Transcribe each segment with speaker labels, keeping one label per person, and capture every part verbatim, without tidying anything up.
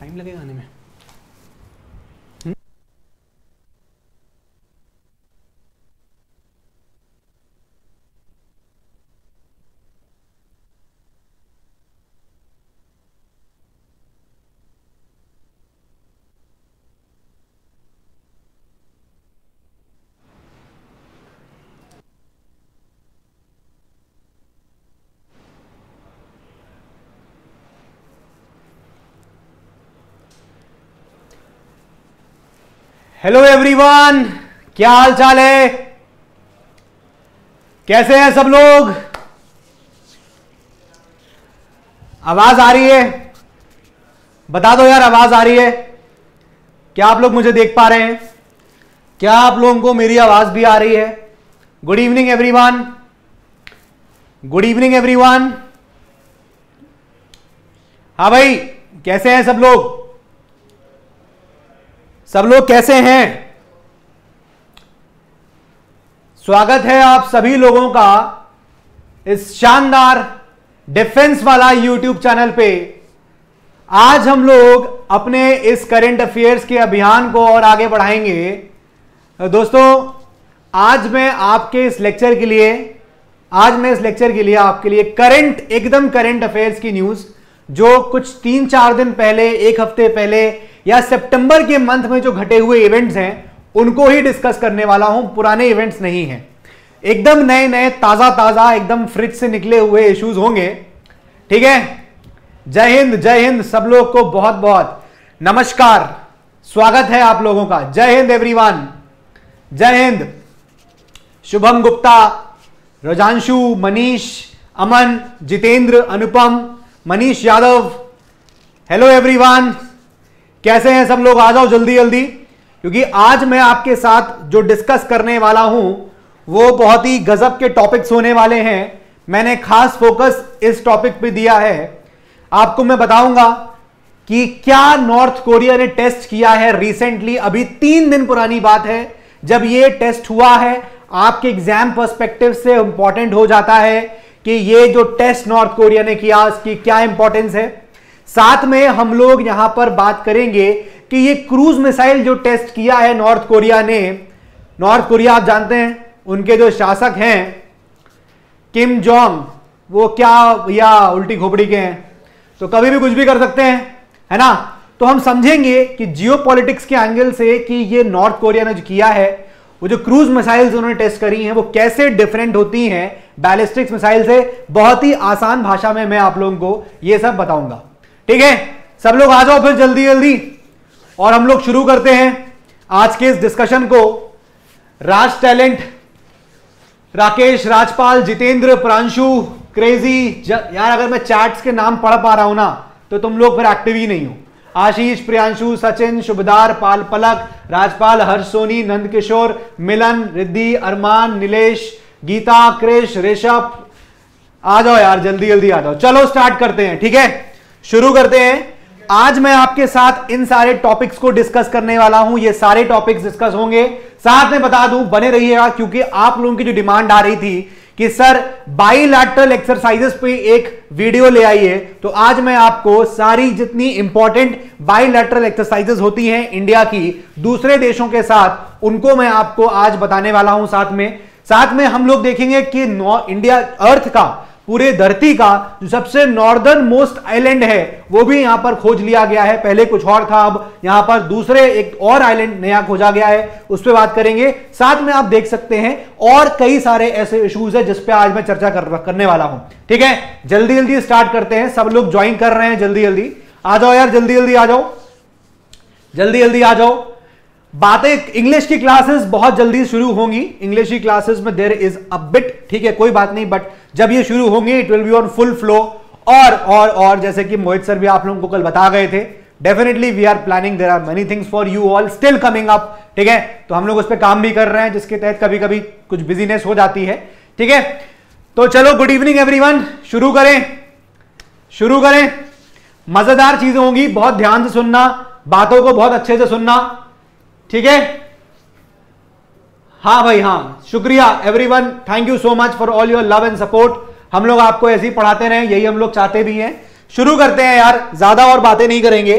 Speaker 1: Time लगेगा आने में। हेलो एवरीवन, क्या हाल चाल है? कैसे हैं सब लोग? आवाज आ रही है? बता दो यार, आवाज आ रही है? क्या आप लोग मुझे देख पा रहे हैं? क्या आप लोगों को मेरी आवाज भी आ रही है? Good evening everyone, good evening everyone. हाँ भाई, कैसे हैं सब लोग? सब लोग कैसे हैं? स्वागत है आप सभी लोगों का इस शानदार डिफेंस वाला यूट्यूब चैनल पे। आज हम लोग अपने इस करंट अफेयर्स के अभियान को और आगे बढ़ाएंगे। दोस्तों, आज मैं आपके इस लेक्चर के लिए आज मैं इस लेक्चर के लिए आपके लिए करंट एकदम करंट अफेयर्स की न्यूज, जो कुछ तीन चार दिन पहले, एक हफ्ते पहले या सितंबर के मंथ में जो घटे हुए इवेंट्स हैं, उनको ही डिस्कस करने वाला हूं। पुराने इवेंट्स नहीं हैं, एकदम नए नए ताजा ताजा एकदम फ्रिज से निकले हुए इश्यूज होंगे। ठीक है? जय हिंद, जय हिंद। सब लोग को बहुत बहुत नमस्कार, स्वागत है आप लोगों का। जय हिंद एवरीवन, जय हिंद। शुभम गुप्ता, रजांशु, मनीष, अमन, जितेंद्र, अनुपम, मनीष यादव, हेलो एवरीवन, कैसे हैं सब लोग? आ जाओ जल्दी जल्दी, क्योंकि आज मैं आपके साथ जो डिस्कस करने वाला हूं वो बहुत ही गजब के टॉपिक्स होने वाले हैं। मैंने खास फोकस इस टॉपिक पे दिया है। आपको मैं बताऊंगा कि क्या नॉर्थ कोरिया ने टेस्ट किया है रिसेंटली। अभी तीन दिन पुरानी बात है जब ये टेस्ट हुआ है। आपके एग्जाम पर्सपेक्टिव से इंपॉर्टेंट हो जाता है कि ये जो टेस्ट नॉर्थ कोरिया ने किया, इसकी क्या इंपॉर्टेंस है। साथ में हम लोग यहां पर बात करेंगे कि ये क्रूज मिसाइल जो टेस्ट किया है नॉर्थ कोरिया ने। नॉर्थ कोरिया आप जानते हैं, उनके जो शासक हैं किम जोंग, वो क्या भैया उल्टी खोपड़ी के हैं, तो कभी भी कुछ भी कर सकते हैं, है ना। तो हम समझेंगे कि जियोपॉलिटिक्स के एंगल से कि ये नॉर्थ कोरिया ने जो किया है, वो जो क्रूज मिसाइल्स उन्होंने टेस्ट करी हैं, वो कैसे डिफरेंट होती हैं बैलिस्टिक मिसाइल से। बहुत ही आसान भाषा में मैं आप लोगों को ये सब बताऊंगा। ठीक है? सब लोग आ जाओ फिर जल्दी जल्दी, और हम लोग शुरू करते हैं आज के इस डिस्कशन को। राज टैलेंट, राकेश, राजपाल, जितेंद्र, प्रांशु, क्रेजी, यार अगर मैं चैट्स के नाम पढ़ पा रहा हूं ना तो तुम लोग फिर एक्टिव ही नहीं हो। आशीष, प्रियांशु, सचिन, शुभदार, पाल, पलक, राजपाल, हर्ष, सोनी, नंदकिशोर, मिलन, रिद्धि, अरमान, नीलेश, गीता, क्रिश, ऋषभ, आ जाओ यार जल्दी जल्दी आ जाओ। चलो स्टार्ट करते हैं। ठीक है, शुरू करते हैं। आज मैं आपके साथ इन सारे टॉपिक्स को डिस्कस करने वाला हूं। ये सारे टॉपिक्स डिस्कस होंगे। साथ में बता दूं, बने रहिएगा, क्योंकि आप लोगों की जो डिमांड आ रही थी कि सर बाइलैटरल एक्सरसाइजेस पे एक वीडियो ले आइए, तो आज मैं आपको सारी जितनी इंपॉर्टेंट बाइलैटरल एक्सरसाइजेस होती हैं इंडिया की दूसरे देशों के साथ, उनको मैं आपको आज बताने वाला हूं। साथ में साथ में हम लोग देखेंगे कि इंडिया अर्थ का, पूरे धरती का जो सबसे नॉर्दर्न मोस्ट आइलैंड है, वो भी यहां पर खोज लिया गया है। पहले कुछ और था, अब यहां पर दूसरे एक और आइलैंड नया खोजा गया है, उस पर बात करेंगे। साथ में आप देख सकते हैं और कई सारे ऐसे इश्यूज है जिस पे आज मैं चर्चा कर, करने वाला हूं। ठीक है, जल्दी जल्दी स्टार्ट करते हैं। सब लोग ज्वाइन कर रहे हैं, जल्दी जल्दी आ जाओ यार, जल्दी जल्दी आ जाओ, जल्दी जल्दी आ जाओ। बातें, इंग्लिश की क्लासेस बहुत जल्दी शुरू होंगी। इंग्लिश की क्लासेस में देयर इज अ बिट, ठीक है, कोई बात नहीं, बट जब ये शुरू होंगे it will be on full flow. और और और जैसे कि मोहित सर भी आप लोगों को कल बता गए थे, definitely we are planning, there are many things for you all still coming up. ठीक है, तो हम लोग उस पर काम भी कर रहे हैं, जिसके तहत कभी कभी कुछ बिजीनेस हो जाती है। ठीक है, तो चलो गुड इवनिंग एवरीवन, शुरू करें शुरू करें मजेदार चीजें होंगी, बहुत ध्यान से सुनना, बातों को बहुत अच्छे से सुनना। ठीक है, हाँ भाई, हाँ, शुक्रिया everyone, thank you so much for all your love and support. हम लोग आपको ऐसे ही पढ़ाते रहें, यही हम लोग चाहते भी हैं। शुरू करते हैं यार, ज्यादा और बातें नहीं करेंगे।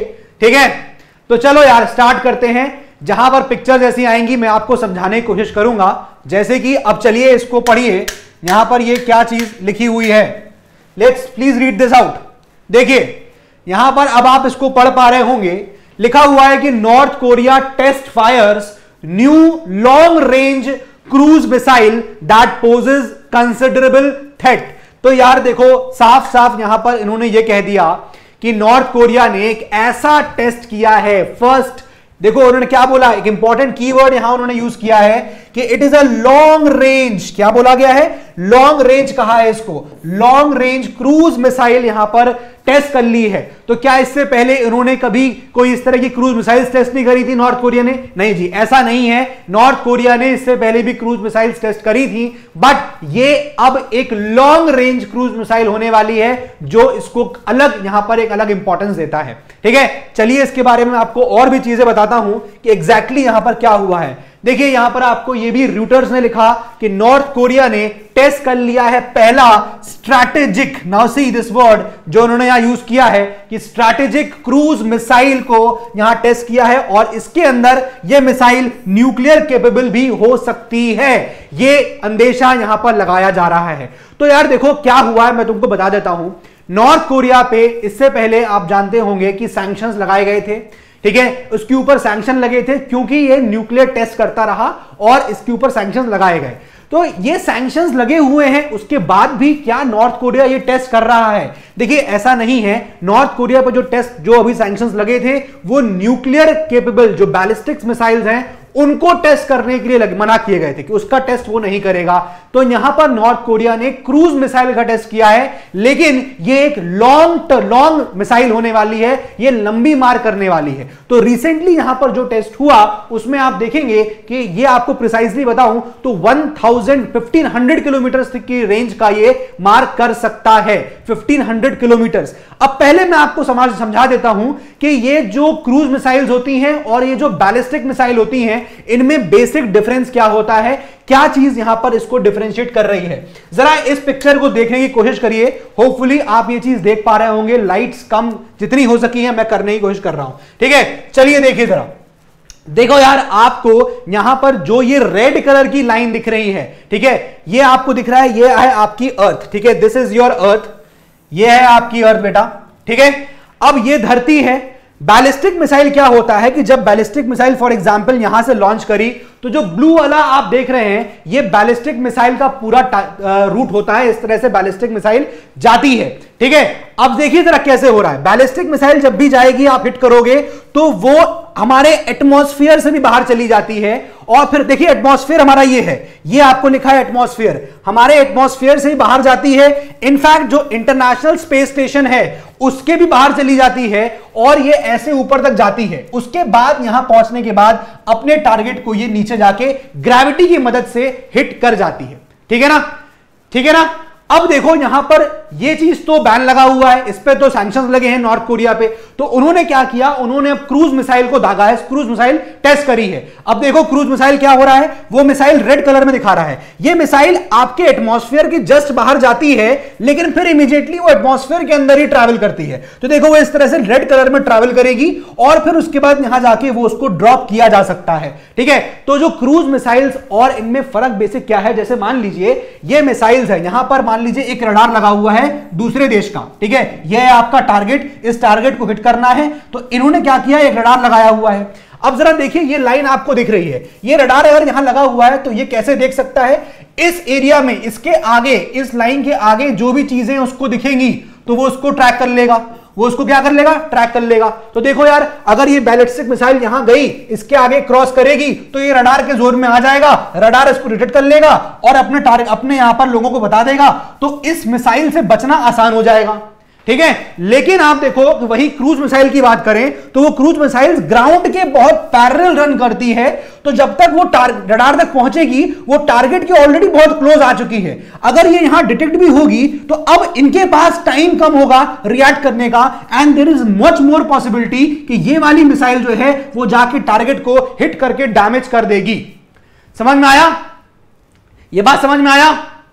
Speaker 1: ठीक है, तो चलो यार स्टार्ट करते हैं। जहां पर पिक्चर्स ऐसी आएंगी मैं आपको समझाने की कोशिश करूंगा, जैसे कि अब चलिए इसको पढ़िए, यहां पर ये क्या चीज लिखी हुई है, let's please read this out. देखिए यहां पर अब आप इसको पढ़ पा रहे होंगे, लिखा हुआ है कि North Korea test fires new long range cruise missile that poses considerable threat. तो यार देखो साफ साफ यहां पर इन्होंने ये कह दिया कि नॉर्थ कोरिया ने एक ऐसा टेस्ट किया है, फर्स्ट देखो उन्होंने क्या बोला, एक इंपॉर्टेंट कीवर्ड यहां उन्होंने यूज किया है कि it is a long range, क्या बोला गया है, लॉन्ग रेंज कहा है इसको, लॉन्ग रेंज क्रूज मिसाइल यहां पर टेस्ट कर ली है। तो क्या इससे पहले इन्होंने कभी कोई इस तरह की क्रूज मिसाइल्स टेस्ट नहीं करी थी नॉर्थ कोरिया ने? नहीं जी, ऐसा नहीं है। नॉर्थ कोरिया ने इससे पहले भी क्रूज मिसाइल्स टेस्ट करी थी, बट ये अब एक लॉन्ग रेंज क्रूज मिसाइल होने वाली है जो इसको अलग यहां पर एक अलग इंपॉर्टेंस देता है। ठीक है, चलिए इसके बारे में आपको और भी चीजें बताता हूं कि एग्जैक्टली यहां पर क्या हुआ है। देखिए यहां पर आपको ये भी रूटर्स ने लिखा कि नॉर्थ कोरिया ने टेस्ट कर लिया है पहला strategic, now see this word जो उन्होंने यहां यूज किया है कि स्ट्रैटेजिक क्रूज मिसाइल को यहां टेस्ट किया है, और इसके अंदर यह मिसाइल न्यूक्लियर कैपेबल भी हो सकती है, यह अंदेशा यहां पर लगाया जा रहा है। तो यार देखो क्या हुआ है, मैं तुमको बता देता हूं। नॉर्थ कोरिया पे इससे पहले आप जानते होंगे कि सैंक्शंस लगाए गए थे, ठीक है, उसके ऊपर सैंक्शन लगे थे क्योंकि ये न्यूक्लियर टेस्ट करता रहा और इसके ऊपर सैंक्शंस लगाए गए। तो ये सैंक्शंस लगे हुए हैं, उसके बाद भी क्या नॉर्थ कोरिया ये टेस्ट कर रहा है? देखिए ऐसा नहीं है, नॉर्थ कोरिया पर जो टेस्ट जो अभी सैंक्शंस लगे थे वो न्यूक्लियर केपेबल जो बैलिस्टिक मिसाइल्स हैं उनको टेस्ट करने के लिए लग, मना किए गए थे कि उसका टेस्ट वो नहीं करेगा। तो यहां पर नॉर्थ कोरिया ने क्रूज मिसाइल का टेस्ट किया है, लेकिन ये एक लॉन्ग लॉन्ग मिसाइल होने वाली है, ये लंबी मार करने वाली है। तो रिसेंटली यहां पर जो टेस्ट हुआ उसमें आप देखेंगे कि ये आपको प्रिसाइसली बताऊं तो one thousand fifteen hundred kilometre की रेंज का ये मार कर सकता है, फिफ्टीन हंड्रेड किलोमीटर। अब पहले मैं आपको समझ समझा देता हूं कि ये जो क्रूज मिसाइल्स होती हैं और ये जो बैलिस्टिक मिसाइल होती हैं इनमें बेसिक डिफरेंस क्या होता है, क्या चीज यहां पर इसको डिफरेंशिएट कर रही है। जरा इस पिक्चर को देखने की कोशिश करिए, होपफुली आप ये चीज देख पा रहे होंगे। लाइट्स कम जितनी हो सकी है मैं करने की कोशिश कर रहा हूं, ठीक है। चलिए देखिए जरा, देखो यार आपको यहां पर जो ये रेड कलर की लाइन दिख रही है, ठीक है, ये आपको दिख रहा है, ये है आपकी अर्थ, ठीक है, दिस इज योर अर्थ, ये है आपकी अर्थ बेटा, ठीक है। अब ये धरती है। बैलिस्टिक मिसाइल क्या होता है कि जब बैलिस्टिक मिसाइल फॉर एग्जांपल यहां से लॉन्च करी तो जो ब्लू वाला आप देख रहे हैं ये बैलिस्टिक मिसाइल का पूरा रूट होता है, इस तरह से बैलिस्टिक मिसाइल जाती है, ठीक है। अब देखिए जरा कैसे हो रहा है, बैलिस्टिक मिसाइल जब भी जाएगी आप हिट करोगे तो वो हमारे एटमॉस्फेयर से भी बाहर चली जाती है, और फिर देखिए एटमॉस्फेयर हमारा ये है, ये आपको लिखा है एटमॉस्फेयर, हमारे एटमॉस्फेयर से ही बाहर जाती है। इनफैक्ट जो इंटरनेशनल स्पेस स्टेशन है उसके भी बाहर चली जाती है और ये ऐसे ऊपर तक जाती है। उसके बाद यहां पहुंचने के बाद अपने टारगेट को ये नीचे जाके ग्रेविटी की मदद से हिट कर जाती है, ठीक है ना, ठीक है ना। अब देखो यहां पर ये चीज तो बैन लगा हुआ है, इस पे तो सैंक्शंस लगे हैं नॉर्थ कोरिया पे, तो उन्होंने क्या किया, उन्होंने अब क्रूज मिसाइल को दागा है, क्रूज मिसाइल टेस्ट करी है। अब देखो क्रूज मिसाइल क्या हो रहा है, वो मिसाइल रेड कलर में दिखा रहा है, ये मिसाइल आपके एटमॉस्फेयर के जस्ट बाहर जाती है लेकिन फिर इमीडिएटली वो एटमॉस्फेयर के अंदर ही ट्रैवल करती है। तो देखो वो इस तरह से रेड कलर में ट्रैवल करेगी और फिर उसके बाद यहां जाके वो उसको ड्रॉप किया जा सकता है, ठीक है। तो जो क्रूज मिसाइल्स और इनमें फर्क बेसिक क्या है, जैसे मान लीजिए ये मिसाइल्स है, यहां पर मान लीजिए एक रडार लगा हुआ है दूसरे देश का, ठीक है, यह है आपका टारगेट, इस टारगेट को हिट करना है, तो इन्होंने क्या किया, एक रडार लगाया हुआ है। अब जरा देखिए ये लाइन आपको दिख रही है, ये रडार अगर यहां लगा हुआ है तो ये कैसे देख सकता है, इस एरिया में इसके आगे, इस लाइन के आगे जो भी चीजें उसको दिखेंगी तो वो उसको ट्रैक कर लेगा, वो उसको क्या कर लेगा, ट्रैक कर लेगा। तो देखो यार अगर ये बैलिस्टिक मिसाइल यहां गई, इसके आगे क्रॉस करेगी तो ये रडार के जोन में आ जाएगा, रडार इसको डिटेक्ट कर लेगा और अपने टारगेट अपने यहां पर लोगों को बता देगा, तो इस मिसाइल से बचना आसान हो जाएगा, ठीक है। लेकिन आप देखो कि वही क्रूज मिसाइल की बात करें तो वो क्रूज मिसाइल ग्राउंड के बहुत पैरेलल रन करती है, तो जब तक वो रडार तक पहुंचेगी वो टारगेट के ऑलरेडी बहुत क्लोज आ चुकी है। अगर ये यहां डिटेक्ट भी होगी तो अब इनके पास टाइम कम होगा रिएक्ट करने का, and there is much more possibility कि ये वाली मिसाइल जो है वो जाके टारगेट को हिट करके डैमेज कर देगी। समझ में आया, ये बात समझ में आया?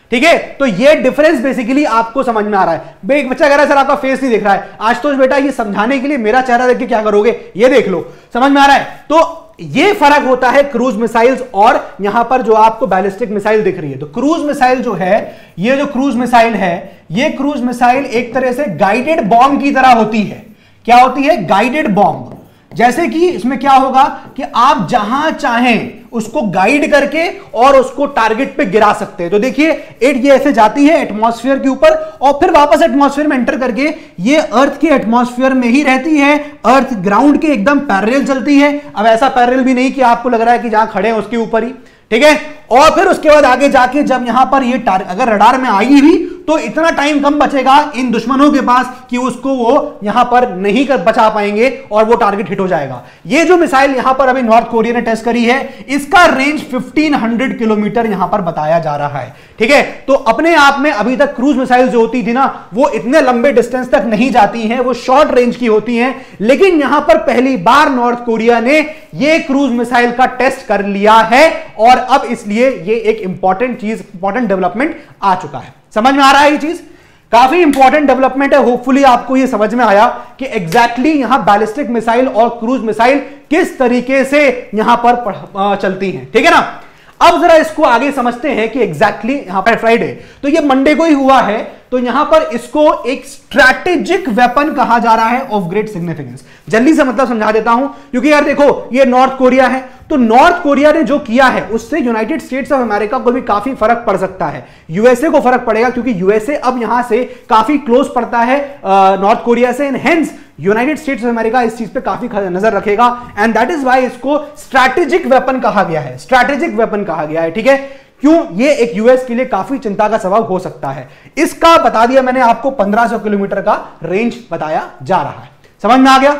Speaker 1: ठीक है, तो ये डिफरेंस बेसिकली आपको समझ में आ रहा है। एक बच्चा कह रहा है सर आपका फेस नहीं दिख रहा है, आज तो बेटा ये समझाने के लिए मेरा चेहरा देख के क्या करोगे, ये देख लो, समझ में आ रहा है। तो ये फर्क होता है क्रूज मिसाइल्स और यहां पर जो आपको बैलिस्टिक मिसाइल दिख रही है। तो क्रूज मिसाइल जो है, ये जो क्रूज मिसाइल है, ये क्रूज मिसाइल एक तरह से गाइडेड बॉम्ब की तरह होती है। क्या होती है? Guided bomb. जैसे कि इसमें क्या होगा कि आप जहां चाहें उसको गाइड करके और उसको टारगेट पे गिरा सकते हैं। तो देखिए इट ये ऐसे जाती है एटमॉस्फेयर के ऊपर और फिर वापस एटमॉस्फेयर में एंटर करके ये अर्थ के एटमॉस्फेयर में ही रहती है, अर्थ ग्राउंड के एकदम पैरेलल चलती है। अब ऐसा पैरेलल भी नहीं कि आपको लग रहा है कि जहां खड़े हैं उसके ऊपर ही, ठीक है। और फिर उसके बाद आगे जाके जब यहां पर ये अगर रडार में आई भी तो इतना टाइम कम बचेगा इन दुश्मनों के पास कि उसको वो यहां पर नहीं कर बचा पाएंगे और वो टारगेट हिट हो जाएगा। ये जो मिसाइल यहां पर अभी नॉर्थ कोरिया ने टेस्ट करी है, इसका रेंज पंद्रह सौ किलोमीटर यहां पर बताया जा रहा है, ठीक है। तो अपने आप में अभी तक क्रूज मिसाइल जो होती थी ना, वो इतने लंबे डिस्टेंस तक नहीं जाती हैं, वो शॉर्ट रेंज की होती हैं। लेकिन यहां पर पहली बार नॉर्थ कोरिया ने ये क्रूज मिसाइल का टेस्ट कर लिया है और अब इसलिए ये एक इंपॉर्टेंट चीज, इंपॉर्टेंट डेवलपमेंट आ चुका है। समझ में आ रहा है ये चीज? काफी इंपॉर्टेंट डेवलपमेंट है। होपफुली आपको ये समझ में आया कि एग्जैक्टली exactly यहां बैलिस्टिक मिसाइल और क्रूज मिसाइल किस तरीके से यहां पर चलती हैं, ठीक है ना। अब जरा इसको आगे समझते हैं कि एग्जैक्टली exactly यहां पर फ्राइडे, तो ये मंडे को ही हुआ है, तो यहां पर इसको एक स्ट्रैटेजिक वेपन कहा जा रहा है ऑफ ग्रेट सिग्निफिकेंस। जल्दी से मतलब समझा देता हूं, क्योंकि यार देखो ये नॉर्थ कोरिया है, तो नॉर्थ कोरिया ने जो किया है उससे यूनाइटेड स्टेट्स ऑफ अमेरिका को भी काफी फर्क पड़ सकता है, यूएसए को फर्क पड़ेगा, क्योंकि यूएसए अब यहां से काफी क्लोज पड़ता है नॉर्थ कोरिया से, and hence United States of America इस चीज पे काफी नजर रखेगा, एंड दैट इज व्हाई इसको स्ट्रैटेजिक वेपन कहा गया है, स्ट्रैटेजिक वेपन कहा गया है, ठीक है। क्यों? ये एक यूएस के लिए काफी चिंता का सबब हो सकता है। इसका बता दिया मैंने आपको, पंद्रह सौ किलोमीटर का रेंज बताया जा रहा है। समझ में आ गया?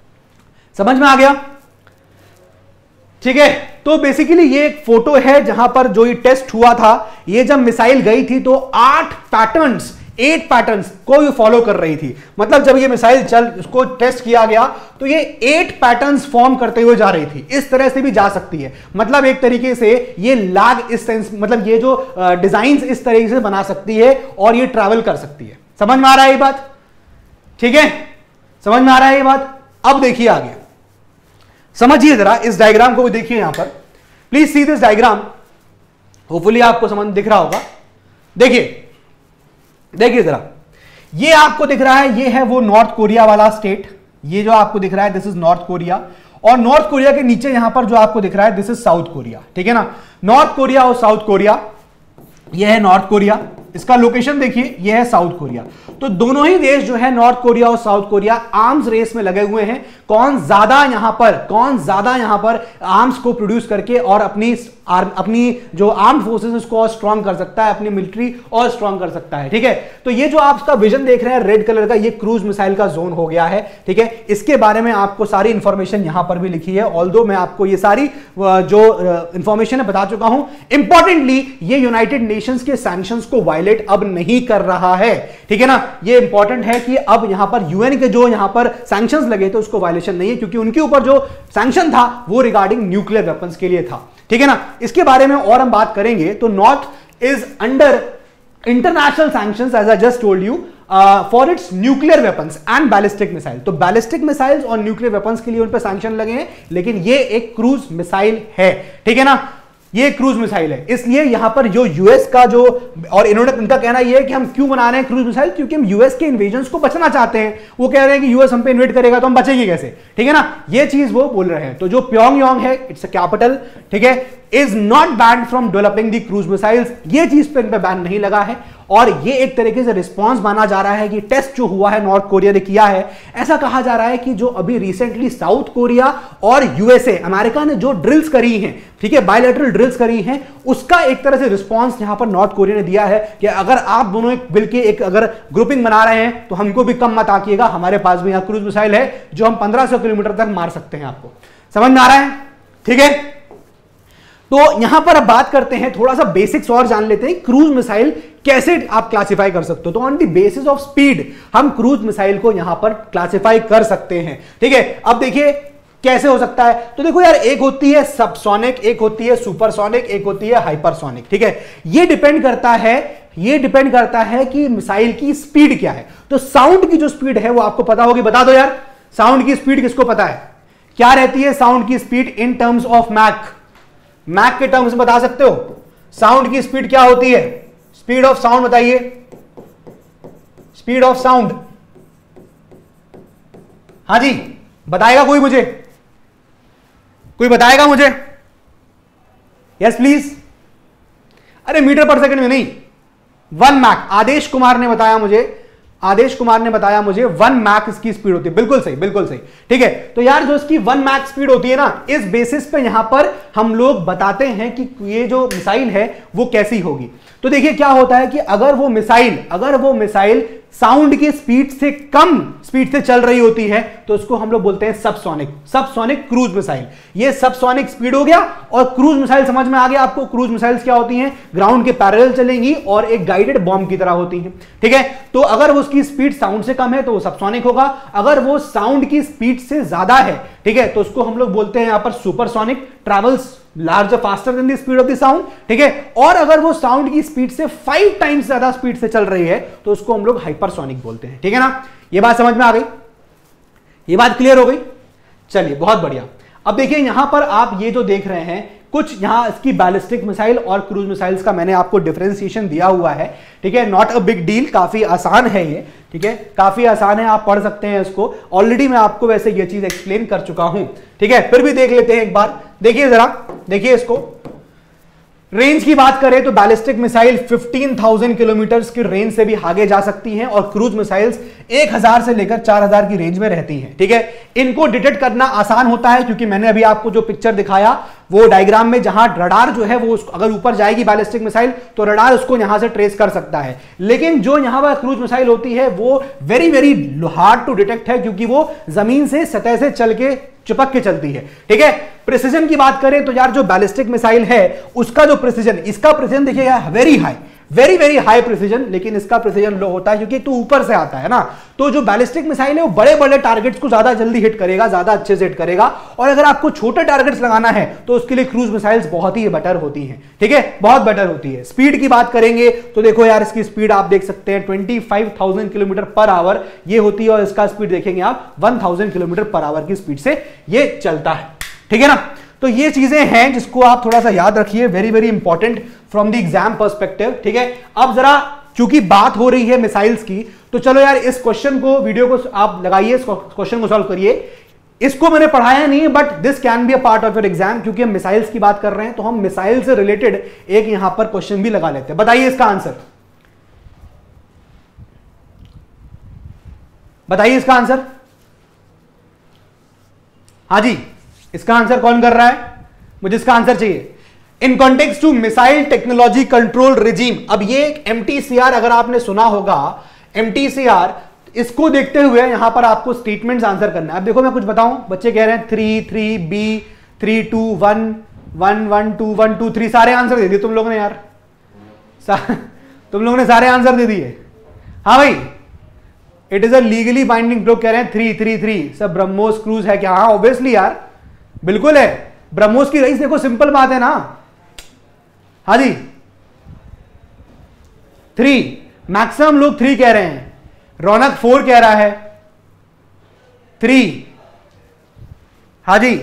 Speaker 1: समझ में आ गया, ठीक है। तो बेसिकली ये एक फोटो है जहां पर जो ये टेस्ट हुआ था, ये जब मिसाइल गई थी तो आठ पैटर्न्स एट पैटर्न्स को ये फॉलो कर रही थी। मतलब जब ये मिसाइल चल उसको टेस्ट किया गया तो ये एट पैटर्न्स फॉर्म करते हुए जा रही थी। इस तरह से भी जा सकती है, मतलब एक तरीके से ये लैग इस सेंस, मतलब ये जो डिजाइन इस तरीके से बना सकती है और ये ट्रैवल कर सकती है। समझ में आ रहा है ये बात? ठीक है, समझ में आ रहा है ये बात? अब देखिए आगे, समझिए जरा इस डायग्राम को भी देखिए यहां पर, please see this diagram, hopefully आपको समझ दिख रहा होगा। देखिए देखिए जरा, ये आपको दिख रहा है, ये है वो नॉर्थ कोरिया वाला स्टेट, ये जो आपको दिख रहा है दिस इज नॉर्थ कोरिया, और नॉर्थ कोरिया के नीचे यहां पर जो आपको दिख रहा है दिस इज साउथ कोरिया, ठीक है ना। नॉर्थ कोरिया और साउथ कोरिया, ये है नॉर्थ कोरिया, इसका लोकेशन देखिए, ये है साउथ कोरिया। तो दोनों ही देश जो है नॉर्थ कोरिया और साउथ कोरिया आर्म्स रेस में लगे हुए हैं, कौन ज्यादा यहां पर कौन ज्यादा यहां पर आर्म्स को प्रोड्यूस करके और अपनी अपनी जो आर्म्ड फोर्सेस उसको और स्ट्रांग कर सकता है, अपनी मिलिट्री और स्ट्रांग कर सकता है, ठीक है। तो ये जो आप इसका विजन देख रहे हैं रेड कलर का, ये क्रूज मिसाइल का जोन हो गया है, ठीक है। इसके बारे में आपको सारी इंफॉर्मेशन यहां पर भी लिखी है, ऑल्दो मैं आपको ये सारी जो इंफॉर्मेशन है बता चुका हूं। इंपॉर्टेंटली ये यूनाइटेड नेशंस के सैंक्शंस को वायलेट अब नहीं कर रहा है, ठीक है ना। ये इंपॉर्टेंट है कि अब यहां पर यूएन के जो यहां पर सैंक्शंस लगे थे उसको वायलेशन नहीं है, क्योंकि उनके ऊपर जो सैंक्शन था वो रिगार्डिंग न्यूक्लियर वेपन्स के लिए था, ठीक है ना। इसके बारे में और हम बात करेंगे। तो North is under international sanctions as I just told you for its nuclear weapons and ballistic missile. तो बैलिस्टिक मिसाइल्स और न्यूक्लियर वेपन्स के लिए उन पर सैंक्शन लगे हैं, लेकिन ये एक क्रूज मिसाइल है, ठीक है ना। ये क्रूज मिसाइल है, इसलिए यहां पर जो यूएस का जो, और इन्होंने उनका कहना यह है कि हम क्यों बना रहे हैं क्रूज मिसाइल, क्योंकि हम यूएस के इन्वेजन्स को बचना चाहते हैं। वो कह रहे हैं कि यूएस हम पे इन्वेट करेगा तो हम बचेंगे कैसे, ठीक है ना। ये चीज वो बोल रहे हैं। तो जो प्योंगयांग है, इट्स अ कैपिटल, ठीक है, is not banned from developing the cruise missiles. ये चीज पे इन पे बैन नहीं लगा है, और ये एक तरीके से रिस्पांस माना जा रहा है कि टेस्ट जो हुआ है नॉर्थ कोरिया ने किया है। ऐसा कहा जा रहा है कि जो अभी रिसेंटली साउथ कोरिया और यूएसए, अमेरिका ने जो ड्रिल्स करी हैं, ठीक है, बायलैटरल ड्रिल्स करी हैं, उसका एक तरह से रिस्पांस यहां पर नॉर्थ कोरिया ने दिया है कि अगर आप दोनों एक बिल के एक अगर ग्रुपिंग बना रहे हैं तो हमको भी कम मत आकिएगा, हमारे पास भी यहां क्रूज मिसाइल है जो हम पंद्रह सौ किलोमीटर तक मार सकते हैं। आपको समझ में आ रहा है? ठीक है। तो यहां पर अब बात करते हैं, थोड़ा सा बेसिक्स और जान लेते हैं, क्रूज मिसाइल कैसे आप क्लासिफाई कर सकते हो। तो on the basis of speed हम क्रूज मिसाइल को यहां पर क्लासिफाई कर सकते हैं, ठीक है। अब देखिए कैसे हो सकता है। तो देखो यार, एक होती है सबसोनिक, एक होती है सुपरसोनिक, एक होती है हाइपरसोनिक, ठीक है। ये डिपेंड करता है ये डिपेंड करता है कि मिसाइल की स्पीड क्या है। तो साउंड की जो स्पीड है वो आपको पता होगी, बता दो यार, साउंड की स्पीड किसको पता है, क्या रहती है साउंड की speed in terms of Mach, Mach के टर्म्स में बता सकते हो साउंड की स्पीड क्या होती है, स्पीड ऑफ साउंड बताइए, स्पीड ऑफ साउंड, हाँ जी बताएगा कोई, मुझे कोई बताएगा मुझे, यस प्लीज, अरे मीटर पर सेकंड में नहीं, वन मैक, आदेश कुमार ने बताया मुझे, आदेश कुमार ने बताया मुझे वन मैक इसकी स्पीड होती है, बिल्कुल सही बिल्कुल सही, ठीक है। तो यार जो इसकी वन मैक स्पीड होती है ना, इस बेसिस पे यहां पर हम लोग बताते हैं कि ये जो मिसाइल है वो कैसी होगी। तो देखिए क्या होता है कि अगर वो मिसाइल अगर वो मिसाइल साउंड की स्पीड से कम स्पीड से चल रही होती है तो उसको हम लोग बोलते हैं सबसोनिक, सबसोनिक क्रूज मिसाइल। ये सबसोनिक स्पीड हो गया। और क्रूज मिसाइल समझ में आ गया आपको, क्रूज मिसाइल्स क्या होती हैं, ग्राउंड के पैरेलल चलेंगी और एक गाइडेड बॉम्ब की तरह होती हैं, ठीक है। तो अगर वो उसकी स्पीड साउंड से कम है तो वो सबसोनिक होगा, अगर वो साउंड की स्पीड से ज्यादा है, ठीक है, तो उसको हम लोग बोलते हैं यहां पर supersonic, travels larger faster than the speed of the sound, ठीक है। और अगर वो साउंड की स्पीड से फाइव टाइम्स ज्यादा स्पीड से चल रही है तो उसको हम लोग हाइपरसोनिक बोलते हैं, ठीक है ना। ये बात समझ में आ गई, ये बात क्लियर हो गई, चलिए बहुत बढ़िया। अब देखिए यहां पर आप ये जो देख रहे हैं कुछ यहां इसकी बैलिस्टिक मिसाइल और क्रूज मिसाइल्स का मैंने आपको डिफरेंशिएशन दिया हुआ है, ठीक है, नॉट अ बिग डील, काफी आसान है ये, ठीक है, काफी आसान है, आप पढ़ सकते हैं इसको, ऑलरेडी मैं आपको वैसे ये चीज एक्सप्लेन कर चुका हूं, ठीक है। फिर भी देख लेते हैं एक बार, देखिए जरा, देखिए इसको, रेंज की बात करें तो बैलिस्टिक मिसाइल पंद्रह हज़ार किलोमीटर की रेंज से भी आगे जा सकती हैं और क्रूज मिसाइल्स एक हज़ार से लेकर चार हज़ार की रेंज में रहती हैं, ठीक है। इनको डिटेक्ट करना आसान होता है क्योंकि मैंने अभी आपको जो पिक्चर दिखाया वो डायग्राम में, जहां रडार जो है वो अगर ऊपर जाएगी बैलिस्टिक मिसाइल तो रडार उसको यहां से ट्रेस कर सकता है, लेकिन जो यहां पर क्रूज मिसाइल होती है वो very very hard to detect है क्योंकि वो जमीन से सतह से चल के चिपक के चलती है, ठीक है। प्रिसिजन की बात करें तो यार जो बैलिस्टिक मिसाइल है उसका जो प्रिसिजन, इसका प्रिसिजन देखिए यार very high, very very high precision, लेकिन इसका प्रिसिजन लो होता है क्योंकि तो ऊपर से आता है ना। तो जो बैलिस्टिक मिसाइल है वो बड़े बड़े टारगेट्स को ज्यादा जल्दी हिट करेगा, ज्यादा अच्छे से हिट करेगा, और अगर आपको छोटे टारगेट्स लगाना है तो उसके लिए क्रूज मिसाइल्स बहुत ही बेटर होती हैं, ठीक है, बहुत बेटर होती है। स्पीड की बात करेंगे तो देखो यार इसकी स्पीड आप देख सकते हैं पच्चीस हज़ार किलोमीटर पर आवर ये होती है, और इसका स्पीड देखेंगे आप एक हज़ार किलोमीटर पर आवर की स्पीड से ये चलता है, ठीक है ना। तो ये चीजें हैं जिसको आप थोड़ा सा याद रखिए, very very important from the exam perspective, ठीक है। अब जरा चूंकि बात हो रही है मिसाइल्स की तो चलो यार इस क्वेश्चन को, वीडियो को आप लगाइए, इस क्वेश्चन को सॉल्व करिए। इसको मैंने पढ़ाया नहीं but this can be a part of your exam, क्योंकि हम मिसाइल्स की बात कर रहे हैं तो हम मिसाइल से रिलेटेड एक यहां पर क्वेश्चन भी लगा लेते हैं। बताइए इसका आंसर, बताइए इसका आंसर, हाँ जी इसका आंसर कौन कर रहा है, मुझे इसका आंसर चाहिए। In context to missile technology control regime, अब ये एमटीसीआर अगर आपने सुना होगा, एमटीसीआर, इसको देखते हुए यहां पर आपको स्टेटमेंट्स आंसर करना है। अब देखो मैं कुछ बताऊं, बच्चे कह रहे हैं three three B three two one one one two one two three, सारे आंसर दे दिए तुम लोगों ने यार, तुम लोगों ने सारे आंसर दे दिए। हाँ भाई, it is a legally binding, लोग कह रहे हैं थ्री थ्री थ्री, सब ब्रह्मोस क्रूज है क्या, हाँ ऑब्वियसली यार बिल्कुल है, ब्रह्मोस की रईस, देखो सिंपल बात है ना। हाँ जी थ्री, मैक्सिमम लोग थ्री कह रहे हैं, रौनक फोर कह रहा है, थ्री, हाँ जी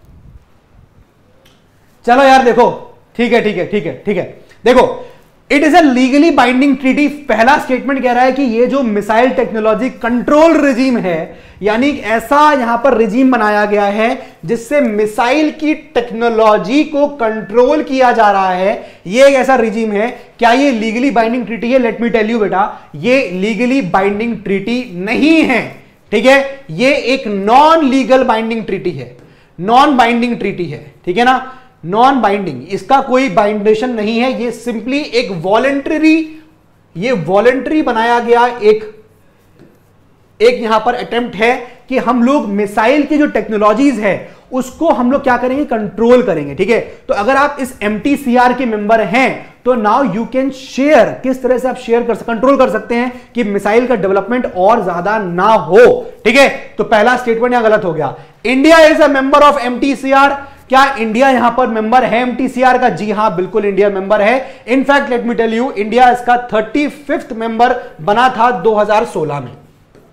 Speaker 1: चलो यार देखो, ठीक है ठीक है ठीक है ठीक है, देखो it is a legally binding treaty, पहला स्टेटमेंट कह रहा है कि ये जो मिसाइल टेक्नोलॉजी कंट्रोल रिजीम है, यानी ऐसा यहां पर रिजीम बनाया गया है जिससे मिसाइल की टेक्नोलॉजी को कंट्रोल किया जा रहा है, ये एक ऐसा रिजीम है। क्या ये लीगली बाइंडिंग ट्रीटी है? लेट मी टेल यू बेटा, ये लीगली बाइंडिंग ट्रीटी नहीं है, ठीक है, ये एक नॉन लीगल बाइंडिंग ट्रीटी है, नॉन बाइंडिंग ट्रीटी है, ठीक है ना, नॉन बाइंडिंग, इसका कोई बाइंडेशन नहीं है, ये सिंपली एक वॉलेंटरी, ये वॉलेंटरी बनाया गया एक एक यहां पर अटेम्प्ट है कि हम लोग मिसाइल की जो टेक्नोलॉजीज है उसको हम लोग क्या करेंगे, कंट्रोल करेंगे, ठीक है। तो अगर आप इस एमटीसीआर के मेंबर हैं तो नाउ यू कैन शेयर, किस तरह से आप शेयर कर कंट्रोल कर सकते हैं कि मिसाइल का डेवलपमेंट और ज्यादा ना हो, ठीक है। तो पहला स्टेटमेंट यहां गलत हो गया। India is a member of MTCR, क्या इंडिया यहां पर मेंबर है एमटीसीआर का? जी हां, बिल्कुल इंडिया मेंबर है। In fact let me tell you, India इसका थर्टी फिफ्थ मेंबर बना था दो हज़ार सोलह में।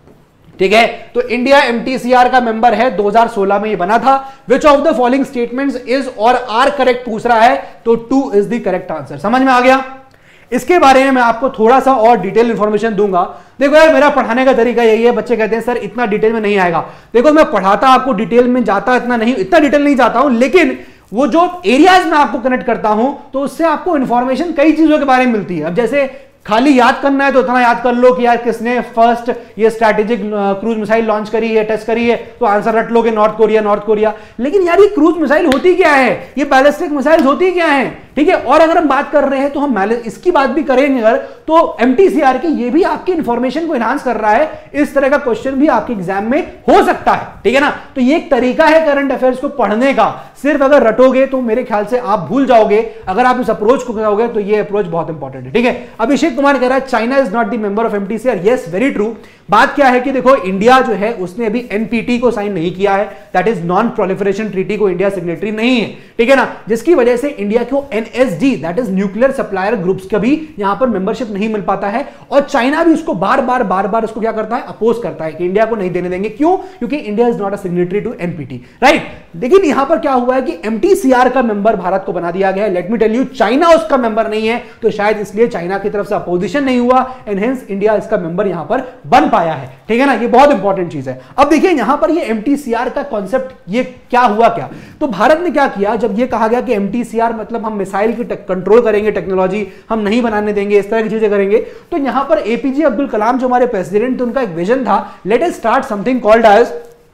Speaker 1: ठीक है, तो इंडिया एमटीसीआर का मेंबर है, दो हज़ार सोलह में ये बना था। Which of the following statements is और आर करेक्ट पूछ रहा है, तो two is the correct answer. समझ में आ गया? इसके बारे में मैं आपको थोड़ा सा और डिटेल इंफॉर्मेशन दूंगा। देखो यार, मेरा पढ़ाने का तरीका यही है, बच्चे कहते हैं सर इतना डिटेल में नहीं आएगा। देखो मैं पढ़ाता आपको डिटेल में जाता इतना नहीं, इतना डिटेल नहीं जाता हूं, लेकिन वो जो एरियाज में आपको कनेक्ट करता हूं तो उससे आपको इंफॉर्मेशन कई चीजों के बारे में मिलती है। अब जैसे खाली याद करना है तो इतना याद कर लो कि यार किसने फर्स्ट ये स्ट्रैटेजिक क्रूज मिसाइल लॉन्च करी है, टेस्ट करी है, तो आंसर रट लोगे नॉर्थ कोरिया नॉर्थ कोरिया। लेकिन यार ये क्रूज मिसाइल होती क्या है, ये बैलिस्टिक मिसाइल होती क्या है? ठीक है, और अगर हम बात कर रहे हैं तो हम इसकी बात भी करेंगे अगर, तो एमटीसीआर की ये भी आपकी इंफॉर्मेशन को एनहांस कर रहा है। इस तरह का क्वेश्चन भी आपके एग्जाम में हो सकता है। ठीक है ना, तो ये एक तरीका है करंट अफेयर्स को पढ़ने का। सिर्फ अगर रटोगे तो मेरे ख्याल से आप भूल जाओगे, अगर आप इस अप्रोच को जाओगे तो ये अप्रोच बहुत इंपॉर्टेंट है। ठीक है, अभिषेक कुमार कह रहा है China is not the member of MTCR. Yes, very true. बात क्या है कि देखो इंडिया जो है उसने अभी एनपीटी को साइन नहीं किया है, that is non proliferation treaty को इंडिया सिग्नेटरी नहीं है। ठीक है ना, जिसकी वजह से इंडिया को NSD that is nuclear supplier groups का भी यहां पर मेंबरशिप नहीं मिल पाता है, और चाइना भी उसको बार बार बार बार उसको क्या करता है, अपोज करता है कि इंडिया को नहीं देने देंगे। क्यों? क्योंकि India is not a signatory to NPT, right. लेकिन यहां पर क्या हुआ है कि एमटीसीआर का मेंबर भारत को बना दिया गया है। Let me tell you, China उसका मेंबर नहीं है, तो शायद इसलिए चाइना की तरफ से अपोजिशन नहीं हुआ एंड हेंस इंडिया इसका मेंबर यहां पर बन पाया है। ठीक है ना, ये बहुत इंपॉर्टेंट चीज है। अब देखिए यहां पर ये एमटीसीआर का कॉन्सेप्ट ये क्या हुआ क्या, तो भारत ने क्या किया, जब ये कहा गया कि एमटीसीआर मतलब हम मिसाइल की कंट्रोल करेंगे, टेक्नोलॉजी हम नहीं बनाने देंगे, इस तरह की चीजें करेंगे, तो यहां पर एपीजे अब्दुल कलाम जो हमारे प्रेसिडेंट, उनका एक विजन था, let us start something called as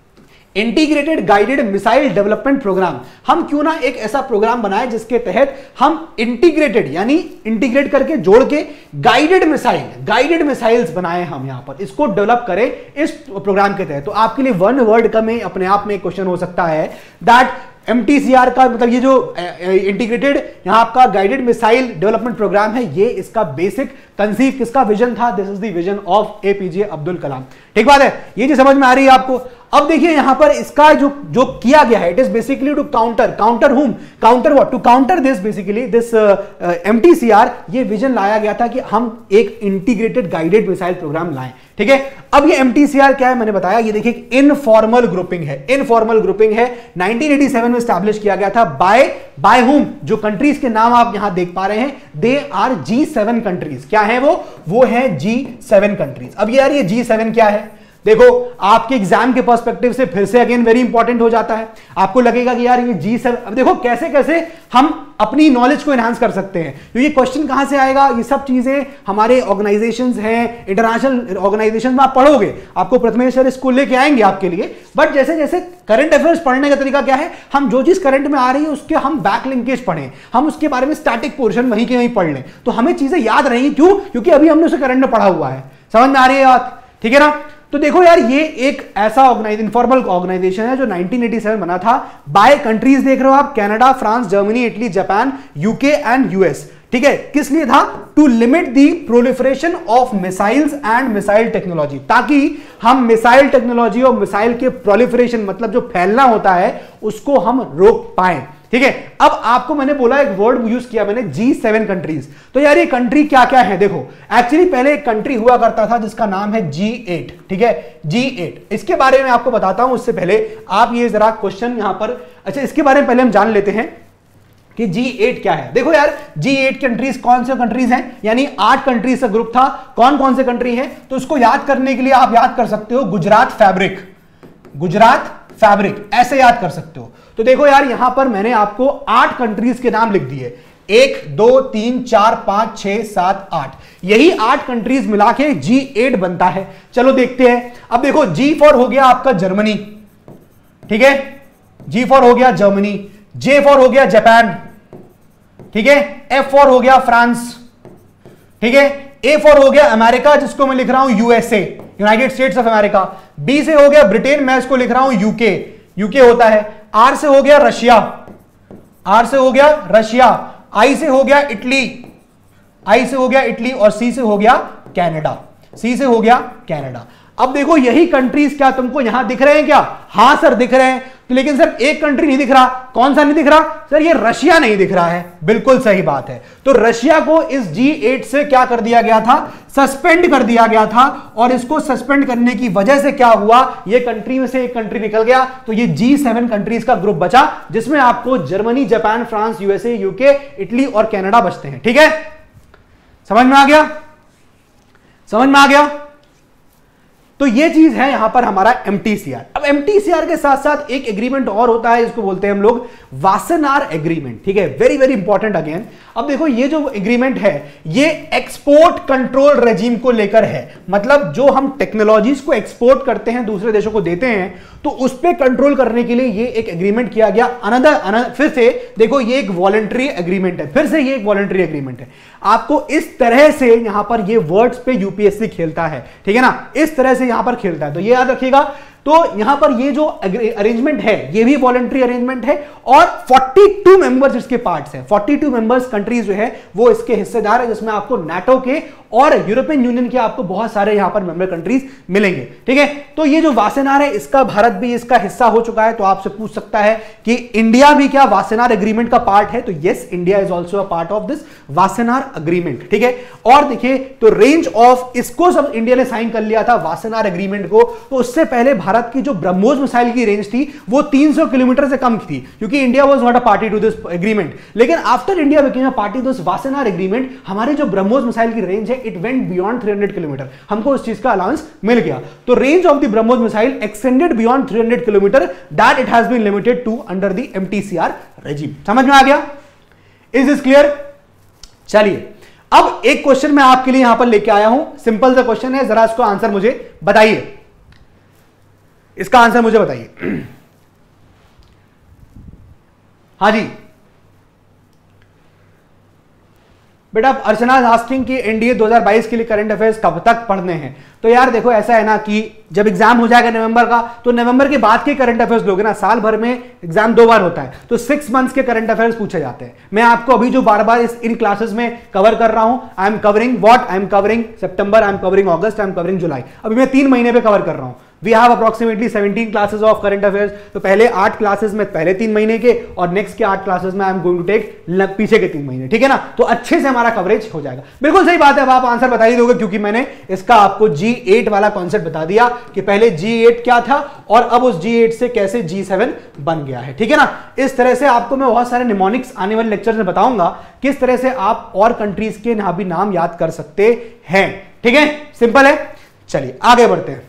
Speaker 1: integrated guided missile development programme. हम क्यों ना एक ऐसा प्रोग्राम बनाए जिसके तहत हम इंटीग्रेटेड यानी इंटीग्रेट करके जोड़ के गाइडेड मिसाइल गाइडेड मिसाइल्स बनाए, हम यहां पर इसको डेवलप करें इस प्रोग्राम के तहत। तो आपके लिए वन वर्ड का में अपने आप में क्वेश्चन हो सकता है दैट एमटीसीआर का मतलब ये जो इंटीग्रेटेड यहां आपका गाइडेड मिसाइल डेवलपमेंट प्रोग्राम है, ये इसका बेसिक कंसीव किसका विजन था, this is the vision of APJ Abdul Kalam. ठीक बात है, ये जो समझ में आ रही है आपको। अब देखिए यहां पर इसका जो जो किया गया है, it is basically to counter counter hmm counter what to counter this basically this MTCR. ये विजन लाया गया था कि हम एक इंटीग्रेटेड गाइडेड मिसाइल प्रोग्राम लाएं। ठीक है, अब ये एमटीसीआर क्या है मैंने बताया, ये देखिए इनफॉर्मल ग्रुपिंग है, इनफॉर्मल ग्रुपिंग है, नाइनटीन एटी सेवन में एस्टैब्लिश किया गया था। बाय बाय हुम, जो कंट्रीज के नाम आप यहां देख पा रहे हैं, they are G seven countries. क्या है वो वो है जी सेवन कंट्रीज। अब यार ये जी सेवन क्या है, देखो आपके एग्जाम के पर्सपेक्टिव से फिर से अगेन वेरी इंपॉर्टेंट हो जाता है। आपको लगेगा कि यार ये जी सेवन, अब देखो कैसे कैसे हम अपनी नॉलेज को एनहांस कर सकते हैं। तो ये क्वेश्चन कहां से आएगा, ये सब चीजें हमारे ऑर्गेनाइजेशंस हैं, इंटरनेशनल ऑर्गेनाइजेशंस में आप पढ़ोगे, आपको प्रथमेश सर स्कूल लेके आएंगे आपके लिए। बट जैसे जैसे करंट अफेयर्स पढ़ने का तरीका क्या है, हम जो चीज करंट में आ रही है उसके हम बैक लिंकेज पढ़ें, हम उसके बारे में स्टैटिक पोर्शन वहीं के वहीं पढ़ लें, तो हमें चीजें याद रहेंगी। क्यों? क्योंकि अभी हमने उसे करंट में पढ़ा हुआ है। समझ में आ रही है बात? ठीक है ना। तो देखो यार ये एक ऐसा ऑर्गेनाइजेशन इनफॉर्मल ऑर्गेनाइजेशन है जो नाइनटीन एटी सेवन बना था। बाय कंट्रीज देख रहे हो आप, Canada, France, Germany, Italy, Japan, UK and US. ठीक है, किस लिए था? To limit the proliferation of missiles and missile technology, ताकि हम मिसाइल टेक्नोलॉजी और मिसाइल के प्रोलिफरेशन मतलब जो फैलना होता है उसको हम रोक पाए। ठीक है, अब आपको मैंने बोला एक वर्ड यूज किया मैंने, जी सेवन कंट्रीज। तो यार ये कंट्री क्या क्या है, देखो एक्चुअली पहले एक कंट्री हुआ करता था जिसका नाम है जी एट। ठीक है, जी एट, इसके बारे में आपको बताता हूं। उससे पहले आप ये जरा क्वेश्चन यहां पर, अच्छा इसके बारे में पहले हम जान लेते हैं कि जी एट क्या है। देखो यार जी एट कंट्रीज कौन से कंट्रीज हैं, यानी आठ कंट्रीज का ग्रुप था। कौन कौन से कंट्री हैं, तो उसको याद करने के लिए आप याद कर सकते हो गुजरात फैब्रिक, गुजरात फैब्रिक ऐसे याद कर सकते हो। तो देखो यार यहां पर मैंने आपको आठ कंट्रीज के नाम लिख दिए, एक दो तीन चार पांच छह सात आठ, यही आठ कंट्रीज मिला के जी एट बनता है। चलो देखते हैं। अब देखो जी फॉर हो गया आपका जर्मनी, ठीक है, जी फॉर हो गया जर्मनी, जे फॉर हो गया जापान, ठीक है, एफ फॉर हो गया फ्रांस, ठीक है, ए फॉर हो गया अमेरिका जिसको मैं लिख रहा हूं USA, United States of America, बी से हो गया ब्रिटेन, मैं इसको लिख रहा हूं यूके, यूके होता है, आर से हो गया रशिया, आर से हो गया रशिया, आई से हो गया इटली, आई से हो गया इटली, और सी से हो गया कनाडा, सी से हो गया कनाडा। अब देखो यही कंट्रीज क्या तुमको यहां दिख रहे हैं क्या? हां सर दिख रहे हैं। तो लेकिन सर एक कंट्री नहीं दिख रहा, कौन सा नहीं दिख रहा सर? ये रशिया नहीं दिख रहा है। बिल्कुल सही बात है। तो रशिया को इस जी एट से क्या कर दिया गया था? सस्पेंड कर दिया गया था। और इसको सस्पेंड करने की वजह से क्या हुआ? ये कंट्री में से एक कंट्री निकल गया, तो ये जी सेवन कंट्रीज का ग्रुप बचा, जिसमें आपको Germany, Japan, France, USA, UK, Italy और कनाडा बचते हैं। ठीक है, समझ में आ गया? समझ में आ गया? तो ये चीज है यहां पर हमारा एमटीसीआर। अब एमटीसीआर के साथ साथ एक एग्रीमेंट और होता है, इसको बोलते हैं हम लोग वासेनार एग्रीमेंट। ठीक है, वेरी वेरी इंपॉर्टेंट अगेन। अब देखो ये जो एग्रीमेंट है ये एक्सपोर्ट कंट्रोल रेजिम को लेकर है। मतलब जो हम टेक्नोलॉजीज को एक्सपोर्ट करते हैं, दूसरे देशों को देते हैं, तो उस पर कंट्रोल करने के लिए ये एक एग्रीमेंट किया गया। अनदर अनदर फिर से देखो ये एक वॉलंटरी एग्रीमेंट है, फिर से ये एक वॉलंटरी एग्रीमेंट है। आपको इस तरह से यहां पर ये वर्ड्स पे यूपीएससी खेलता है, ठीक है ना, इस तरह से यहां पर खेलता है, तो ये याद रखिएगा। तो यहां पर ये जो अरेंजमेंट है ये भी वॉलंटरी अरेंजमेंट है और बयालीस मेंबर्स इसके पार्ट्स हैं। बयालीस मेंबर्स कंट्रीज जो है वो इसके हिस्सेदार है, जिसमें आपको नाटो के और यूरोपियन यूनियन के आपको बहुत सारे यहां पर मेंबर कंट्रीज मिलेंगे। ठीक है, तो ये जो वासेनार है इसका भारत भी इसका हिस्सा हो चुका है। तो आपसे पूछ सकता है कि इंडिया भी क्या वासेनार एग्रीमेंट का पार्ट है? तो yes, India is also a part of this Wassenaar agreement. ठीक है, और देखिए तो रेंज ऑफ इसको सब इंडिया ने साइन कर लिया था वासेनार एग्रीमेंट को। तो उससे पहले भारत की जो ब्रह्मोस मिसाइल की रेंज थी वो तीन सौ किलोमीटर से कम थी, क्योंकि India was not a party to this agreement. लेकिन after India became a party to this Wassenaar agreement, हमारी जो ब्रह्मोस मिसाइल की रेंज है इट वेंट बियॉन्ड तीन सौ किलोमीटर, हमको उस चीज का अलाउंस मिल गया। तो range of the BrahMos missile extended beyond तीन सौ kilometre, that it has been limited to under the MTCR regime. समझ में आ गया? Is this clear? चलिए अब एक क्वेश्चन मैं आपके लिए यहां पर लेके आया हूं, सिंपल सा क्वेश्चन है, जरा इसको आंसर मुझे बताइए, इसका आंसर मुझे बताइए। हाँ जी बेटा, अर्चना आस्किंग की एनडीए दो हज़ार बाईस के लिए करंट अफेयर्स कब तक पढ़ने हैं? तो यार देखो ऐसा है ना कि जब एग्जाम हो जाएगा नवंबर का, तो नवंबर के बाद के करंट अफेयर्स लोगे ना, साल भर में एग्जाम दो बार होता है, तो सिक्स मंथ्स के करंट अफेयर्स पूछे जाते हैं। मैं आपको अभी जो बार बार इस इन क्लासेस में कवर कर रहा हूं, I am covering what, I am covering September, I am covering August, I am covering July. अभी मैं तीन महीने पे कवर कर रहा हूं। We have approximately seventeen classes of current affairs. तो पहले आठ क्लासेस में पहले तीन महीने के, और नेक्स्ट के आठ क्लासेस में I am going to take पीछे के तीन महीने। ठीक है ना, तो अच्छे से हमारा कवरेज हो जाएगा। बिल्कुल सही बात है, अब आप आंसर बता ही दोगे, क्योंकि मैंने इसका आपको जी एट वाला कॉन्सेप्ट बता दिया कि पहले जी एट क्या था और अब उस जी एट से कैसे जी सेवन बन गया है। ठीक है ना, इस तरह से आपको मैं बहुत सारे निमोनिक्स आने वाले लेक्चर में बताऊंगा किस तरह से आप और कंट्रीज के यहां भी नाम याद कर सकते हैं। ठीक है, सिंपल है। चलिए आगे बढ़ते हैं।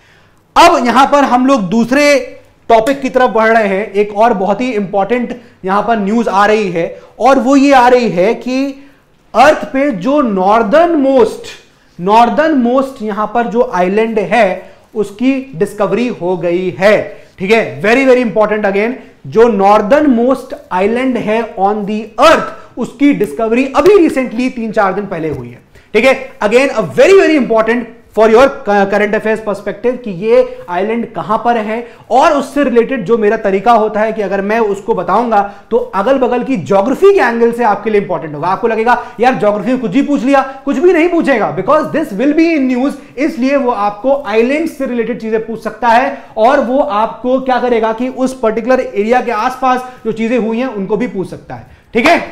Speaker 1: अब यहां पर हम लोग दूसरे टॉपिक की तरफ बढ़ रहे हैं। एक और बहुत ही इंपॉर्टेंट यहां पर न्यूज आ रही है, और वो ये आ रही है कि अर्थ पे जो नॉर्दर्न मोस्ट नॉर्दर्न मोस्ट यहां पर जो आइलैंड है उसकी डिस्कवरी हो गई है। ठीक है, वेरी वेरी इंपॉर्टेंट अगेन, जो नॉर्दर्न मोस्ट आइलैंड है ऑन दी अर्थ उसकी डिस्कवरी अभी रिसेंटली तीन चार दिन पहले हुई है। ठीक है, again a very very important for your current affairs perspective कि ये आइलैंड कहां पर है, और उससे रिलेटेड जो मेरा तरीका होता है कि अगर मैं उसको बताऊंगा तो अगल बगल की ज्योग्राफी के एंगल से आपके लिए इंपॉर्टेंट होगा। आपको लगेगा यार ज्योग्राफी कुछ भी पूछ लिया, कुछ भी नहीं पूछेगा, because this will be in news, इसलिए वो आपको आइलैंड से रिलेटेड चीजें पूछ सकता है, और वो आपको क्या करेगा कि उस पर्टिकुलर एरिया के आसपास जो चीजें हुई हैं उनको भी पूछ सकता है। ठीक है,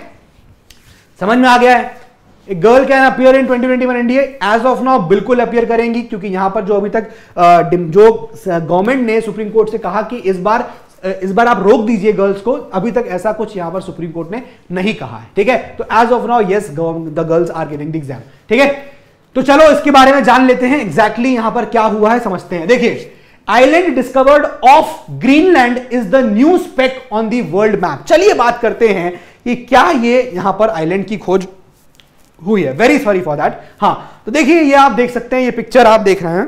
Speaker 1: समझ में आ गया है? एक girl can appear in twenty twenty one NDA, as of now बिल्कुल अपीयर करेंगी, क्योंकि यहां पर जो अभी तक जो गवर्नमेंट ने सुप्रीम कोर्ट से कहा कि इस बार इस बार आप रोक दीजिए गर्ल्स को, अभी तक ऐसा कुछ यहां पर सुप्रीम कोर्ट ने नहीं कहा है। ठीक है, तो as of now yes the girls are giving the exam. ठीक है, तो चलो इसके बारे में जान लेते हैं एग्जैक्टली यहां पर क्या हुआ है, समझते हैं। देखिए, island discovered off Greenland is the new speck on the world map. चलिए बात करते हैं कि क्या ये यहां पर आइलैंड की खोज हुई है। Very sorry for that. हाँ, तो देखिए ये आप देख सकते हैं, ये पिक्चर आप देख रहे हैं,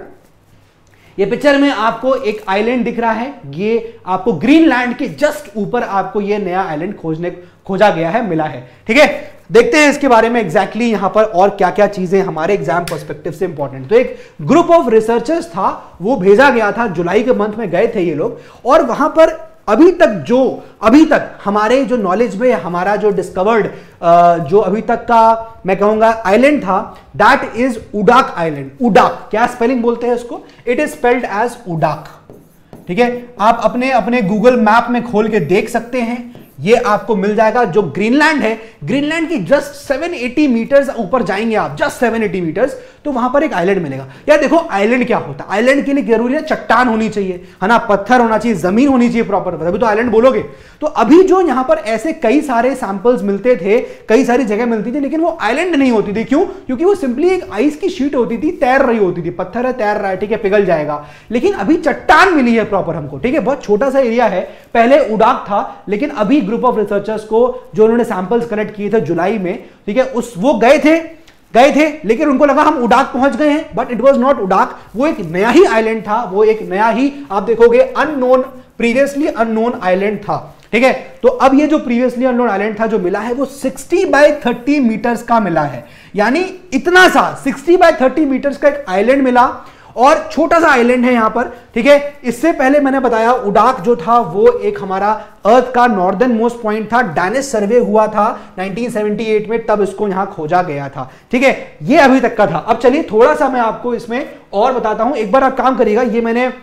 Speaker 1: ये पिक्चर में आपको एक आइलैंड दिख रहा है, ये आपको ग्रीनलैंड के जस्ट ऊपर आपको ये नया आइलैंड खोजने खोजा गया है, मिला है। ठीक है, देखते हैं इसके बारे में एग्जैक्टली यहां पर और क्या क्या चीजें हमारे एग्जाम पर्सपेक्टिव से इंपॉर्टेंट। तो एक ग्रुप ऑफ रिसर्चर्स था, वो भेजा गया था, जुलाई के मंथ में गए थे ये लोग, और वहां पर अभी तक जो अभी तक हमारे जो नॉलेज में हमारा जो डिस्कवर्ड जो अभी तक का मैं कहूंगा आइलैंड था, that is Oodaaq island. Oodaaq क्या स्पेलिंग बोलते हैं इसको? It is spelled as Oodaaq. ठीक है, आप अपने अपने गूगल मैप में खोल के देख सकते हैं, ये आपको मिल जाएगा। जो ग्रीनलैंड है, ग्रीनलैंड की जस्ट सात सौ अस्सी मीटर्स ऊपर जाएंगे आप, जस्ट सात सौ अस्सी मीटर्स, तो वहां पर एक आइलैंड मिलेगा। यार देखो आइलैंड क्या होता है, आइलैंड के लिए जरूरी है चट्टान होनी चाहिए, है ना, पत्थर होना चाहिए, जमीन होनी चाहिए प्रॉपर, तभी तो आइलैंड बोलोगे। तो अभी जो यहां पर ऐसे कई सारे सैंपल्स मिलते थे, कई सारी जगह मिलती थी, लेकिन वो आइलैंड नहीं होती थी। क्यों? क्योंकि वो सिंपली एक आइस की शीट होती थी, तैर रही होती थी, पत्थर है तैर रहा है, ठीक है, पिघल जाएगा। लेकिन अभी चट्टान मिली है प्रॉपर हमको, ठीक है, बहुत छोटा सा एरिया है, पहले उडाक था, लेकिन अभी ग्रुप ऑफ रिसर्चर्स को जो उन्होंने सैंपल्स कलेक्ट किए थे जुलाई में, ठीक है, उस वो गए थे गए थे लेकिन उनको लगा हम उडाक पहुंच गए हैं, but it was not Oodaaq, वो एक नया ही आइलैंड था, वो एक नया ही आप देखोगे अननोन, प्रीवियसली अननोन आइलैंड था, ठीक है। तो अब ये जो प्रीवियसली अननोन आइलैंड था जो मिला है वो साठ बाय तीस मीटर्स का मिला है, यानी इतना सा साठ बाय तीस मीटर्स का एक आइलैंड मिला, और छोटा सा आइलैंड है यहां पर, ठीक है। इससे पहले मैंने बताया उडाक जो था वो एक हमारा अर्थ का नॉर्दर्न मोस्ट पॉइंट था, डैनिश सर्वे हुआ था उन्नीस सौ अठहत्तर में, तब इसको यहां खोजा गया था, ठीक है, ये अभी तक का था। अब चलिए थोड़ा सा मैं आपको इसमें और बताता हूं, एक बार आप काम करिएगा, ये मैंने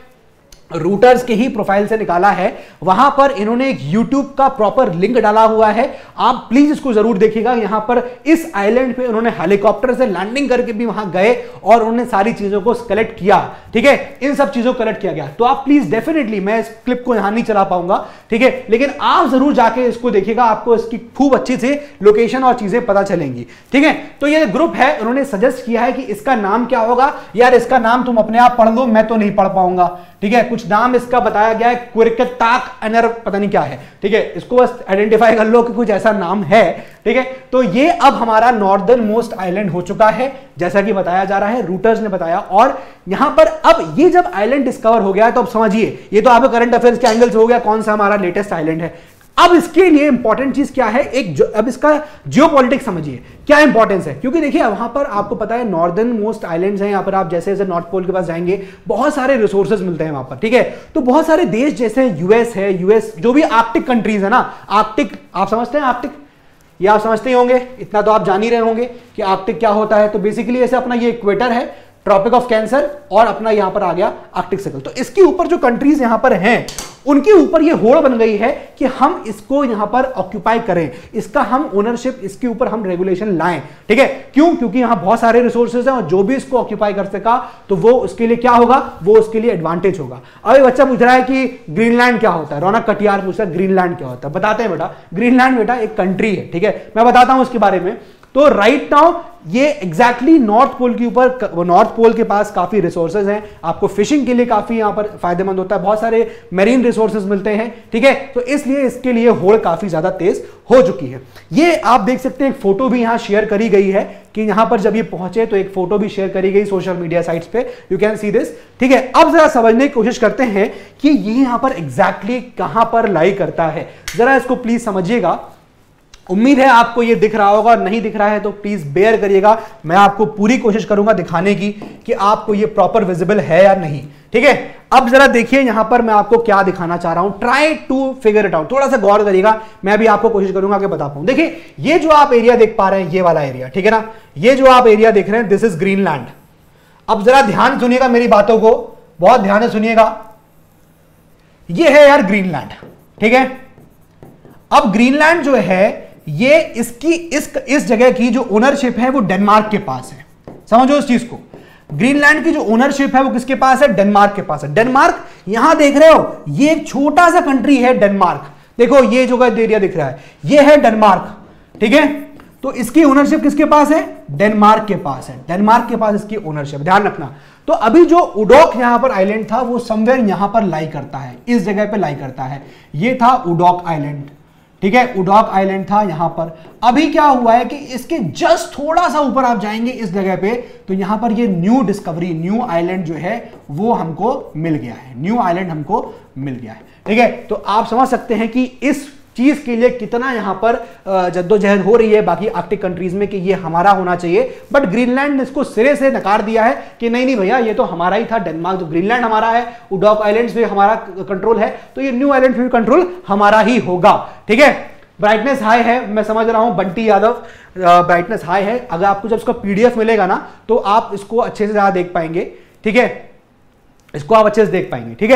Speaker 1: रूटर्स के ही प्रोफाइल से निकाला है, वहां पर इन्होंने एक यूट्यूब का प्रॉपर लिंक डाला हुआ है, आप प्लीज इसको जरूर देखिएगा। यहां पर इस आइलैंड पे उन्होंने हेलीकॉप्टर से लैंडिंग करके भी वहां गए और उन्होंने सारी चीजों को कलेक्ट किया, ठीक है, इन सब चीजों को कलेक्ट किया गया। तो आप प्लीज डेफिनेटली, मैं इस क्लिप को यहां नहीं चला पाऊंगा, ठीक है, लेकिन आप जरूर जाके इसको देखिएगा, आपको इसकी खूब अच्छी से लोकेशन और चीजें पता चलेंगी, ठीक है। तो ये ग्रुप है, उन्होंने सजेस्ट किया है कि इसका नाम क्या होगा। यार इसका नाम तुम अपने आप पढ़ लो, मैं तो नहीं पढ़ पाऊंगा, ठीक है। कुछ नाम इसका बताया गया है, क्विरकताक अनर, पता नहीं क्या है, ठीक है, इसको बस आइडेंटिफाई कर लो कि कुछ ऐसा नाम है, ठीक है। तो ये अब हमारा नॉर्दर्न मोस्ट आइलैंड हो चुका है, जैसा कि बताया जा रहा है, रूटर्स ने बताया। और यहां पर अब ये जब आइलैंड डिस्कवर हो गया तो अब समझिए, ये तो आपको करंट अफेयर्स के एंगल से हो गया कौन सा हमारा लेटेस्ट आइलैंड है। अब इसके लिए इंपॉर्टेंट चीज क्या है, एक अब इसका जियोपॉलिटिक्स समझिए क्या इंपॉर्टेंस है, क्योंकि देखिए वहां पर आपको पता है नॉर्दर्न मोस्ट आइलैंड्स हैं, यहां पर आप जैसे जैसे नॉर्थ पोल के पास जाएंगे बहुत सारे रिसोर्सेज मिलते हैं वहां पर, ठीक है। तो बहुत सारे देश जैसे यूएस है, यूएस जो भी आर्कटिक कंट्रीज है ना, आर्कटिक आप समझते हैं, आर्कटिक ये आप समझते ही होंगे, इतना तो आप जान ही रहे होंगे कि आर्कटिक क्या होता है। तो बेसिकली ऐसे अपना ये इक्वेटर है, ट्रॉपिक ऑफ कैंसर, और अपना यहां पर आ गया आर्कटिक सर्कल। तो इसके ऊपर जो कंट्रीज यहां पर हैं उनके ऊपर ये होड़ बन गई है कि हम इसको यहां पर ऑक्यूपाई करें, इसका हम ओनरशिप, इसके ऊपर हम रेगुलेशन लाएं, ठीक है। क्यों? क्योंकि यहां बहुत सारे रिसोर्सेज हैं और जो भी इसको ऑक्यूपाई कर सका तो वो उसके लिए क्या होगा, वो उसके लिए एडवांटेज होगा। अब बच्चा पूछ रहा है कि ग्रीनलैंड क्या होता है, रौनक कटियार पूछ रहा है ग्रीनलैंड क्या होता है। बताते हैं बेटा, ग्रीनलैंड बेटा एक कंट्री है, ठीक है, मैं बताता हूं उसके बारे में। तो राइट नाउ ये एग्जैक्टली नॉर्थ पोल के ऊपर, नॉर्थ पोल के पास काफी रिसोर्सेज हैं, आपको फिशिंग के लिए काफी यहां पर फायदेमंद होता है, बहुत सारे मेरीन रिसोर्सेज मिलते हैं, ठीक है। तो इसलिए इसके लिए होड़ काफी ज्यादा तेज हो चुकी है। ये आप देख सकते हैं, एक फोटो भी यहां शेयर करी गई है कि यहां पर जब ये पहुंचे तो एक फोटो भी शेयर करी गई सोशल मीडिया साइट्स पे, यू कैन सी दिस, ठीक है। अब जरा समझने की कोशिश करते हैं कि ये यहां पर एग्जैक्टली कहां पर लाई करता है, जरा इसको प्लीज समझिएगा। उम्मीद है आपको ये दिख रहा होगा, नहीं दिख रहा है तो प्लीज बेयर करिएगा, मैं आपको पूरी कोशिश करूंगा दिखाने की कि आपको ये प्रॉपर विजिबल है या नहीं, ठीक है। अब जरा देखिए यहां पर मैं आपको क्या दिखाना चाह रहा हूं, try to figure it out, थोड़ा सा गौर करिएगा, मैं भी आपको कोशिश करूंगा कि बता पाऊं। देखिए ये जो आप एरिया देख पा रहे हैं, ये वाला एरिया, ठीक है ना, ये जो आप एरिया देख रहे हैं, दिस इज ग्रीनलैंड। अब जरा ध्यान सुनिएगा मेरी बातों को, बहुत ध्यान से सुनिएगा, ये है यार ग्रीनलैंड, ठीक है। अब ग्रीनलैंड जो है ये इसकी इस इस जगह की जो ओनरशिप है वो डेनमार्क के पास है, समझो इस चीज को। ग्रीनलैंड की जो ओनरशिप है वो किसके पास है, डेनमार्क के पास है। डेनमार्क यहां देख रहे हो, ये एक छोटा सा कंट्री है डेनमार्क, देखो ये जो एरिया दिख रहा है ये है डेनमार्क, ठीक है। तो इसकी ओनरशिप किसके पास है, डेनमार्क के पास है, डेनमार्क के पास इसकी ओनरशिप, ध्यान रखना। तो अभी जो उडॉक यहां पर आइलैंड था वो समवेयर यहां पर लाई करता है, इस जगह पे लाई करता है, ये था उडॉक आइलैंड, ठीक है, उडॉक आइलैंड था यहां पर। अभी क्या हुआ है कि इसके जस्ट थोड़ा सा ऊपर आप जाएंगे इस जगह पे, तो यहां पर ये न्यू डिस्कवरी, न्यू आइलैंड जो है वो हमको मिल गया है, न्यू आइलैंड हमको मिल गया है, ठीक है। तो आप समझ सकते हैं कि इस चीज के लिए कितना यहां पर जद्दोजहद हो रही है बाकी आर्कटिक कंट्रीज में कि ये हमारा होना चाहिए, बट ग्रीनलैंड ने इसको सिरे से नकार दिया है कि नहीं नहीं भैया ये तो हमारा ही था, डेनमार्क, जो ग्रीनलैंड हमारा है, उडॉक आइलैंड्स पे हमारा कंट्रोल है, तो ये न्यू आइलैंड पे भी कंट्रोल हमारा ही होगा, ठीक है। ब्राइटनेस हाई है, मैं समझ रहा हूं बंटी यादव, ब्राइटनेस हाई है, अगर आपको जब इसका पीडीएफ मिलेगा ना तो आप इसको अच्छे से ज्यादा देख पाएंगे, ठीक है, इसको आप अच्छे से देख पाएंगे, ठीक है।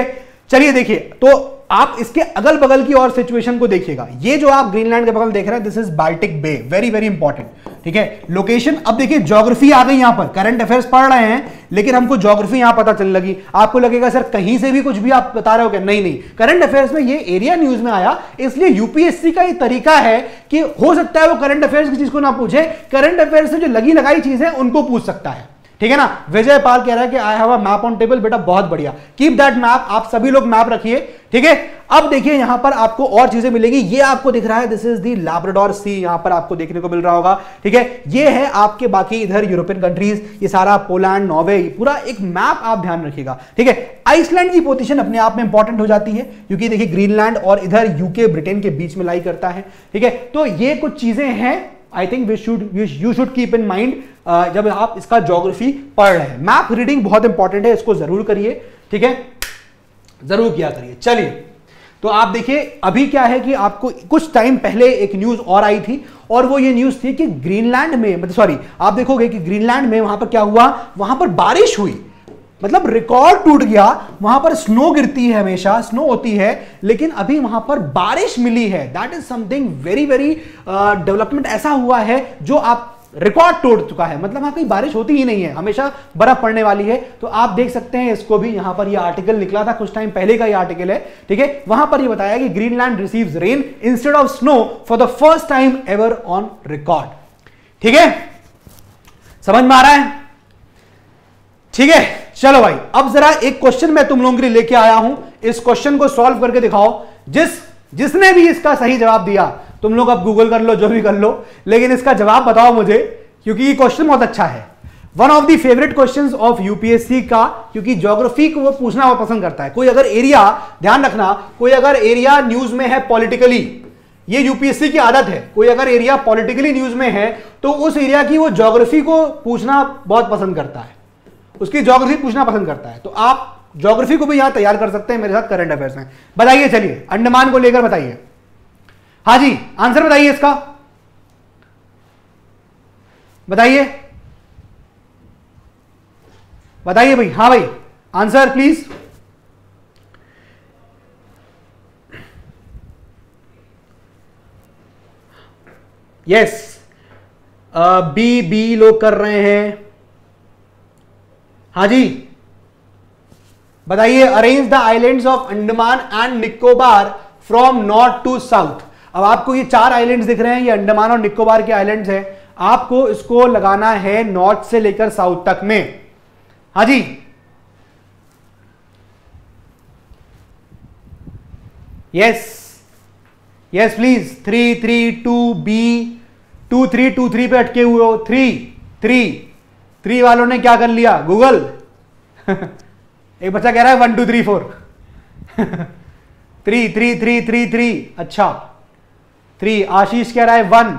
Speaker 1: चलिए देखिए, तो आप इसके अगल बगल की और सिचुएशन को देखिएगा। ये जो आप ग्रीनलैंड के बगल देख रहे हैं, this is Baltic bay, very very important, ठीक है। लोकेशन, अब देखिए ज्योग्राफी आ गई यहां पर, करंट अफेयर्स पढ़ रहे हैं लेकिन हमको ज्योग्राफी यहां पता चलने लगी। आपको लगेगा सर कहीं से भी कुछ भी आप बता रहे हो क्या? नहीं नहीं, करंट अफेयर्स में ये एरिया न्यूज में आया, इसलिए यूपीएससी का ये तरीका है कि हो सकता है वो करंट अफेयर्स की चीज को ना पूछे, करंट अफेयर्स से जो लगी लगाई चीज है उनको पूछ सकता है, ठीक है ना। विजय पाल कह रहा है कि I have a map on table, बेटा बहुत बढ़िया, कीप दैट मैप, आप सभी लोग मैप रखिए, ठीक है। अब देखिए यहां पर आपको और चीजें मिलेगी, ये आपको दिख रहा है, this is the Labrador Sea, यहां पर आपको देखने को मिल रहा होगा, ठीक है। ये है आपके बाकी इधर यूरोपियन कंट्रीज, ये सारा पोलैंड, नॉर्वे, पूरा एक मैप आप ध्यान रखिएगा, ठीक है। आइसलैंड की पोजीशन अपने आप में इंपॉर्टेंट हो जाती है क्योंकि देखिए ग्रीनलैंड और इधर यूके ब्रिटेन के बीच में लाई करता है, ठीक है। तो ये कुछ चीजें हैं, I think we should you should keep in mind जब आप इसका ज्योग्राफी पढ़ रहे हैं। मैप रीडिंग बहुत इंपॉर्टेंट है, इसको जरूर करिए, ठीक है, जरूर किया करिए। चलिए, तो आप देखिए अभी क्या है कि आपको कुछ टाइम पहले एक न्यूज और आई थी, और वो ये न्यूज थी कि ग्रीनलैंड में, मतलब सॉरी आप देखोगे कि ग्रीनलैंड में वहां पर क्या हुआ, वहां पर बारिश हुई, मतलब रिकॉर्ड टूट गया। वहां पर स्नो गिरती है, हमेशा स्नो होती है, लेकिन अभी वहां पर बारिश मिली है। That is something very very development ऐसा हुआ है जो आप रिकॉर्ड तोड़ चुका है, मतलब वहां कहीं बारिश होती ही नहीं है, हमेशा बर्फ पड़ने वाली है। तो आप देख सकते हैं इसको भी, यहां पर ये आर्टिकल निकला था कुछ टाइम पहले का, ये आर्टिकल है, ठीक है। वहां पर ये बताया कि Greenland receives rain instead of snow for the first time ever on record, ठीक है, समझ में आ रहा है, ठीक है। चलो भाई, अब जरा एक क्वेश्चन मैं तुम लोगों के लिए लेके आया हूं, इस क्वेश्चन को सॉल्व करके दिखाओ। जिस जिसने भी इसका सही जवाब दिया, तुम लोग अब गूगल कर लो, जो भी कर लो, लेकिन इसका जवाब बताओ मुझे, क्योंकि ये क्वेश्चन बहुत अच्छा है, one of the favourite questions of UPSC का, क्योंकि ज्योग्राफी को वो पूछना वो पसंद करता है। कोई अगर एरिया, ध्यान रखना, कोई अगर एरिया न्यूज में है पॉलिटिकली, ये यूपीएससी की आदत है, कोई अगर एरिया पॉलिटिकली न्यूज में है तो उस एरिया की वो ज्योग्राफी को पूछना बहुत पसंद करता है, उसकी ज्योग्राफी पूछना पसंद करता है। तो आप ज्योग्राफी को भी यहां तैयार कर सकते हैं मेरे साथ करंट अफेयर्स में। बताइए, चलिए अंडमान को लेकर बताइए। हाँ जी, आंसर बताइए इसका, बताइए बताइए भाई, हाँ भाई answer please. Yes, B B लोग कर रहे हैं, हाँ जी बताइए। Arrange the islands of Andaman and Nicobar from north to south. अब आपको ये चार आइलैंड्स दिख रहे हैं, ये अंडमान और निकोबार के आइलैंड्स हैं, आपको इसको लगाना है नॉर्थ से लेकर साउथ तक में। हाँ जी, yes yes please. Three three two B, two three two three पे अटके हुए हो, थ्री थ्री थ्री वालों ने क्या कर लिया, गूगल एक बच्चा कह रहा है one two three four three three three three three अच्छा थ्री। आशीष कह रहा है वन,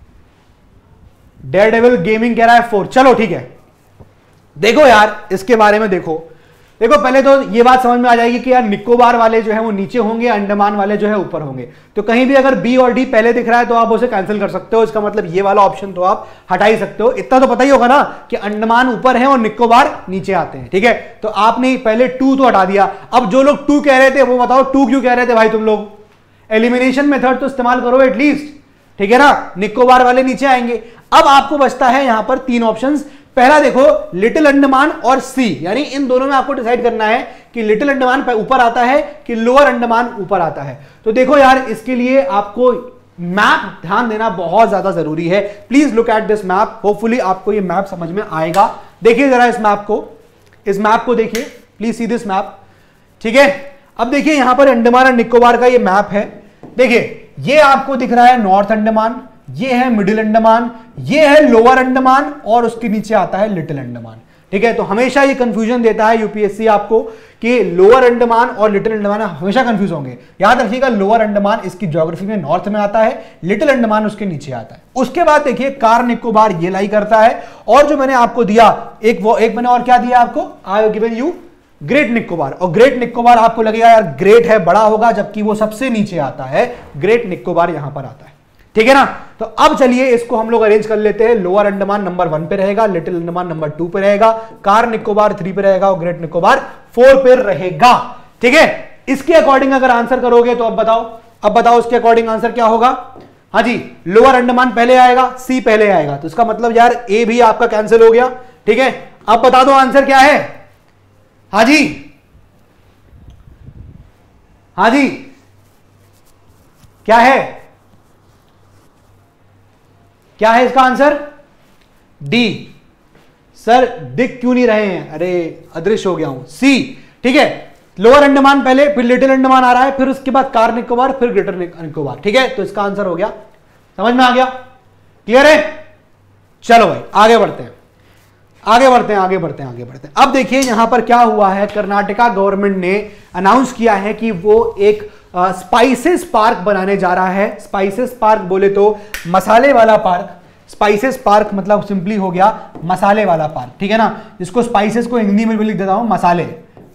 Speaker 1: डेयर डेविल गेमिंग कह रहा है फोर। चलो ठीक है, देखो यार इसके बारे में देखो देखो पहले तो ये बात समझ में आ जाएगी कि यार निकोबार वाले जो है वो नीचे होंगे, अंडमान वाले जो है ऊपर होंगे। तो कहीं भी अगर बी और डी पहले दिख रहा है तो आप उसे कैंसिल कर सकते हो, इसका मतलब ये वाला ऑप्शन तो आप हटा ही सकते हो। इतना तो पता ही होगा ना कि अंडमान ऊपर है और निकोबार नीचे आते हैं, ठीक है। तो आपने पहले टू तो हटा दिया। अब जो लोग टू कह रहे थे वो बताओ टू क्यों कह रहे थे भाई तुम लोग? एलिमिनेशन मेथड तो इस्तेमाल करो एटलीस्ट, ठीक है ना। निकोबार वाले नीचे आएंगे। अब आपको बचता है यहां पर तीन ऑप्शंस। पहला देखो लिटिल अंडमान और सी, यानी इन दोनों में आपको डिसाइड करना है कि लिटिल अंडमान ऊपर आता है कि लोअर अंडमान ऊपर आता है। तो देखो यार इसके लिए आपको मैप ध्यान देना बहुत ज्यादा जरूरी है। Please look at this map, hopefully आपको ये मैप समझ में आएगा। देखिए जरा इस मैप को, इस मैप को देखिए, प्लीज सी दिस मैप, ठीक है। अब देखिए यहां पर अंडमान और निकोबार का ये मैप है। देखिए ये आपको दिख रहा है नॉर्थ अंडमान, ये है मिडिल अंडमान, ये है लोअर अंडमान और उसके नीचे आता है लिटिल अंडमान, ठीक है। तो हमेशा ये कंफ्यूजन देता है यूपीएससी आपको कि लोअर अंडमान और लिटिल अंडमान हमेशा कंफ्यूज होंगे। याद रखिएगा लोअर अंडमान इसकी ज्योग्राफी में नॉर्थ में आता है, लिटिल अंडमान उसके नीचे आता है। उसके बाद देखिए कार निकोबार ये लाई करता है, और जो मैंने आपको दिया एक वो एक मैंने और क्या दिया आपको, I have given you great Nicobar. और ग्रेट निकोबार आपको लगेगा यार ग्रेट है बड़ा होगा, जबकि वो सबसे नीचे आता है, ग्रेट निकोबार यहां पर आता है, ठीक है ना। तो अब चलिए इसको हम लोग अरेंज कर लेते हैं। लोअर अंडमान नंबर वन पे रहेगा, लिटिल अंडमान नंबर टू पे रहेगा, कार निकोबार थ्री पे रहेगा और ग्रेट निकोबार फोर पे रहेगा, ठीक है। इसके अकॉर्डिंग अगर आंसर करोगे तो अब बताओ, अब बताओ इसके अकॉर्डिंग आंसर क्या होगा। हाँ जी, लोअर अंडमान पहले आएगा, सी पहले आएगा, तो इसका मतलब यार ए भी आपका कैंसिल हो गया। ठीक है, अब बता दो आंसर क्या है। हाँ जी, हाँ जी, क्या है, क्या है इसका आंसर? डी। सर दिख क्यों नहीं रहे हैं? अरे अदृश्य हो गया हूं। सी। ठीक है, लोअर अंडमान पहले, फिर लिटिल अंडमान आ रहा है, फिर उसके बाद कार निकोबार, फिर ग्रेटर निकोबार। ठीक है, तो इसका आंसर हो गया, समझ में आ गया? क्लियर है? चलो भाई आगे बढ़ते हैं, आगे बढ़ते हैं, आगे बढ़ते हैं, आगे बढ़ते हैं। अब देखिए यहां पर क्या हुआ है, कर्नाटका गवर्नमेंट ने अनाउंस किया है कि वो एक स्पाइसेस पार्क बनाने जा रहा है। स्पाइसेस पार्क बोले तो मसाले वाला पार्क, स्पाइसेस पार्क मतलब सिंपली हो गया मसाले वाला पार्क। ठीक है ना, जिसको स्पाइसेस को हिंदी में भी लिख देता हूं मसाले।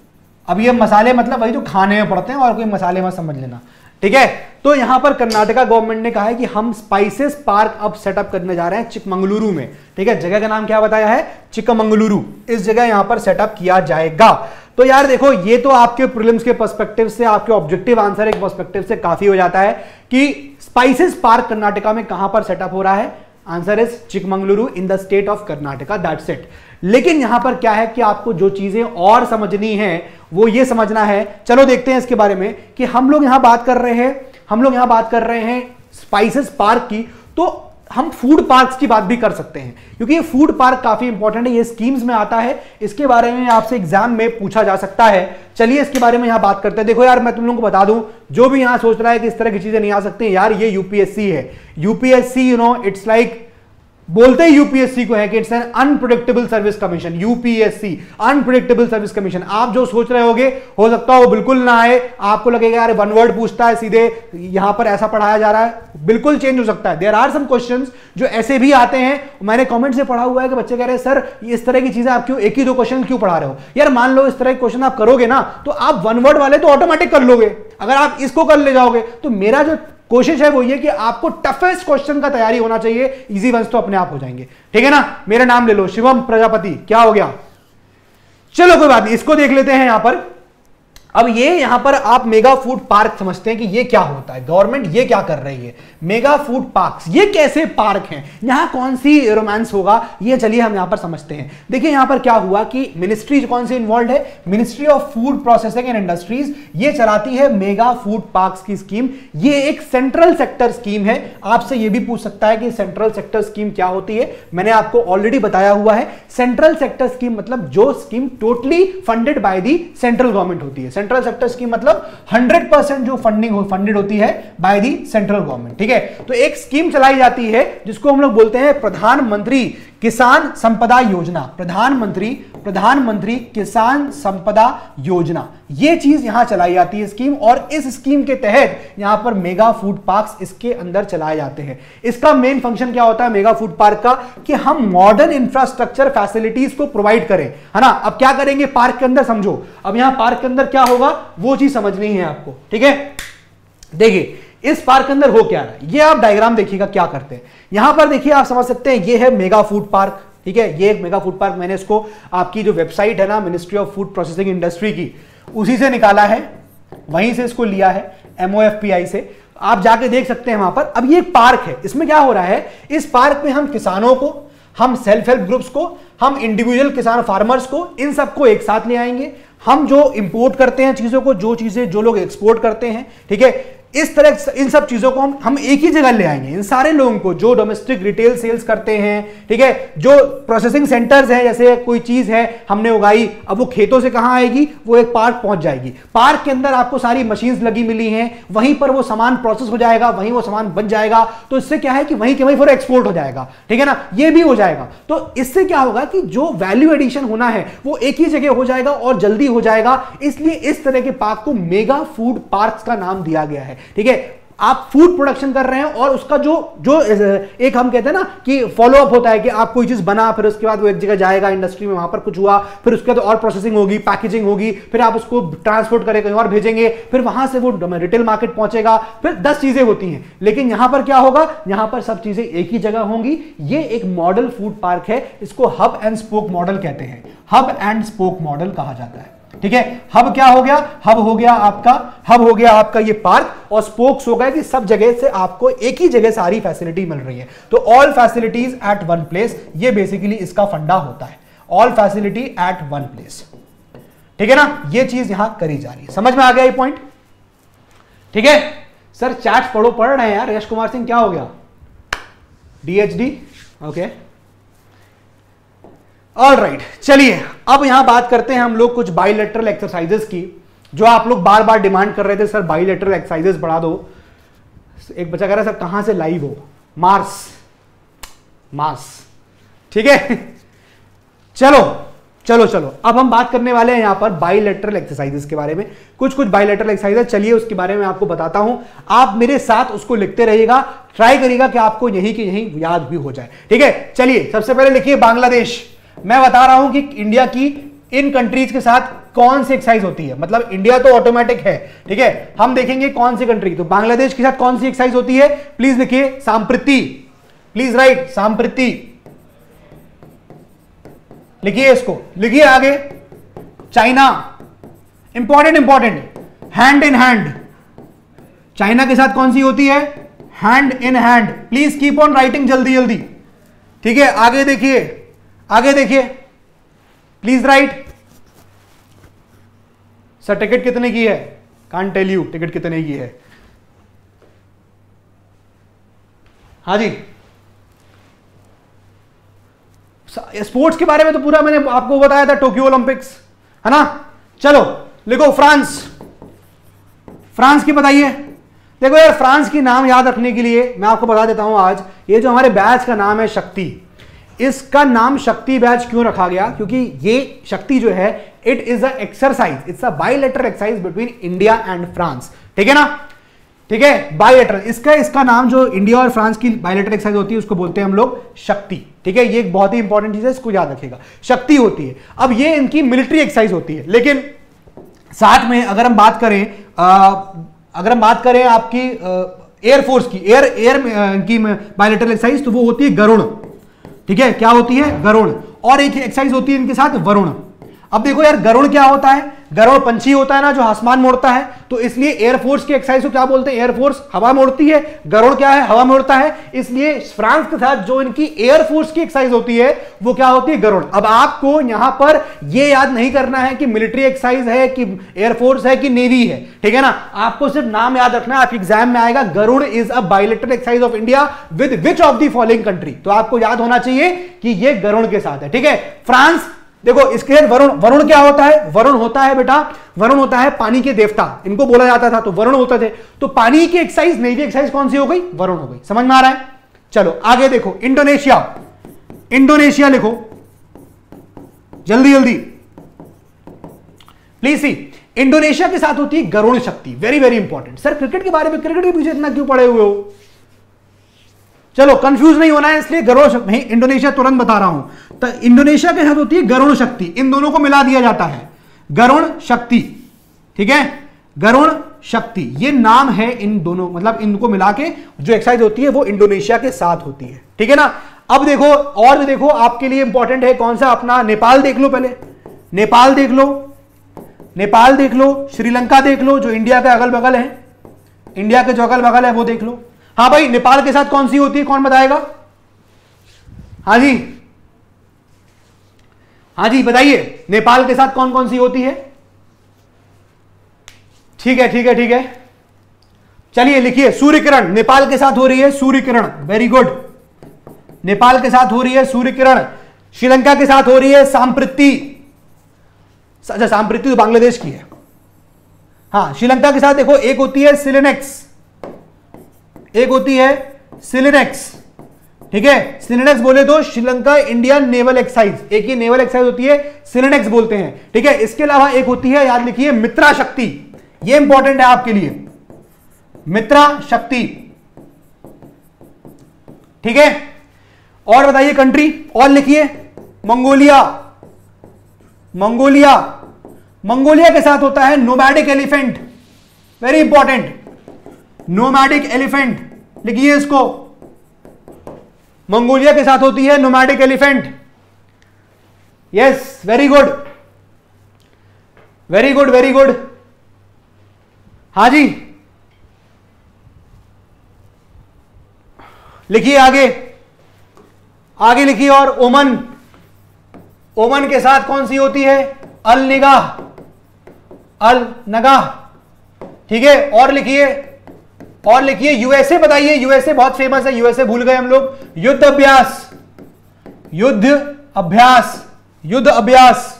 Speaker 1: अब ये मसाले मतलब वही जो खाने में पड़ते हैं, और कोई मसाले मत समझ लेना। ठीक है, तो यहां पर कर्नाटका गवर्नमेंट ने कहा है कि हम स्पाइसेस पार्क अब सेटअप करने जा रहे हैं चिकमंगलुरु में। ठीक है, जगह का नाम क्या बताया है? चिकमंगलुरु। इस जगह यहां पर सेटअप किया जाएगा। तो यार देखो, ये तो आपके प्रीलिम्स के पर्सपेक्टिव से, आपके ऑब्जेक्टिव आंसर एक पर्सपेक्टिव से काफी हो जाता है कि स्पाइसेस पार्क कर्नाटका में कहां पर सेटअप हो रहा है। Answer is Chikmagaluru in the state of Karnataka, that's it. लेकिन यहां पर क्या है कि आपको जो चीजें और समझनी है वो ये समझना है, चलो देखते हैं इसके बारे में, कि हम लोग यहां बात कर रहे हैं, हम लोग यहां बात कर रहे हैं स्पाइसेस पार्क की, तो हम फूड पार्क्स की बात भी कर सकते हैं, क्योंकि ये फूड पार्क काफी इंपॉर्टेंट है, ये स्कीम्स में आता है, इसके बारे में आपसे एग्जाम में पूछा जा सकता है। चलिए इसके बारे में यहां बात करते हैं। देखो यार, मैं तुम लोगों को बता दूं, जो भी यहां सोच रहा है कि इस तरह की चीजें नहीं आ सकती, यार ये यूपीएससी है। UPSC you know it's like, बोलते ही यूपीएससी को है कि it's an unpredictable service commission. UPSC unpredictable service commission. आप जो सोच रहे होगे हो सकता है वो बिल्कुल ना आए, आपको लगेगा यार वन वर्ड पूछता है सीधे, यहां पर ऐसा पढ़ाया जा रहा है, बिल्कुल चेंज हो सकता है। देयर आर सम क्वेश्चंस जो ऐसे भी आते हैं, मैंने कमेंट से पढ़ा हुआ है कि बच्चे कह रहे हैं सर इस तरह की चीजें आप क्यों एक ही दो क्वेश्चन क्यों पढ़ा रहे हो। यार मान लो इस तरह के क्वेश्चन आप करोगे ना, तो आप वन वर्ड वाले तो ऑटोमेटिक कर लोगे, अगर आप इसको कर ले जाओगे। तो मेरा जो कोशिश है वो ये कि आपको टफेस्ट क्वेश्चन का तैयारी होना चाहिए, इजी वंस तो अपने आप हो जाएंगे। ठीक है ना, मेरा नाम ले लो शिवम प्रजापति, क्या हो गया? चलो कोई बात नहीं, इसको देख लेते हैं यहां पर। अब ये यहां पर आप मेगा फूड पार्क समझते हैं कि ये क्या होता है, गवर्नमेंट ये क्या कर रही है, मेगा फूड पार्क्स ये कैसे पार्क हैं, यहां कौन सी रोमांस होगा, ये चलिए हम यहां पर समझते हैं। देखिए यहां पर क्या हुआ कि मिनिस्ट्री कौन सी इन्वॉल्व है, ministry of food processing and industries, ये चलाती है मेगा फूड पार्क्स की स्कीम। ये एक सेंट्रल सेक्टर स्कीम है। आपसे ये भी पूछ सकता है कि सेंट्रल सेक्टर स्कीम क्या होती है, मैंने आपको ऑलरेडी बताया हुआ है। सेंट्रल सेक्टर स्कीम मतलब जो scheme totally funded by the central government होती है। सेंट्रल सेक्टर स्कीम मतलब हंड्रेड परसेंट जो फंडिंग हो फंडेड होती है बाय दी सेंट्रल गवर्नमेंट। ठीक है, तो एक स्कीम चलाई जाती है जिसको हम लोग बोलते हैं प्रधानमंत्री किसान संपदा योजना। प्रधानमंत्री प्रधानमंत्री किसान संपदा योजना, ये चीज यहां चलाई जाती है स्कीम, और इस स्कीम के तहत यहां पर मेगा फूड पार्क्स इसके अंदर चलाए जाते हैं। इसका मेन फंक्शन क्या होता है मेगा फूड पार्क का, कि हम मॉडर्न इंफ्रास्ट्रक्चर फैसिलिटीज को प्रोवाइड करें, है ना। अब क्या करेंगे पार्क के अंदर, समझो। अब यहां पार्क के अंदर क्या होगा वो चीज समझनी है आपको। ठीक है, देखिए इस पार्क के अंदर हो क्या रहा है, ये आप डायग्राम देखिएगा क्या करते हैं। यहां पर देखिए आप समझ सकते हैं, ये है मेगा फूड पार्क। ठीक है, ये एक मेगा फूड पार्क, मैंने इसको आपकी जो वेबसाइट है ना ministry of food processing industry की, उसी से निकाला है, वहीं से इसको लिया है एमओएफपीआई से। आप जाके देख सकते हैं वहां पर। अब ये एक पार्क है, इसमें क्या हो रहा है, इस पार्क में हम किसानों को, हम सेल्फ हेल्प ग्रुप्स को, हम इंडिविजुअल किसान फार्मर्स को, इन सबको एक साथ ले आएंगे। हम जो इंपोर्ट करते हैं चीजों को, जो चीजें जो लोग एक्सपोर्ट करते हैं, ठीक है, इस तरह इन सब चीजों को हम हम एक ही जगह ले आएंगे। इन सारे लोगों को जो डोमेस्टिक रिटेल सेल्स करते हैं, ठीक है, जो प्रोसेसिंग सेंटर्स हैं, जैसे कोई चीज है हमने उगाई, अब वो खेतों से कहां आएगी, वो एक पार्क पहुंच जाएगी। पार्क के अंदर आपको सारी मशीन्स लगी मिली हैं, वहीं पर वो सामान प्रोसेस हो जाएगा, वहीं वो सामान बन जाएगा। तो इससे क्या है कि वहीं के वहीं फिर एक्सपोर्ट हो जाएगा। ठीक है ना, ये भी हो जाएगा। तो इससे क्या होगा कि जो वैल्यू एडिशन होना है वो एक ही जगह हो जाएगा और जल्दी हो जाएगा। इसलिए इस तरह के पार्क को मेगा फूड पार्क्स का नाम दिया गया है। ठीक है, आप फूड प्रोडक्शन कर रहे हैं और उसका जो जो एक हम कहते हैं ना कि फॉलो अप होता है कि आप कोई चीज बना, फिर उसके बाद वो एक जगह जाएगा इंडस्ट्री में, वहां पर कुछ हुआ, फिर उसके बाद और प्रोसेसिंग होगी, पैकेजिंग होगी, फिर आप उसको ट्रांसपोर्ट करें कहीं और भेजेंगे, फिर वहां से वो रिटेल मार्केट पहुंचेगा, फिर दस चीजें होती हैं। लेकिन यहां पर क्या होगा, यहां पर सब चीजें एक ही जगह होंगी। ये एक मॉडल फूड पार्क है, इसको हब एंड स्पोक मॉडल कहते हैं। हब एंड स्पोक मॉडल कहा जाता है। ठीक है। हब क्या हो गया, हब हो गया आपका, हब हो गया आपका ये पार्क, और स्पोक्स हो गया कि सब जगह से आपको एक ही जगह सारी फैसिलिटी मिल रही है। तो all facilities at one place, ये बेसिकली इसका फंडा होता है, all facility at one place. ठीक है ना, ये चीज यहां करी जा रही है। समझ में आ गया ये पॉइंट? ठीक है सर, चैट पढ़ो, पढ़ रहे हैं यार। यश कुमार सिंह क्या हो गया, डीएचडी, ओके ऑल राइट। चलिए अब यहां बात करते हैं हम लोग कुछ बाइलेटरल एक्सरसाइजेस की, जो आप लोग बार बार डिमांड कर रहे थे, सर बाइलेटरल एक्सरसाइजेस बढ़ा दो। एक बच्चा कह रहा है सर कहां से लाइव हो, मार्स, मार्स, ठीक है। चलो चलो चलो अब हम बात करने वाले हैं यहां पर बाइलेटरल एक्सरसाइजेस के बारे में, कुछ कुछ बाइलेटरल एक्सरसाइजेस। चलिए उसके बारे में आपको बताता हूं, आप मेरे साथ उसको लिखते रहिएगा, ट्राई करिएगा कि आपको यही कि यही याद भी हो जाए। ठीक है, चलिए सबसे पहले लिखिए बांग्लादेश। मैं बता रहा हूं कि इंडिया की इन कंट्रीज के साथ कौन सी एक्सरसाइज होती है, मतलब इंडिया तो ऑटोमेटिक है, ठीक है, हम देखेंगे कौन सी कंट्री। तो बांग्लादेश के साथ कौन सी एक्सरसाइज होती है, प्लीज लिखिए सांप्रति, प्लीज राइट सांप्रति, लिखिए इसको, लिखिए आगे। China, important important, hand in hand, China के साथ कौन सी होती है, hand in hand. Please keep on writing जल्दी जल्दी, ठीक है। आगे देखिए, आगे देखिए, प्लीज राइट। सर टिकट कितने की है, कांट टेल यू टिकट कितने की है। हाँ जी, स्पोर्ट्स के बारे में तो पूरा मैंने आपको बताया था, टोक्यो ओलंपिक्स, है ना। चलो लिखो फ्रांस, फ्रांस की बताइए। देखो यार, फ्रांस की नाम याद रखने के लिए मैं आपको बता देता हूं आज, ये जो हमारे बैच का नाम है शक्ति, इसका नाम शक्ति बैच क्यों रखा गया, क्योंकि ये शक्ति जो है it is a exercise, it's a bilateral exercise between India and France, ठीक है ना, ठीक है, बाइलेटरल। इसका इसका नाम जो इंडिया और फ्रांस की बाइलेटरल एक्सरसाइज होती है उसको बोलते हैं हम लोग शक्ति, ठीक है। ये एक बहुत ही इंपॉर्टेंट चीज है, इसको याद रखिएगा, शक्ति होती है। अब ये इनकी मिलिट्री एक्सरसाइज होती है, लेकिन साथ में अगर हम बात करें आ, अगर हम बात करें आपकी एयरफोर्स की, एयर एयर की बाइलेटरल एक्सरसाइज, तो वो होती है गरुण, ठीक है। क्या होती है, गरुण। और एक एक्सरसाइज होती है इनके साथ वरुण। अब देखो यार, गरुण क्या होता है, गरुड़ पंछी होता है ना जो आसमान मोड़ता है, तो इसलिए एयरफोर्स की एक्सरसाइज को क्या बोलते हैं, एयरफोर्स हवा मोड़ती है, गरुड़ क्या है, हवा मोड़ता है, इसलिए फ्रांस के साथ जो इनकी एयरफोर्स की एक्सरसाइज होती है वो क्या होती है, गरुड़। अब आपको यहां पर ये याद नहीं करना है कि मिलिट्री एक्सरसाइज है कि एयरफोर्स है कि नेवी है, ठीक है ना, आपको सिर्फ नाम याद रखना है। आपके एग्जाम में आएगा Garuda is a bilateral exercise of India with which of the following country, तो आपको याद होना चाहिए कि ये गरुड़ के साथ है, ठीक है। फ्रांस, देखो इसके साथ वरुण, वरुण क्या होता है, वरुण होता है बेटा, वरुण होता है पानी के देवता, इनको बोला जाता था, तो वरुण होते थे। तो पानी की एक्सरसाइज, नेवी एक्सरसाइज कौन सी हो गई, वरुण हो गई। समझ में आ रहा है? चलो आगे देखो, इंडोनेशिया, इंडोनेशिया लिखो जल्दी जल्दी प्लीज सी। इंडोनेशिया के साथ होती है Garuda Shakti, very very important. Sir cricket के बारे में, क्रिकेट के पीछे इतना क्यों पड़े हुए हो, चलो कंफ्यूज नहीं होना है, इसलिए गरुड़ शक्ति, इंडोनेशिया तुरंत बता रहा हूं। तो इंडोनेशिया के साथ होती है गरुड़ शक्ति, इन दोनों को मिला दिया जाता है, गरुड़ शक्ति, ठीक है, गरुड़ शक्ति, ये नाम है इन दोनों, मतलब इनको मिला के जो एक्सरसाइज होती है वो इंडोनेशिया के साथ होती है, ठीक है ना। अब देखो और भी देखो, आपके लिए इंपॉर्टेंट है कौन सा, अपना नेपाल देख लो, पहले नेपाल देख लो, नेपाल देख लो, श्रीलंका देख लो, जो इंडिया के अगल बगल है, इंडिया के जो अगल बगल है वो देख लो। हाँ भाई, नेपाल के साथ कौन सी होती है, कौन बताएगा? हाँ जी, हाँ जी बताइए, नेपाल के साथ कौन कौन सी होती है? ठीक है ठीक है ठीक है, चलिए लिखिए, सूर्य किरण नेपाल के साथ हो रही है, सूर्य किरण, वेरी गुड, नेपाल के साथ हो रही है सूर्य किरण। श्रीलंका के साथ हो रही है सांप्रति, अच्छा सांप्रति तो बांग्लादेश की है। हाँ, श्रीलंका के साथ देखो, एक होती है सिलेनेक्स, एक होती है सिलेनेक्स, ठीक है। सिलेनेक्स बोले तो श्रीलंका इंडियन नेवल एक्सरसाइज, एक ही नेवल एक्सरसाइज होती है, सिलेनेक्स बोलते हैं, ठीक है। इसके अलावा एक होती है, याद लिखिए, मित्रा शक्ति, ये इंपॉर्टेंट है आपके लिए, मित्रा शक्ति, ठीक है। और बताइए कंट्री, और लिखिए, मंगोलिया, मंगोलिया, मंगोलिया के साथ होता है nomadic elephant, very important, nomadic elephant, लिखिए इसको, मंगोलिया के साथ होती है nomadic elephant, yes very good. Very good very good. हाँ जी, लिखिए आगे, आगे लिखिए। और ओमन, ओमन के साथ कौन सी होती है? अल निगाह, अल नगाह। ठीक है, और लिखिए, और लिखिए यूएसए बताइए, यूएसए बहुत फेमस है, यूएसए भूल गए हम लोग। युद्ध अभ्यास, युद्ध अभ्यास, युद्ध अभ्यास,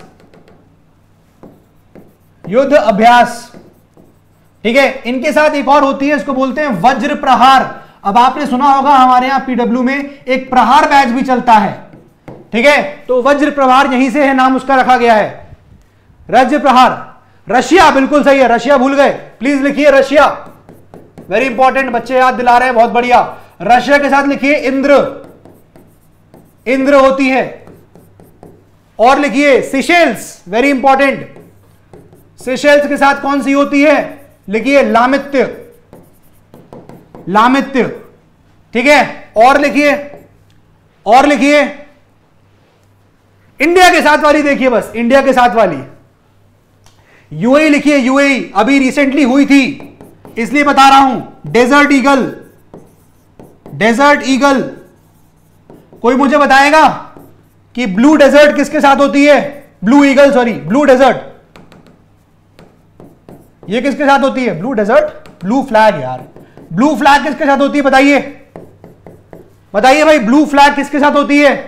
Speaker 1: युद्ध अभ्यास। ठीक है, इनके साथ एक और होती है, इसको बोलते हैं वज्र प्रहार। अब आपने सुना होगा हमारे यहां पीडब्ल्यू में एक प्रहार बैच भी चलता है। ठीक है, तो वज्र प्रहार यहीं से है, नाम उसका रखा गया है, वज्र प्रहार। रशिया बिल्कुल सही है, रशिया भूल गए, प्लीज लिखिए रशिया, वेरी इंपॉर्टेंट, बच्चे याद दिला रहे हैं, बहुत बढ़िया। रशिया के साथ लिखिए इंद्र, इंद्र होती है। और लिखिए सिशेल्स, वेरी इंपॉर्टेंट, सिशेल्स के साथ कौन सी होती है? लिखिए लामित्य, लामित्य। ठीक है, और लिखिए, और लिखिए इंडिया के साथ वाली, देखिए बस इंडिया के साथ वाली यूएई लिखिए, यूएई अभी रिसेंटली हुई थी इसलिए बता रहा हूं। Desert eagle, desert eagle. कोई मुझे बताएगा कि ब्लू डेजर्ट किसके साथ होती है? Blue eagle, sorry blue desert, ये किसके साथ होती है? ब्लू डेजर्ट, ब्लू फ्लैग यार, ब्लू फ्लैग किसके साथ होती है बताइए, बताइए भाई, ब्लू फ्लैग किसके साथ होती है?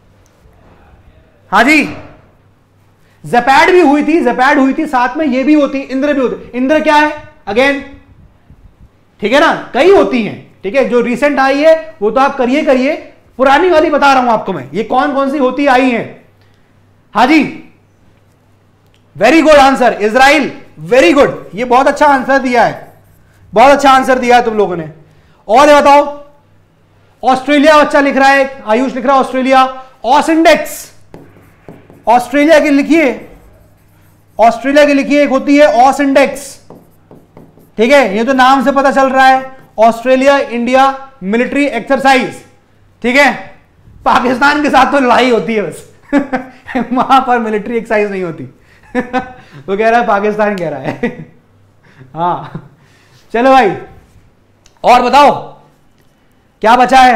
Speaker 1: हाँ जी, ज़ेपैड भी हुई थी, ज़ेपैड हुई थी, साथ में ये भी होती, इंद्र भी होती। इंद्र क्या है अगेन? ठीक है ना, कई होती हैं। ठीक है, जो रिसेंट आई है वो तो आप करिए करिए, पुरानी वाली बता रहा हूं आपको मैं, ये कौन कौन सी होती आई हैं। हाँ जी, very good answer, Israel, very good, ये बहुत अच्छा आंसर दिया है, बहुत अच्छा आंसर दिया है तुम लोगों ने। और ये बताओ, ऑस्ट्रेलिया बच्चा लिख रहा है, आयुष लिख रहा है ऑस्ट्रेलिया। ऑसिंडेक्स, ऑस्ट्रेलिया की लिखिए, ऑस्ट्रेलिया की लिखिए, एक होती है ऑसिंडेक्स। ठीक है, ये तो नाम से पता चल रहा है, ऑस्ट्रेलिया इंडिया मिलिट्री एक्सरसाइज। ठीक है, पाकिस्तान के साथ तो लड़ाई होती है बस वहां पर मिलिट्री एक्सरसाइज नहीं होती वो कह रहा है पाकिस्तान कह रहा है हाँ चलो भाई, और बताओ क्या बचा है?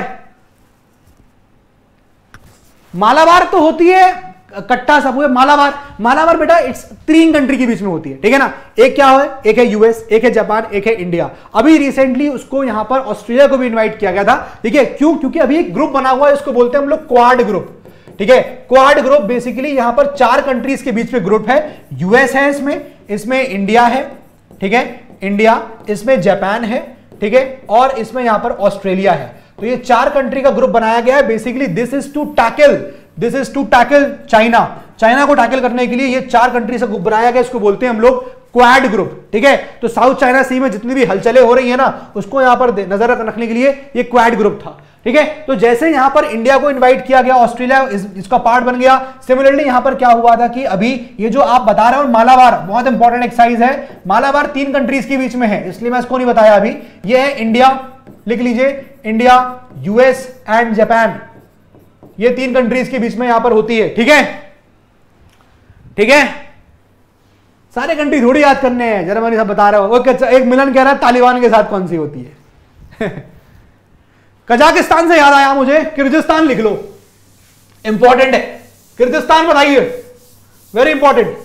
Speaker 1: मालाबार तो होती है कट्टा सब हुए, मालाबार, मालाबार बेटा इट्स तीन कंट्री के बीच में होती है। ठीक है ना, एक क्या है? एक है यूएस, एक है जापान, एक है इंडिया। अभी रिसेंटली उसको यहां पर ऑस्ट्रेलिया को भी इनवाइट किया गया था। ठीक है, क्यों? क्योंकि अभी एक ग्रुप बना हुआ है, इसको बोलते हैं हम लोग क्वाड ग्रुप। ठीक है, क्वाड ग्रुप बेसिकली यहां पर चार कंट्रीज के बीच में ग्रुप है। यूएस है इसमें, इसमें इंडिया है, ठीक है, इंडिया, इसमें जापान है, ठीक है, और इसमें यहां पर ऑस्ट्रेलिया है। तो ये चार कंट्री का ग्रुप बनाया गया है। Basically this is to tackle this is to tackle China, China को टैकल करने के लिए ये चार कंट्री से ग्रुप बनाया गया, इसको बोलते हैं हम लोग क्वाड ग्रुप। ठीक है, तो साउथ चाइना सी में जितनी भी हलचलें हो रही है ना, उसको यहां पर नजर रखने के लिए ये क्वाड ग्रुप था। ठीक है, तो जैसे यहां पर इंडिया को इनवाइट किया गया, ऑस्ट्रेलिया इस, इसका पार्ट बन गया। सिमिलरली यहां पर क्या हुआ था कि अभी ये जो आप बता रहे हो मालाबार, बहुत इंपॉर्टेंट एक्सरसाइज है। मालाबार तीन कंट्रीज के बीच में है, इसलिए मैं इसको नहीं बताया अभी। ये है इंडिया, लिख लीजिए, इंडिया, यूएस एंड जापान, ये तीन कंट्रीज के बीच में यहां पर होती है। ठीक है, ठीक है, सारे कंट्री थोड़ी याद करने हैं, जरा मैंने सब बता रहा हूं। एक मिलन कह रहा है तालिबान के साथ कौन सी होती है कजाकिस्तान से याद आया मुझे, किर्गिस्तान लिख लो, इंपॉर्टेंट है। किर्गिस्तान बताइए, वेरी इंपॉर्टेंट।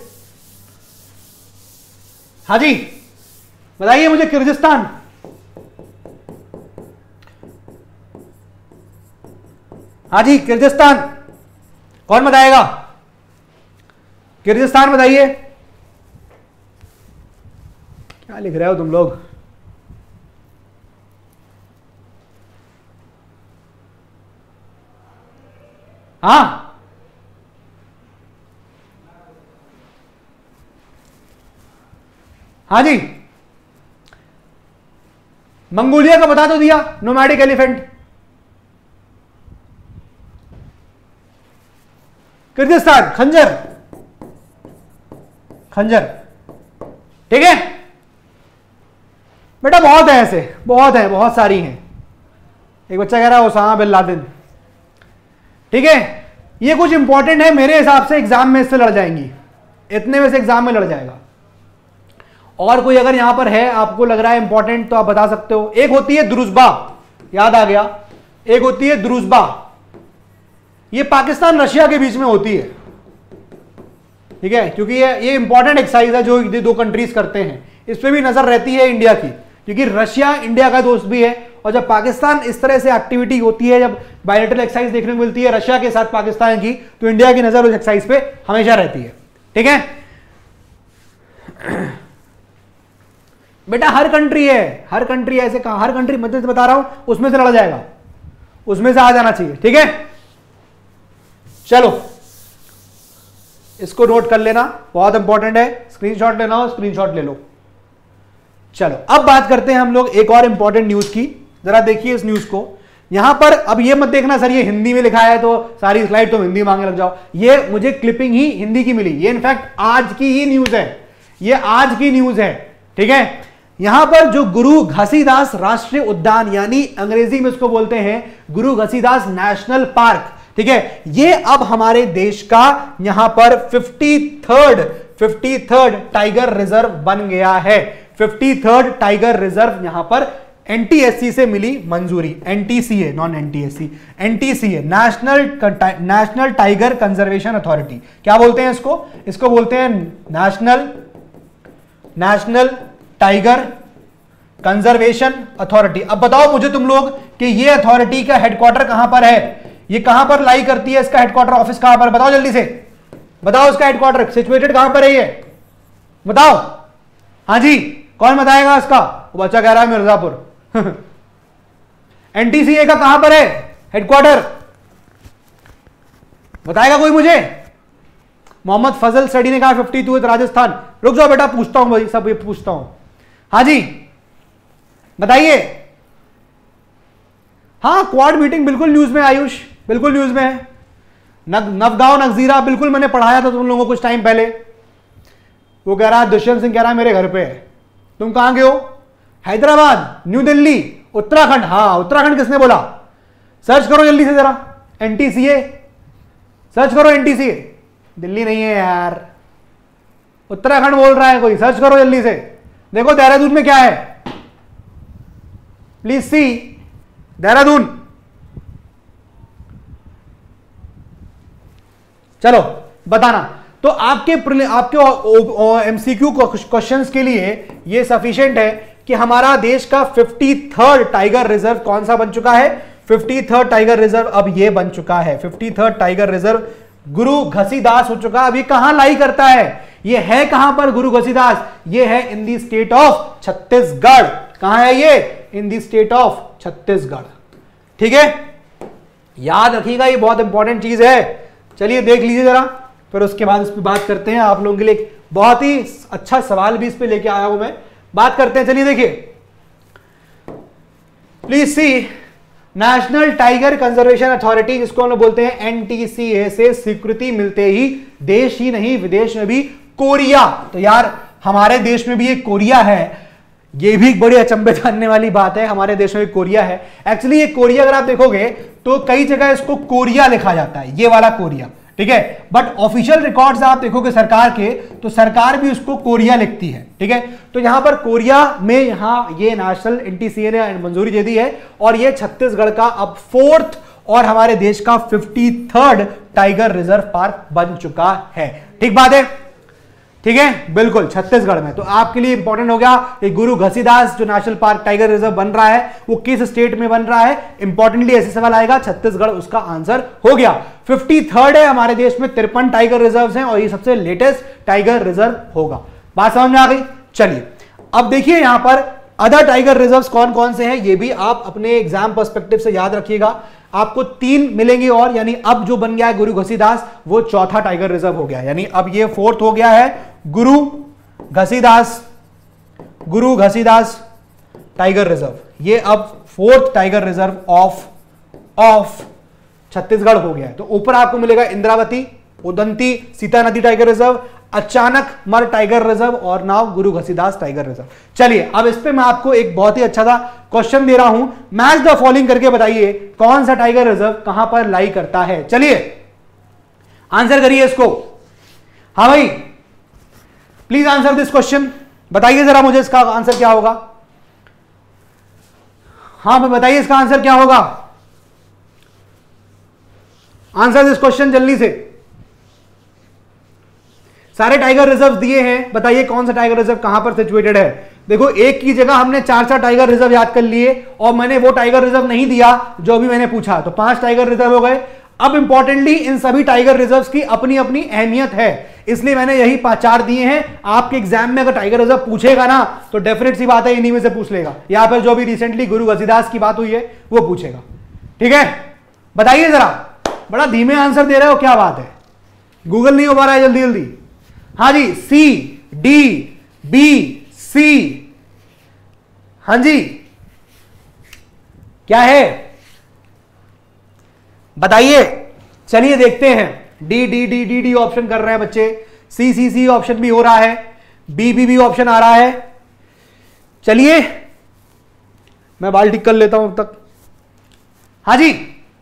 Speaker 1: हाँ जी, बताइए मुझे किर्गिस्तान। हाँ जी, किर्गिस्तान कौन बताएगा? किर्गिस्तान बताइए, क्या लिख रहे हो तुम लोग? हाँ, हाँ जी, मंगोलिया का बता तो दिया, नोमैडिक एलिफेंट। किर्गिस्तान खंजर, खंजर। ठीक है बेटा, बहुत है ऐसे, बहुत है, बहुत सारी हैं। एक बच्चा कह रहा है ओसामा बिन लादेन। ठीक है, ये कुछ इंपॉर्टेंट है मेरे हिसाब से, एग्जाम में इससे लड़ जाएंगी, इतने में से एग्जाम में लड़ जाएगा। और कोई अगर यहां पर है आपको लग रहा है इंपॉर्टेंट तो आप बता सकते हो। एक होती है द्रुजबा, याद आ गया, एक होती है द्रुजबा, ये पाकिस्तान रशिया के बीच में होती है, ठीक है, क्योंकि ये ये इंपॉर्टेंट एक्सरसाइज है जो दो कंट्रीज करते हैं, इस पे भी नजर रहती है इंडिया की, क्योंकि रशिया इंडिया का दोस्त भी है, और जब पाकिस्तान इस तरह से एक्टिविटी होती है, जब बायलैटरल एक्सरसाइज देखने को मिलती है रशिया के साथ पाकिस्तान की, तो इंडिया की नजर उस एक्सरसाइज पे हमेशा रहती है, ठीक है। बेटा हर कंट्री है, हर कंट्री ऐसे कहा, हर कंट्री मध्य से बता रहा हूं, उसमें से लड़ा जाएगा, उसमें से आ जाना चाहिए, ठीक है। चलो इसको नोट कर लेना, बहुत इंपॉर्टेंट है, स्क्रीनशॉट लेना हो स्क्रीनशॉट ले लो। चलो अब बात करते हैं हम लोग एक और इंपॉर्टेंट न्यूज की, जरा देखिए इस न्यूज को। यहां पर अब ये मत देखना सर ये हिंदी में लिखा है तो सारी स्लाइड तो हिंदी मांगने लग जाओ, ये मुझे क्लिपिंग ही हिंदी की मिली, ये इनफैक्ट आज की ही न्यूज है, ये आज की न्यूज है, ठीक है। यहां पर जो गुरु घसीदास राष्ट्रीय उद्यान, यानी अंग्रेजी में उसको बोलते हैं गुरु घसीदास नेशनल पार्क, ठीक है, ये अब हमारे देश का यहां पर fifty third fifty third tiger reserve बन गया है। फिफ्टी थर्ड टाइगर रिजर्व यहां पर एनटीएससी से मिली मंजूरी, NTCA non NTSC, NTCA national national tiger conservation authority, क्या बोलते हैं इसको, इसको बोलते हैं national national tiger conservation authority. अब बताओ मुझे तुम लोग कि ये अथॉरिटी का हेडक्वार्टर कहां पर है, ये कहां पर लाई करती है, इसका हेडक्वार्टर ऑफिस कहां पर, बताओ जल्दी से बताओ, इसका हेडक्वार्टर सिचुएटेड कहां पर है ये बताओ। हाँ जी कौन बताएगा इसका, वो बच्चा कह रहा है मिर्जापुर। एनटीसीए का कहां पर है हेडक्वार्टर, बताएगा कोई मुझे। मोहम्मद फजल स्टडी ने कहा फिफ्टी टू राजस्थान, रुक जाओ बेटा पूछता हूं भाई, सब ये पूछता हूं। हाँ जी बताइए। हाँ क्वाड मीटिंग बिल्कुल न्यूज में, आयुष बिल्कुल न्यूज में है, नवगांव नगजीरा बिल्कुल मैंने पढ़ाया था तुम लोगों को कुछ टाइम पहले। वो कह रहा है दुष्यंत सिंह कह रहा है मेरे घर पे है, तुम कहां गए हो, हैदराबाद, न्यू दिल्ली, उत्तराखंड, हाँ उत्तराखंड किसने बोला, सर्च करो जल्दी से जरा, एनटीसीए सर्च करो, एनटीसीए दिल्ली नहीं है यार, उत्तराखंड बोल रहा है कोई, सर्च करो जल्दी से, देखो देहरादून में क्या है, प्लीज सी देहरादून। चलो बताना, तो आपके आपके एमसीक्यू क्वेश्चंस के लिए ये सफिशिएंट है कि हमारा देश का फिफ्टी थर्ड टाइगर रिजर्व कौन सा बन चुका है, फिफ्टी थर्ड टाइगर रिजर्व अब ये बन चुका है, फिफ्टी थर्ड टाइगर रिजर्व गुरु घसीदास हो चुका। अब ये कहां लाई करता है, ये है कहां पर गुरु घसीदास, ये है in the state of Chhattisgarh. कहां है ये, in the state of Chhattisgarh, ठीक है, याद रखिएगा ये बहुत इंपॉर्टेंट चीज है। चलिए देख लीजिए जरा, फिर उसके बाद इस पर बात करते हैं। आप लोगों के लिए बहुत ही अच्छा सवाल भी इस पे लेके आया हूं मैं, बात करते हैं। चलिए देखिए, please see national tiger conservation authority, जिसको हम लोग बोलते हैं एनटीसीए, से स्वीकृति मिलते ही देश ही नहीं विदेश में भी कोरिया, तो यार हमारे देश में भी एक कोरिया है, ये भी एक बड़ी अचंभे जानने वाली बात है, हमारे देश में एक कोरिया है। एक्चुअली ये कोरिया अगर आप देखोगे तो कई जगह इसको कोरिया लिखा जाता है, ये वाला कोरिया, ठीक है, बट ऑफिशियल रिकॉर्ड्स आप देखोगे सरकार के, तो सरकार भी उसको कोरिया लिखती है, ठीक है। तो यहां पर कोरिया में यहां ये नेशनल एनटीसीए ने मंजूरी दे दी है, और ये छत्तीसगढ़ का अब फोर्थ और हमारे देश का fifty third tiger reserve park बन चुका है, ठीक बात है, ठीक है, बिल्कुल छत्तीसगढ़ में। तो आपके लिए इंपॉर्टेंट हो गया कि गुरु घसीदास जो नेशनल पार्क टाइगर रिजर्व बन रहा है वो किस स्टेट में बन रहा है, इंपॉर्टेंटली ऐसे सवाल आएगा, छत्तीसगढ़ उसका आंसर हो गया। फिफ्टी थर्ड है हमारे देश में, तिरपन टाइगर रिजर्व हैं, और ये सबसे लेटेस्ट टाइगर रिजर्व होगा। बात समझ में आ गई। चलिए अब देखिए यहां पर अदर टाइगर रिजर्व्स कौन कौन से हैं, ये भी आप अपने एग्जाम पर्सपेक्टिव से याद रखिएगा। आपको तीन मिलेंगे और, यानी अब जो बन गया है गुरु घसीदास वो चौथा टाइगर रिजर्व हो गया, यानी अब ये फोर्थ हो गया है गुरु घसीदास, गुरु घसीदास टाइगर रिजर्व, ये अब fourth tiger reserve of of Chhattisgarh हो गया है। तो ऊपर आपको मिलेगा इंद्रावती, उदंती, सीता नदी टाइगर रिजर्व, अचानक मर टाइगर रिजर्व, और नाउ गुरु घसीदास टाइगर रिजर्व। चलिए अब इस पे मैं आपको एक बहुत ही अच्छा सा क्वेश्चन दे रहा हूं, मैच द फॉलोइंग करके बताइए कौन सा टाइगर रिजर्व कहां पर लाई करता है। चलिए आंसर करिए इसको। हाँ भाई प्लीज आंसर दिस क्वेश्चन, बताइए जरा मुझे इसका आंसर क्या होगा। हाँ भाई बताइए इसका आंसर क्या होगा। आंसर दिस क्वेश्चन जल्दी से। सारे टाइगर रिजर्व दिए हैं, बताइए कौन सा टाइगर रिजर्व कहां पर सिचुएटेड है। देखो एक की जगह हमने चार चार टाइगर रिजर्व याद कर लिए और मैंने वो टाइगर रिजर्व नहीं दिया जो भी मैंने पूछा, तो पांच टाइगर रिजर्व हो गए। अब इंपॉर्टेंटली इन सभी टाइगर रिजर्व्स की अपनी अपनी अहमियत है, इसलिए मैंने यही चार दिए हैं। आपके एग्जाम में अगर टाइगर रिजर्व पूछेगा ना तो डेफिनेट सी बात है इन्हीं में से पूछ लेगा, या फिर जो भी रिसेंटली गुरु घसीदास की बात हुई है वो पूछेगा। ठीक है, बताइए जरा, बड़ा धीमे आंसर दे रहे हो, क्या बात है, गूगल नहीं हो पा रहा है जल्दी जल्दी। हाँ जी, सी डी बी सी, हाँ जी क्या है बताइए। चलिए देखते हैं, D D D D D option कर रहे हैं बच्चे, सी सी सी ऑप्शन भी हो रहा है, बी बी बी ऑप्शन आ रहा है। चलिए मैं बाल ठीक कर लेता हूं अब तक। हाँ जी,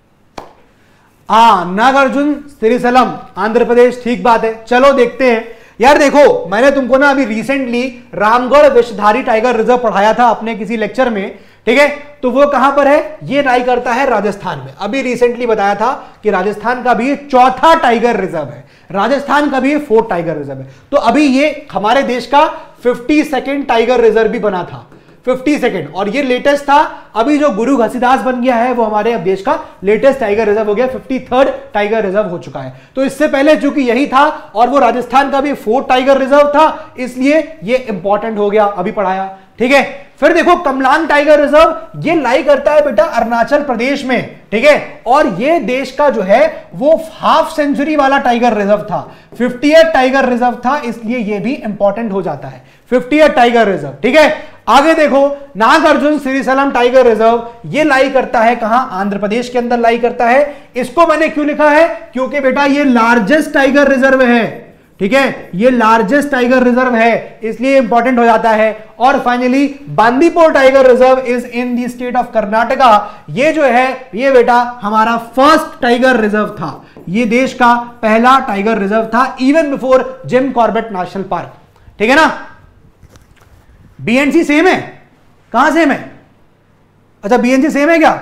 Speaker 1: हाँ नागार्जुन श्रीशैलम आंध्र प्रदेश, ठीक बात है। चलो देखते हैं यार। देखो मैंने तुमको ना अभी recently Ramgarh Vishdhari tiger reserve पढ़ाया था अपने किसी लेक्चर में, ठीक है, तो वो कहां पर है, ये लाई करता है राजस्थान में। अभी रिसेंटली बताया था कि राजस्थान का भी चौथा टाइगर रिजर्व है, राजस्थान का भी फोर्थ टाइगर रिजर्व है। तो अभी ये हमारे देश का फिफ्टी सेकेंड टाइगर रिजर्व भी बना था, फिफ्टी सेकेंड, और ये लेटेस्ट था। अभी जो गुरु घसीदास बन गया है वो हमारे अब देश का लेटेस्ट टाइगर रिजर्व हो गया, फिफ्टी थर्ड टाइगर रिजर्व हो चुका है। तो इससे पहले चूंकि यही था और वो राजस्थान का भी फोर्थ टाइगर रिजर्व था, इसलिए ये इंपॉर्टेंट हो गया, अभी पढ़ाया। ठीक है, फिर देखो कमलांग टाइगर रिजर्व ये लाई करता है बेटा अरुणाचल प्रदेश में, ठीक है, और ये देश का जो है वो हाफ सेंचुरी वाला टाइगर रिजर्व था, फिफ्टियथ टाइगर रिजर्व था, इसलिए ये भी इंपॉर्टेंट हो जाता है, फिफ्टियथ टाइगर रिजर्व। ठीक है, आगे देखो नागार्जुन श्रीशैलम टाइगर रिजर्व ये लाई करता है कहां, आंध्र प्रदेश के अंदर लाई करता है। इसको मैंने क्यों लिखा है, क्योंकि बेटा ये लार्जेस्ट टाइगर रिजर्व है, ठीक है, ये लार्जेस्ट टाइगर रिजर्व है, इसलिए इंपॉर्टेंट हो जाता है। और finally Bandipur tiger reserve is in the state of Karnataka, ये जो है ये बेटा हमारा फर्स्ट टाइगर रिजर्व था, ये देश का पहला टाइगर रिजर्व था, even before Jim Corbett national park. ठीक है ना, बीएनसी सेम है, कहां सेम है, अच्छा बीएनसी सेम है क्या,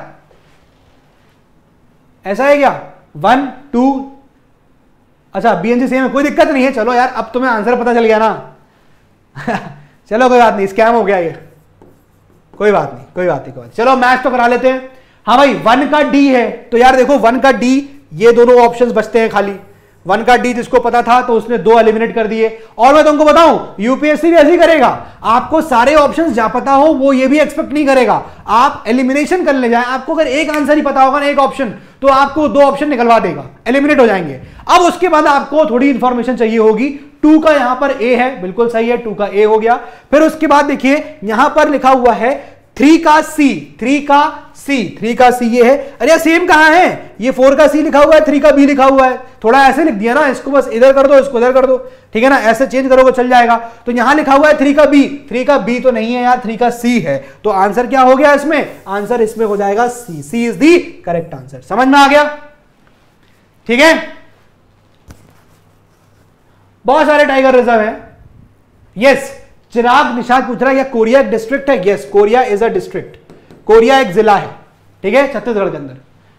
Speaker 1: ऐसा है क्या, वन टू, अच्छा बीएनसी सेम है, कोई दिक्कत नहीं है। चलो यार अब तुम्हें आंसर पता चल गया ना चलो कोई बात नहीं, स्कैम हो गया ये, कोई बात नहीं कोई बात नहीं कोई बात। चलो मैच तो करा लेते हैं। हाँ भाई वन का डी है, तो यार देखो वन का डी, ये दोनों ऑप्शंस बचते हैं खाली। वन का डी जिसको पता था तो उसने दो एलिमिनेट कर दिए। और मैं तुमको बताऊं यूपीएससी भी ऐसे ही करेगा, आपको सारे ऑप्शंस जा पता हो वो ये भी एक्सपेक्ट नहीं करेगा आप एलिमिनेशन कर ले जाए। आपको अगर एक आंसर ही पता होगा ना, एक ऑप्शन, तो आपको दो ऑप्शन निकलवा देगा, एलिमिनेट हो जाएंगे। अब उसके बाद आपको थोड़ी इंफॉर्मेशन चाहिए होगी। टू का यहां पर ए है, बिल्कुल सही है, टू का ए हो गया। फिर उसके बाद देखिए यहां पर लिखा हुआ है थ्री का सी, थ्री का सी, थ्री का सी ये है, अरे सेम कहां है, ये फोर का सी लिखा हुआ है, थ्री का बी लिखा हुआ है, थोड़ा ऐसे लिख दिया ना, इसको बस इधर कर दो, इसको इधर कर दो, ठीक है ना, ऐसे चेंज करोगे चल जाएगा। तो यहां लिखा हुआ है थ्री का बी, थ्री का बी तो नहीं है यार, थ्री का सी है। तो आंसर क्या हो गया इसमें, आंसर इसमें हो जाएगा C, C is the correct answer. समझ में आ गया, ठीक है। बहुत सारे टाइगर रिजर्व है। यस, चिराग निशाद पूछ रहा है क्या कोरिया एक डिस्ट्रिक्ट है, yes Korea is a district, Korea एक जिला है, ठीक है, छत्तीसगढ़ के अंदर।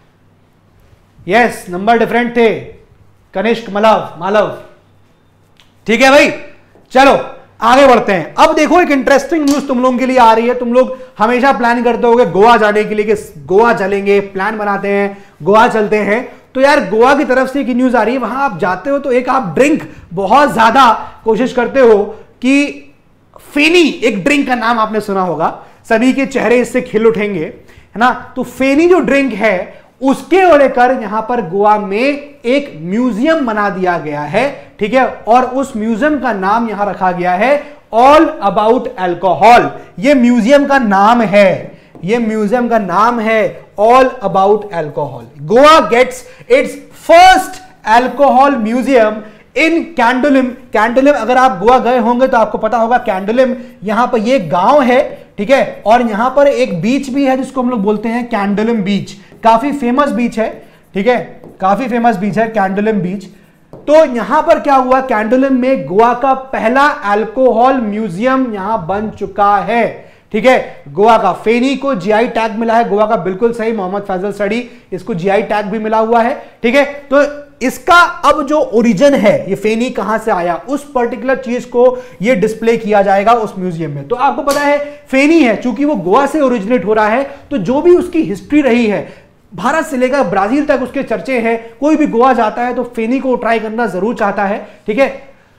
Speaker 1: यस, नंबर डिफरेंट थे, कनिष्क मालव मालव, ठीक है भाई। चलो आगे बढ़ते हैं। अब देखो एक इंटरेस्टिंग न्यूज तुम लोगों के लिए आ रही है। तुम लोग हमेशा प्लान करते होगे गोवा जाने के लिए कि गोवा चलेंगे, प्लान बनाते हैं, गोवा चलते हैं। तो यार गोवा की तरफ से एक न्यूज आ रही है, वहां आप जाते हो तो एक आप ड्रिंक बहुत ज्यादा कोशिश करते हो कि फेनी, एक ड्रिंक का नाम आपने सुना होगा, सभी के चेहरे इससे खिल उठेंगे, है ना। तो फेनी जो ड्रिंक है उसके लेकर यहां पर गोवा में एक म्यूजियम बना दिया गया है, ठीक है, और उस म्यूजियम का नाम यहां रखा गया है ऑल अबाउट अल्कोहल। ये म्यूजियम का नाम है, ये म्यूजियम का नाम है all about alcohol. Goa gets its first alcohol museum in Candolim. Candolim अगर आप गोवा गए होंगे तो आपको पता होगा, कैंडोलिम यहां पर ये गांव है, ठीक है, और यहां पर एक बीच भी है जिसको हम लोग बोलते हैं कैंडोलिम बीच, काफी फेमस बीच है, ठीक है, काफी फेमस बीच है कैंडोलिम बीच। तो यहां पर क्या हुआ, कैंडोलिम में गोवा का पहला अल्कोहल म्यूजियम यहां बन चुका है। ठीक है, गोवा का फेनी को जीआई टैग मिला है, गोवा का बिल्कुल सही, मोहम्मद फैजल स्टडी, इसको जीआई टैग भी मिला हुआ है। ठीक है, तो इसका अब जो ओरिजिन है, ये फेनी कहां से आया, उस पर्टिकुलर चीज को ये डिस्प्ले किया जाएगा उस म्यूजियम में। तो आपको पता है फेनी है, चूंकि वो गोवा से ओरिजिनेट हो रहा है, तो जो भी उसकी हिस्ट्री रही है, भारत से लेकर ब्राजील तक उसके चर्चे हैं। कोई भी गोवा जाता है तो फेनी को ट्राई करना जरूर चाहता है। ठीक है,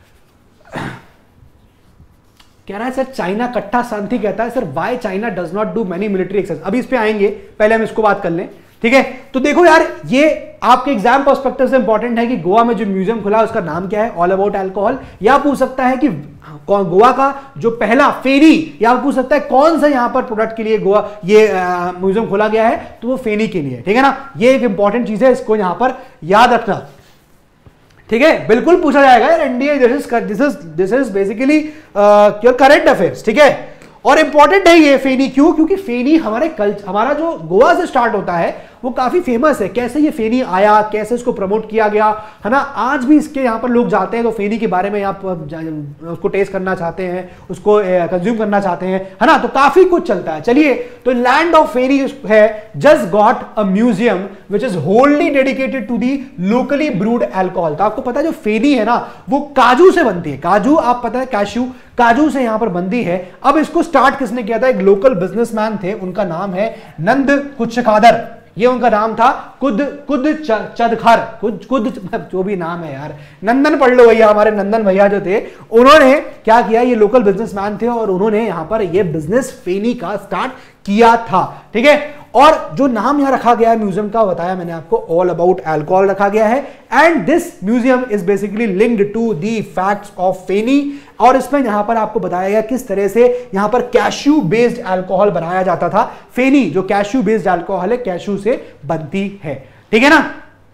Speaker 1: कह रहा है सर चाइना कट्टा शांति कहता है, sir why China does not do many military exercise. अभी इस पे आएंगे, पहले हम इसको बात कर लें। ठीक है, तो देखो यार, ये आपके एग्जाम पर्सपेक्टिव से इंपॉर्टेंट है कि गोवा में जो म्यूजियम खुला है उसका नाम क्या है, ऑल अबाउट अल्कोहल। या पूछ सकता है कि गोवा का जो पहला फेनी, या पूछ सकता है कौन सा यहां पर प्रोडक्ट के लिए गोवा ये म्यूजियम खोला गया है, तो वो फेनी के लिए। ठीक है ना, ये एक इंपॉर्टेंट चीज है, इसको यहां पर याद रखना। ठीक है, बिल्कुल पूछा जाएगा यार, NDA this is this is this is basically your current affairs. ठीक है, और इंपॉर्टेंट है ये फेनी, क्यों, क्योंकि फेनी हमारे कल्चर, हमारा जो गोवा से स्टार्ट होता है वो काफी फेमस है। कैसे ये फेनी आया, कैसे इसको प्रमोट किया गया है ना, आज भी इसके यहाँ पर लोग जाते हैं तो फेनी के बारे में आप उसको टेस्ट करना चाहते हैं, उसको कंज्यूम करना चाहते हैं, है ना, तो काफी कुछ चलता है। चलिए, तो लैंड ऑफ फेनी है just got a museum which is होल्डली dedicated to the locally brewed alcohol. तो आपको पता है जो फेनी है ना, वो काजू से बनती है, काजू आप पता है, कैश्यू, काजू से यहां पर बनती है। अब इसको स्टार्ट किसने किया था, एक लोकल बिजनेसमैन थे, उनका नाम है नंद कुचकादर, ये उनका नाम था। कुद कुद चदखर, कुद कुद जो भी नाम है यार, नंदन पढ़ लो भैया, हमारे नंदन भैया जो थे, उन्होंने क्या किया, ये लोकल बिजनेसमैन थे और उन्होंने यहां पर ये बिजनेस फेनी का स्टार्ट किया था। ठीक है, और जो नाम यहां रखा गया है म्यूजियम का, बताया मैंने आपको, ऑल अबाउट अल्कोहल रखा गया है। And this museum is basically linked to the facts of feni, और इसमें यहां पर आपको बताया गया किस तरह से यहां पर कैश्यू बेस्ड अल्कोहल बनाया जाता था। फेनी जो कैश्यू बेस्ड अल्कोहल है, कैश्यू से बनती है। ठीक है ना,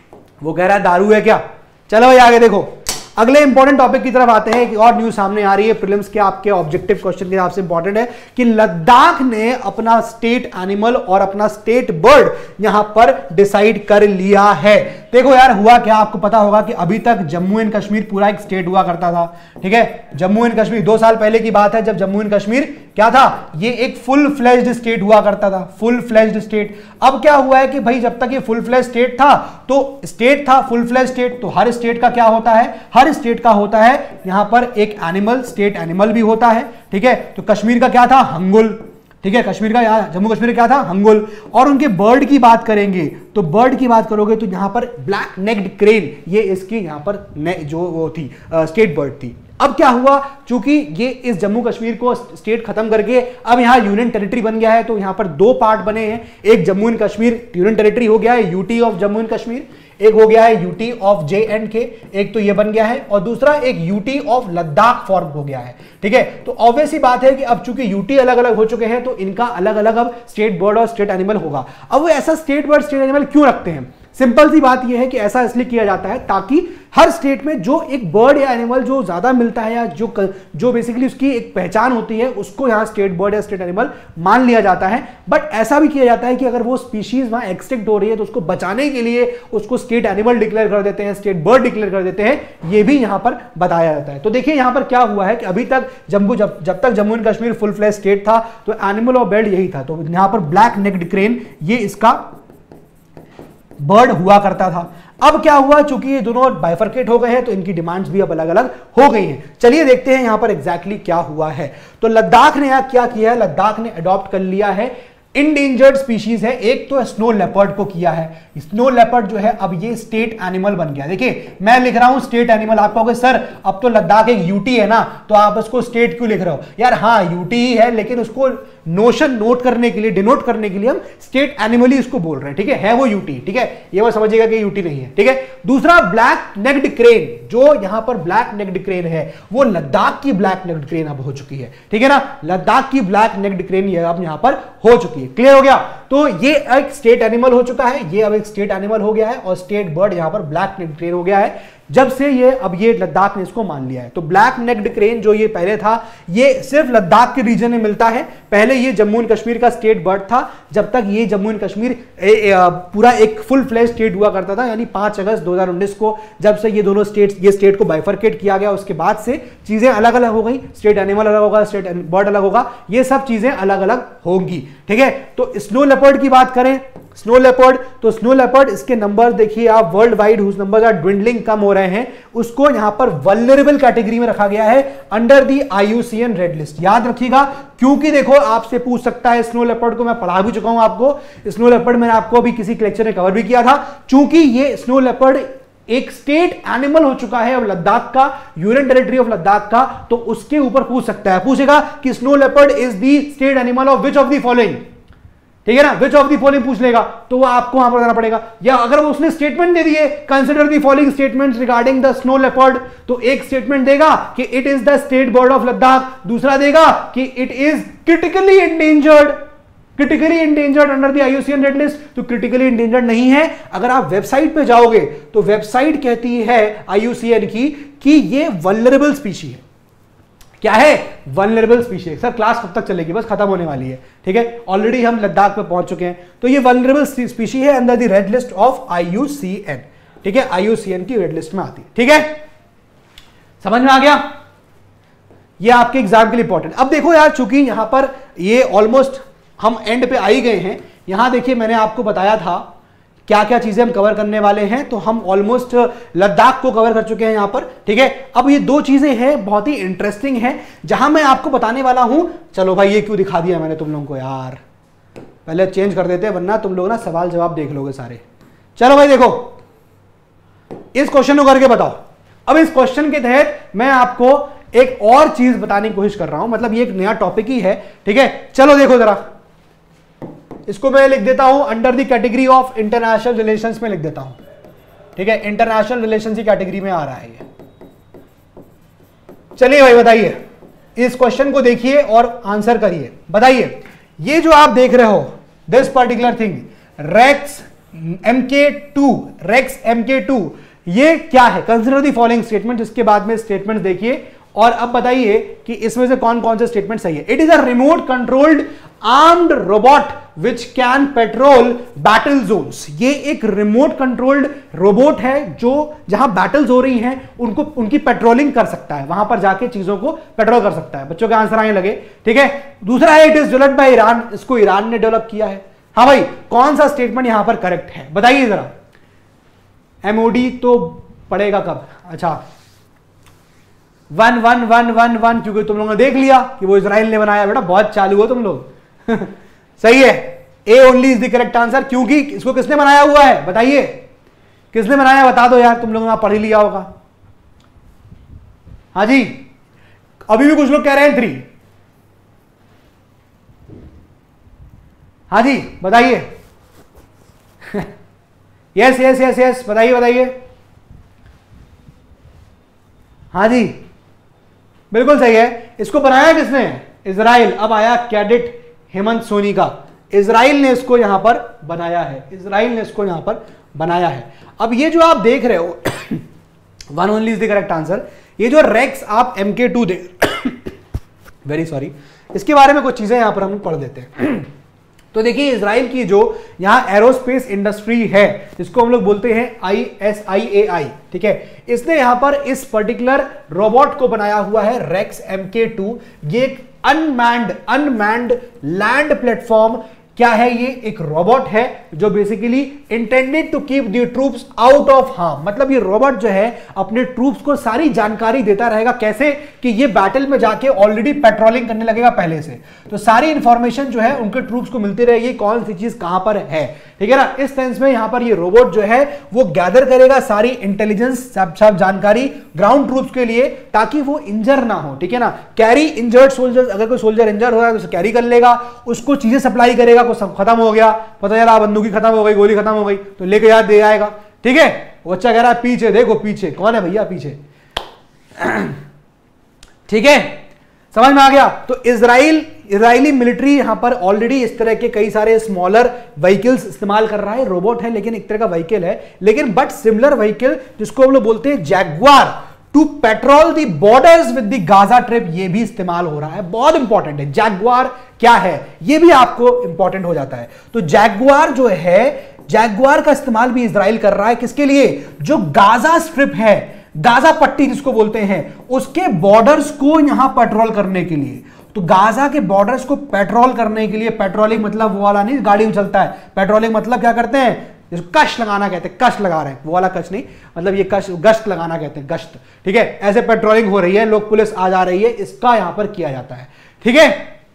Speaker 1: वो कह रहा है दारू है क्या। चलो भाई आगे देखो, अगले इंपॉर्टेंट टॉपिक की तरफ आते हैं। एक और न्यूज सामने आ रही है प्रीलिम्स के आपके ऑब्जेक्टिव क्वेश्चन के हिसाब से इंपॉर्टेंट है कि लद्दाख ने अपना स्टेट एनिमल और अपना स्टेट बर्ड यहां पर डिसाइड कर लिया है। देखो यार, हुआ क्या, आपको पता होगा कि अभी तक जम्मू एंड कश्मीर पूरा एक स्टेट हुआ करता था। ठीक है, जम्मू एंड कश्मीर, दो साल पहले की बात है जब जम्मू एंड कश्मीर क्या था, ये एक फुल फ्लेज्ड स्टेट हुआ करता था, फुल फ्लेज्ड स्टेट। अब क्या हुआ है कि भाई जब तक ये फुल फ्लेज स्टेट था, तो स्टेट था फुल फ्लेज स्टेट, तो हर स्टेट का क्या होता है, हर स्टेट का होता है यहां पर एक एनिमल, स्टेट एनिमल भी होता है। ठीक है, तो कश्मीर का क्या था, हंगुल। ठीक है, कश्मीर का, यहां जम्मू कश्मीर का क्या था, हंगुल। और उनके बर्ड की बात करेंगे तो बर्ड की बात करोगे तो यहां पर ब्लैक नेक्ड क्रेन, ये इसकी यहां पर जो वो थी स्टेट बर्ड थी। अब क्या हुआ, चूंकि ये इस जम्मू कश्मीर को स्टेट खत्म करके अब यहां यूनियन टेरिटरी बन गया है, तो यहां पर दो पार्ट बने हैं। एक Jammu and Kashmir union territory हो गया है, UT of Jammu and Kashmir, एक हो गया है यूटी ऑफ जे एंड के, एक तो ये बन गया है, और दूसरा एक यूटी ऑफ लद्दाख फॉर्म हो गया है। ठीक है, तो ऑब्वियस ही बात है कि अब चूंकि यूटी अलग अलग हो चुके हैं, तो इनका अलग अलग अब स्टेट बर्ड और स्टेट एनिमल होगा। अब वो ऐसा स्टेट बर्ड स्टेट एनिमल क्यों रखते हैं, सिंपल सी बात यह है कि ऐसा इसलिए किया जाता है ताकि हर स्टेट में जो एक बर्ड या एनिमल जो ज्यादा मिलता है, या जो जो बेसिकली उसकी एक पहचान होती है, उसको यहां स्टेट बर्ड या स्टेट एनिमल मान लिया जाता है। बट ऐसा भी किया जाता है कि अगर वो स्पीशीज वहां एक्सटिंक्ट हो रही है, तो उसको बचाने के लिए उसको स्टेट एनिमल डिक्लेयर कर देते हैं, स्टेट बर्ड डिक्लेयर कर देते हैं, ये भी यहां पर बताया जाता है। तो देखिए यहां पर क्या हुआ है कि अभी तक जम्मू जब जब तक Jammu and Kashmir full flash state था, तो एनिमल और बर्ड यही था। तो यहां पर ब्लैक नेक्ड क्रेन ये इसका बर्ड हुआ करता था। अब क्या हुआ, चूंकि ये दोनों बाइफरकेट हो गए हैं, तो इनकी डिमांड्स भी अब अलग अलग हो गई हैं। चलिए देखते हैं यहां पर एग्जैक्टली क्या हुआ है। तो लद्दाख ने क्या किया है, लद्दाख ने अडॉप्ट कर लिया है इंडेंजर्ड स्पीशीज है। एक तो स्नो लेपर्ड को किया है, स्नो लेपर्ड जो है अब ये स्टेट एनिमल बन गया। देखिए मैं लिख रहा हूं स्टेट एनिमल, आप कहोगे सर अब तो लद्दाख एक यूटी है ना, तो आप उसको स्टेट क्यों लिख रहे हो। यार हाँ यूटी ही है, लेकिन उसको नोशन नोट करने के लिए, डिनोट करने के लिए हम स्टेट एनिमल ही इसको बोल रहे हैं। ठीक है, है वो यूटी। ठीक है, ये वो समझिएगा कि यूटी नहीं है। ठीक है, दूसरा ब्लैक नेक्ड क्रेन, जो यहां पर ब्लैक नेक्ड क्रेन है वो लद्दाख की ब्लैक नेक्ड क्रेन अब हो चुकी है। ठीक है ना, लद्दाख की ब्लैक नेक्ड क्रेन ये अब यहां पर हो चुकी है। क्लियर हो गया, तो ये एक स्टेट एनिमल हो चुका है, ये अब एक स्टेट एनिमल हो गया है, और स्टेट बर्ड यहां पर ब्लैक नेक्ड क्रेन हो गया है। जब से ये अब ये लद्दाख ने इसको मान लिया है। तो ब्लैक नेक्ड क्रेन जो ये पहले था, ये सिर्फ लद्दाख के रीजन में मिलता है। पहले ये जम्मू एंड कश्मीर का स्टेट बर्ड था, जब तक ये जम्मू एंड कश्मीर ए, ए, पूरा एक फुल फ्लेज स्टेट हुआ करता था, यानी पांच अगस्त दो हज़ार उन्नीस को जब से ये दोनों स्टेट ये स्टेट को बाइफरकेट किया गया, उसके बाद से चीजें अलग अलग हो गई। स्टेट एनिमल अलग होगा, स्टेट बर्ड अलग होगा, ये सब चीजें अलग अलग होंगी। ठीक है, तो स्नो लेपर्ड की बात करें, स्नो लेपर्ड, तो स्नो लेपर्ड इसके नंबर देखिए आप, world wide whose numbers are dwindling, कम हो रहे हैं, उसको यहां पर वल्नरेबल कैटेगरी में रखा गया है under the I U C N red list. याद रखिएगा, क्योंकि देखो आपसे पूछ सकता है, स्नो लेपर्ड को मैं पढ़ा भी चुका हूं आपको, स्नो लेपर्ड मैंने आपको अभी किसी लेक्चर में कवर भी किया था। चूंकि ये स्नो लेपर्ड एक स्टेट एनिमल हो चुका है अब लद्दाख का, यूनियन टेरिटरी ऑफ लद्दाख का, तो उसके ऊपर पूछ सकता है, पूछेगा कि snow leopard is the state animal of which of the following, ठीक है ना, विच ऑफ द फॉलोइंग पूछ लेगा, तो वो आपको वहां पर बताना पड़ेगा। या अगर वो उसने स्टेटमेंट दे दिए, consider the following statements regarding the snow leopard, तो एक स्टेटमेंट देगा कि it is the state bird of Ladakh, दूसरा देगा कि it is critically endangered, critically endangered under the I U C N red list. तो क्रिटिकली एंडेंजर्ड नहीं है। अगर आप वेबसाइट पे जाओगे तो वेबसाइट कहती है आई यू सी एन की कि ये वल्नरेबल स्पीशी है। क्या है? Vulnerable species. सर क्लास कब तक चलेगी? बस खत्म होने वाली है, ठीक है, ऑलरेडी हम लद्दाख पे पहुंच चुके हैं। तो ये वल्नरेबल स्पीशी है under the red list of I U C N, ठीक है, आई यू सी एन की रेड लिस्ट में आती है। ठीक है, समझ में आ गया? ये आपके एग्जाम के लिए इंपॉर्टेंट। अब देखो यार, चूंकि यहां पर ये ऑलमोस्ट हम एंड पे आ ही गए हैं, यहां देखिए मैंने आपको बताया था क्या क्या चीजें हम कवर करने वाले हैं, तो हम ऑलमोस्ट लद्दाख को कवर कर चुके हैं यहां पर, ठीक है। अब ये दो चीजें हैं बहुत ही इंटरेस्टिंग हैं जहां मैं आपको बताने वाला हूं। चलो भाई, ये क्यों दिखा दिया मैंने तुम लोगों को यार, पहले चेंज कर देते हैं वरना तुम लोग ना सवाल जवाब देख लोगे सारे। चलो भाई देखो, इस क्वेश्चन को करके बताओ। अब इस क्वेश्चन के तहत मैं आपको एक और चीज बताने की कोशिश कर रहा हूं, मतलब ये एक नया टॉपिक ही है, ठीक है। चलो देखो जरा, इसको मैं लिख देता हूं under the category of international relations में लिख देता हूं, ठीक है, इंटरनेशनल रिलेशंस की कैटेगरी में आ रहा है ये। चलिए भाई बताइए, इस क्वेश्चन को देखिए और आंसर करिए। बताइए, ये जो आप देख रहे हो this particular thing Rex M K two, Rex M K two, ये क्या है? कंसीडर द फॉलोइंग स्टेटमेंट, इसके बाद में स्टेटमेंट देखिए और अब बताइए कि इसमें से कौन कौन से स्टेटमेंट सही है। It is a remote controlled armed robot which can patrol battle zones. ये एक रिमोट कंट्रोल्ड रोबोट है जो जहां बैटल्स हो रही हैं उनको उनकी पेट्रोलिंग कर सकता है, वहां पर जाके चीजों को पेट्रोल कर सकता है। बच्चों के आंसर आने लगे, ठीक है। दूसरा है it is developed by Iran, इसको ईरान ने डेवलप किया है। हाँ भाई, कौन सा स्टेटमेंट यहां पर करेक्ट है बताइए जरा। एमओडी तो पड़ेगा कब? अच्छा, one one one one one, क्योंकि तुम लोगों ने देख लिया कि वो इजराइल ने बनाया। बेटा बहुत चालू हो तुम लोग। सही है, A only is the correct answer, क्योंकि इसको किसने बनाया हुआ है बताइए, किसने बनाया बता दो यार, तुम लोगों ने पढ़ ही लिया होगा। हाँ जी, अभी भी कुछ लोग कह रहे हैं थ्री। हाँ जी बताइए। यस यस यस यस, बताइए बताइए। हाँ जी बिल्कुल सही है। इसको बनाया किसने? इजराइल। अब आया कैडेट हेमंत सोनी का, इजराइल ने इसको यहां पर बनाया है, इजराइल ने इसको यहां पर बनाया है। अब ये जो आप देख रहे हो one only is the correct answer. ये जो रेक्स आप M K to they very sorry, इसके बारे में कुछ चीजें यहां पर हम पढ़ देते हैं। तो देखिए, इजराइल की जो यहां एरोस्पेस इंडस्ट्री है जिसको हम लोग बोलते हैं आई एस आई ए आई, ठीक है, इसने यहां पर इस पर्टिकुलर रोबोट को बनाया हुआ है रेक्स एम के टू। ये एक अनमैन्ड अनमैन्ड लैंड प्लेटफॉर्म क्या है? ये एक रोबोट है जो basically intended to keep the troops out of harm. मतलब ये रोबोट जो है अपने ट्रूप्स को सारी जानकारी देता रहेगा। कैसे? कि ये बैटल में जाके ऑलरेडी पेट्रोलिंग करने लगेगा पहले से, तो सारी इंफॉर्मेशन जो है उनके ट्रूप्स को मिलती रहेगी, कौन सी चीज कहां पर है, ठीक है ना। इस सेंस में यहां पर ये रोबोट जो है वो गैदर करेगा सारी इंटेलिजेंस, सब सब जानकारी ग्राउंड ट्रूप्स के लिए, ताकि वो इंजर ना हो, ठीक है ना। कैरी इंजर्ड सोल्जर्स, अगर कोई सोल्जर इंजर हो रहा है तो उसे कैरी कर लेगा, उसको चीजें सप्लाई करेगा, को सब खत्म हो गया, पता चला बंदूकी खत्म हो गई, गोली खत्म हो गई, तो लेके याद दे आएगा, ठीक है। वो अच्छा कह रहा है पीछे देखो, पीछे कौन है भैया पीछे, ठीक है, समझ में आ गया। तो इजराइल इजरायली मिलिट्री यहां पर ऑलरेडी इस तरह के कई सारे स्मॉलर व्हीकल्स इस्तेमाल कर रहा है। रोबोट है लेकिन एक तरह का व्हीकल है, लेकिन बट सिमिलर व्हीकल जिसको हम लोग बोलते हैं Jaguar to patrol the borders with the Gaza trip, ये भी इस्तेमाल हो रहा है। बहुत इंपॉर्टेंट है जैगुआर क्या है, ये भी आपको इंपॉर्टेंट हो जाता है। तो जैगुआर जो है, जैगुआर का इस्तेमाल भी इजराइल कर रहा है किसके लिए, जो गाजा स्ट्रिप है, गाजा पट्टी जिसको बोलते हैं, उसके बॉर्डर्स को यहां पेट्रोल करने के लिए। तो गाजा के बॉर्डर्स को पेट्रोल करने के लिए, पेट्रोलिंग मतलब वो वाला नहीं गाड़ी में चलता है, पेट्रोलिंग मतलब क्या करते हैं, जिसको कश लगाना कहते हैं, कश लगा रहे हैं, वो वाला कश नहीं, मतलब ये कश गश्त लगाना कहते हैं, गश्त, ठीक है। ऐसे पेट्रोलिंग हो रही है, लोग पुलिस आ जा रही है, इसका यहां पर किया जाता है, ठीक है।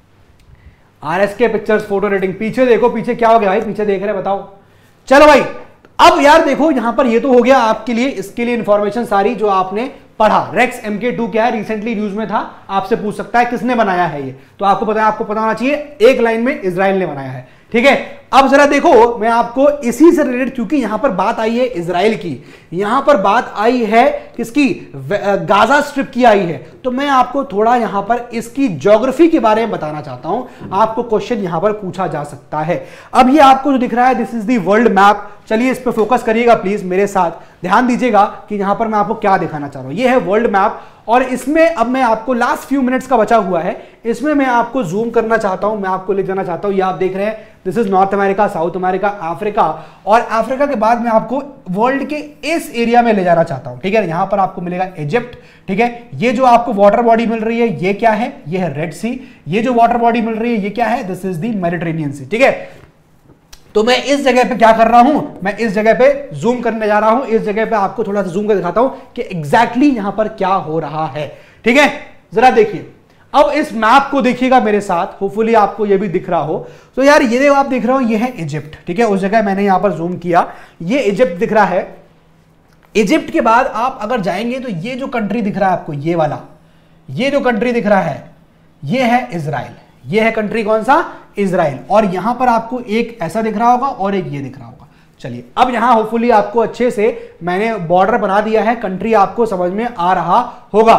Speaker 1: आरएसके पिक्चर्स फोटो रेटिंग, पीछे देखो, पीछे क्या हो गया भाई, पीछे देख रहे बताओ। चलो भाई अब यार देखो यहां पर ये तो हो गया आपके लिए, इसके लिए इंफॉर्मेशन सारी जो आपने पढ़ा। रेक्स एम के टू क्या है, रिसेंटली न्यूज में था, आपसे पूछ सकता है किसने बनाया है ये, तो आपको पता है, आपको पता होना चाहिए, एक लाइन में इजराइल ने बनाया है, ठीक है। अब जरा देखो मैं आपको इसी से रिलेटेड, क्योंकि यहां पर बात आई है इजराइल की, यहां पर बात आई है किसकी, गाजा स्ट्रिप की आई है, तो मैं आपको थोड़ा यहां पर इसकी ज्योग्राफी के बारे में बताना चाहता हूं। आपको क्वेश्चन यहां पर पूछा जा सकता है। अब ये आपको जो दिख रहा है, this is the world map. चलिए इस पर फोकस करिएगा प्लीज, मेरे साथ ध्यान दीजिएगा कि यहां पर मैं आपको क्या दिखाना चाह रहा हूं। ये है वर्ल्ड मैप, और इसमें अब मैं आपको लास्ट फ्यू मिनट्स का बचा हुआ है, इसमें मैं आपको जूम करना चाहता हूं, मैं आपको ले जाना चाहता हूं। ये आप देख रहे हैं, this is North America, South America, Africa, और अफ्रीका के बाद मैं आपको वर्ल्ड के इस एरिया में ले जाना चाहता हूं, ठीक है। यहां पर आपको मिलेगा इजिप्ट, ठीक है। ये जो आपको वाटर बॉडी मिल रही है ये क्या है, ये है रेड सी। ये जो वाटर बॉडी मिल रही है ये क्या है, this is the Mediterranean Sea, ठीक है। तो मैं इस जगह पे क्या कर रहा हूं, मैं इस जगह पे जूम करने जा रहा हूं, इस जगह पे आपको थोड़ा सा जूम कर दिखाता हूं कि एग्जैक्टली यहां पर क्या हो रहा है, ठीक है। जरा देखिए, अब इस मैप को देखिएगा मेरे साथ, होपफुली आपको ये भी दिख रहा हो। तो यार ये आप देख रहे हो, ये है इजिप्ट, ठीक है। उस जगह मैंने यहां पर जूम किया, ये इजिप्ट दिख रहा है। इजिप्ट के बाद आप अगर जाएंगे तो ये जो कंट्री दिख रहा है आपको, ये वाला, ये जो कंट्री दिख रहा है ये है इजराइल। ये है कंट्री कौन सा, इजराइल। और यहां पर आपको एक ऐसा दिख रहा होगा और एक ये दिख रहा होगा। चलिए अब यहां होपफुली आपको अच्छे से मैंने बॉर्डर बना दिया है, कंट्री आपको समझ में आ रहा होगा,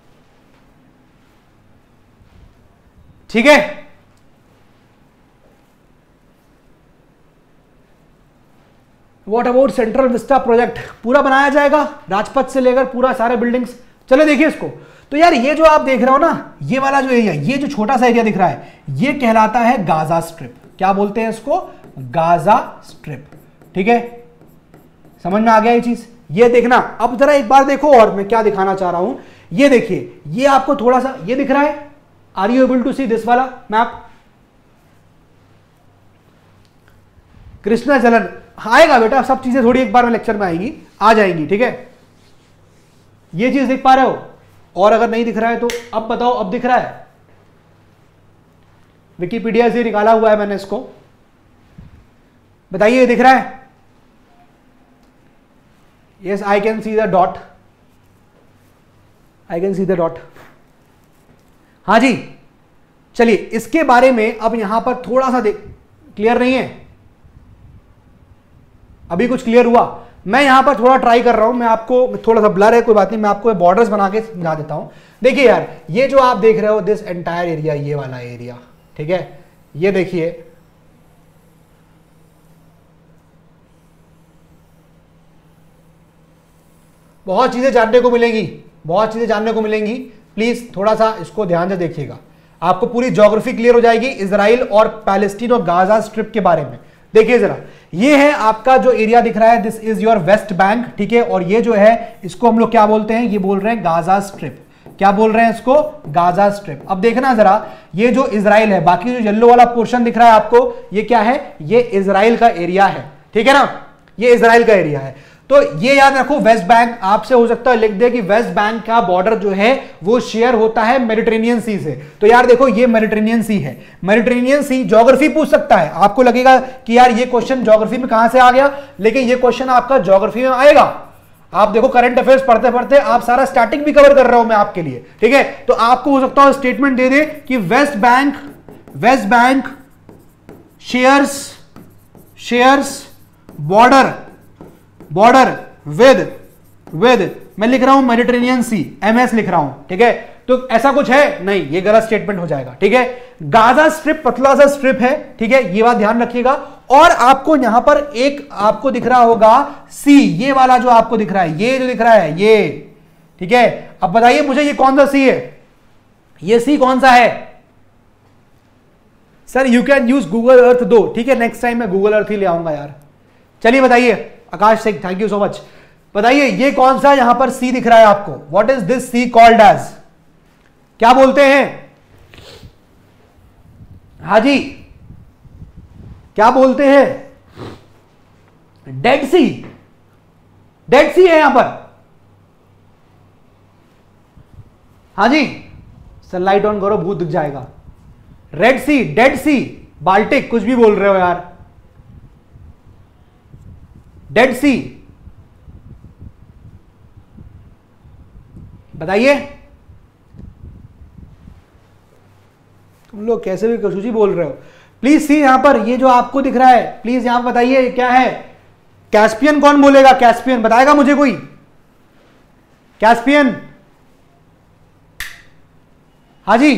Speaker 1: ठीक है। What about Central Vista project, पूरा बनाया जाएगा राजपथ से लेकर पूरा सारे बिल्डिंग्स। चलो देखिए इसको, तो यार ये जो आप देख रहे हो ना, ये वाला जो एरिया, ये जो छोटा सा एरिया दिख रहा है, ये कहलाता है गाजा स्ट्रिप। क्या बोलते हैं इसको, गाजा स्ट्रिप, ठीक है। समझ में आ गया ये चीज, ये देखना। अब जरा एक बार देखो, और मैं क्या दिखाना चाह रहा हूं, ये देखिए, ये आपको थोड़ा सा ये दिख रहा है, are you able to see this वाला मैप, कृष्णा जलन आएगा बेटा, सब चीजें थोड़ी एक बार में लेक्चर में आएगी, आ जाएंगी, ठीक है। ये चीज देख पा रहे हो, और अगर नहीं दिख रहा है तो अब बताओ, अब दिख रहा है, विकिपीडिया से निकाला हुआ है मैंने इसको, बताइए दिख रहा है। Yes I can see the dot, I can see the dot, हाँ जी। चलिए इसके बारे में अब यहां पर थोड़ा सा देख, क्लियर नहीं है अभी, कुछ क्लियर हुआ, मैं यहां पर थोड़ा ट्राई कर रहा हूं, मैं आपको थोड़ा सा ब्लर है, कोई बात नहीं, मैं आपको बॉर्डर्स बना के समझा देता हूं। देखिए यार, ये जो आप देख रहे हो दिस एंटायर एरिया, ये वाला एरिया, ठीक है। ये देखिए, बहुत चीजें जानने को मिलेंगी, बहुत चीजें जानने को मिलेंगी, प्लीज थोड़ा सा इसको ध्यान से देखिएगा, आपको पूरी ज्योग्राफी क्लियर हो जाएगी इजराइल और पैलेस्टीन और गाजा स्ट्रिप के बारे में। देखिए जरा, ये है आपका जो एरिया दिख रहा है, this is your West Bank, ठीक है। और ये जो है इसको हम लोग क्या बोलते हैं, ये बोल रहे हैं गाजा स्ट्रिप। क्या बोल रहे हैं इसको, गाजा स्ट्रिप। अब देखना जरा, ये जो इजराइल है, बाकी जो येलो वाला पोर्शन दिख रहा है आपको, ये क्या है, ये इजराइल का एरिया है, ठीक है ना, ये इजराइल का एरिया है। तो ये याद रखो, वेस्ट बैंक, आपसे हो सकता है लिख दे कि वेस्ट बैंक का बॉर्डर जो है वो शेयर होता है मेडिटेरेनियन सी से। तो यार देखो, ये मेडिटेरेनियन सी है, मेडिटेरेनियन सी ज्योग्राफी पूछ सकता है, आपको लगेगा कि यार ये क्वेश्चन ज्योग्राफी में कहां से आ गया, लेकिन ये क्वेश्चन आपका ज्योग्राफी में आएगा। आप देखो करंट अफेयर्स पढ़ते पढ़ते आप सारा स्टैटिक भी कवर कर रहा हूं मैं आपके लिए, ठीक है। तो आपको हो सकता है स्टेटमेंट दे दे कि West Bank, West Bank shares shares border border with with मैं लिख रहा हूं मेडिटेरेनियन सी, एमएस लिख रहा हूं, ठीक है। तो ऐसा कुछ है नहीं, ये गलत स्टेटमेंट हो जाएगा। ठीक है, गाजा स्ट्रिप पतला सा स्ट्रिप है। ठीक है, ये बात ध्यान रखिएगा। और आपको यहां पर एक आपको दिख रहा होगा सी, ये वाला जो आपको दिख रहा है, ये जो दिख रहा है ये। ठीक है, अब बताइए मुझे ये कौन सा सी है, ये सी कौन सा है? Sir you can use Google Earth दो। ठीक है, नेक्स्ट टाइम मैं गूगल अर्थ ही ले आऊंगा यार। चलिए बताइए Akash Singh, thank you so much. बताइए ये कौन सा यहां पर सी दिख रहा है आपको? What is this sea called as? क्या बोलते हैं? हाजी क्या बोलते हैं? डेड सी। डेड सी है यहां पर। हाजी सर लाइट ऑन करो, भूत दिख जाएगा। Red Sea, Dead Sea, Baltic, कुछ भी बोल रहे हो यार। डेड सी बताइए, तुम लोग कैसे भी कुछ ही बोल रहे हो। प्लीज सी यहां पर ये जो आपको दिख रहा है, प्लीज यहां पर बताइए क्या है? कैस्पियन कौन बोलेगा? कैस्पियन बताएगा मुझे कोई? कैस्पियन? हाजी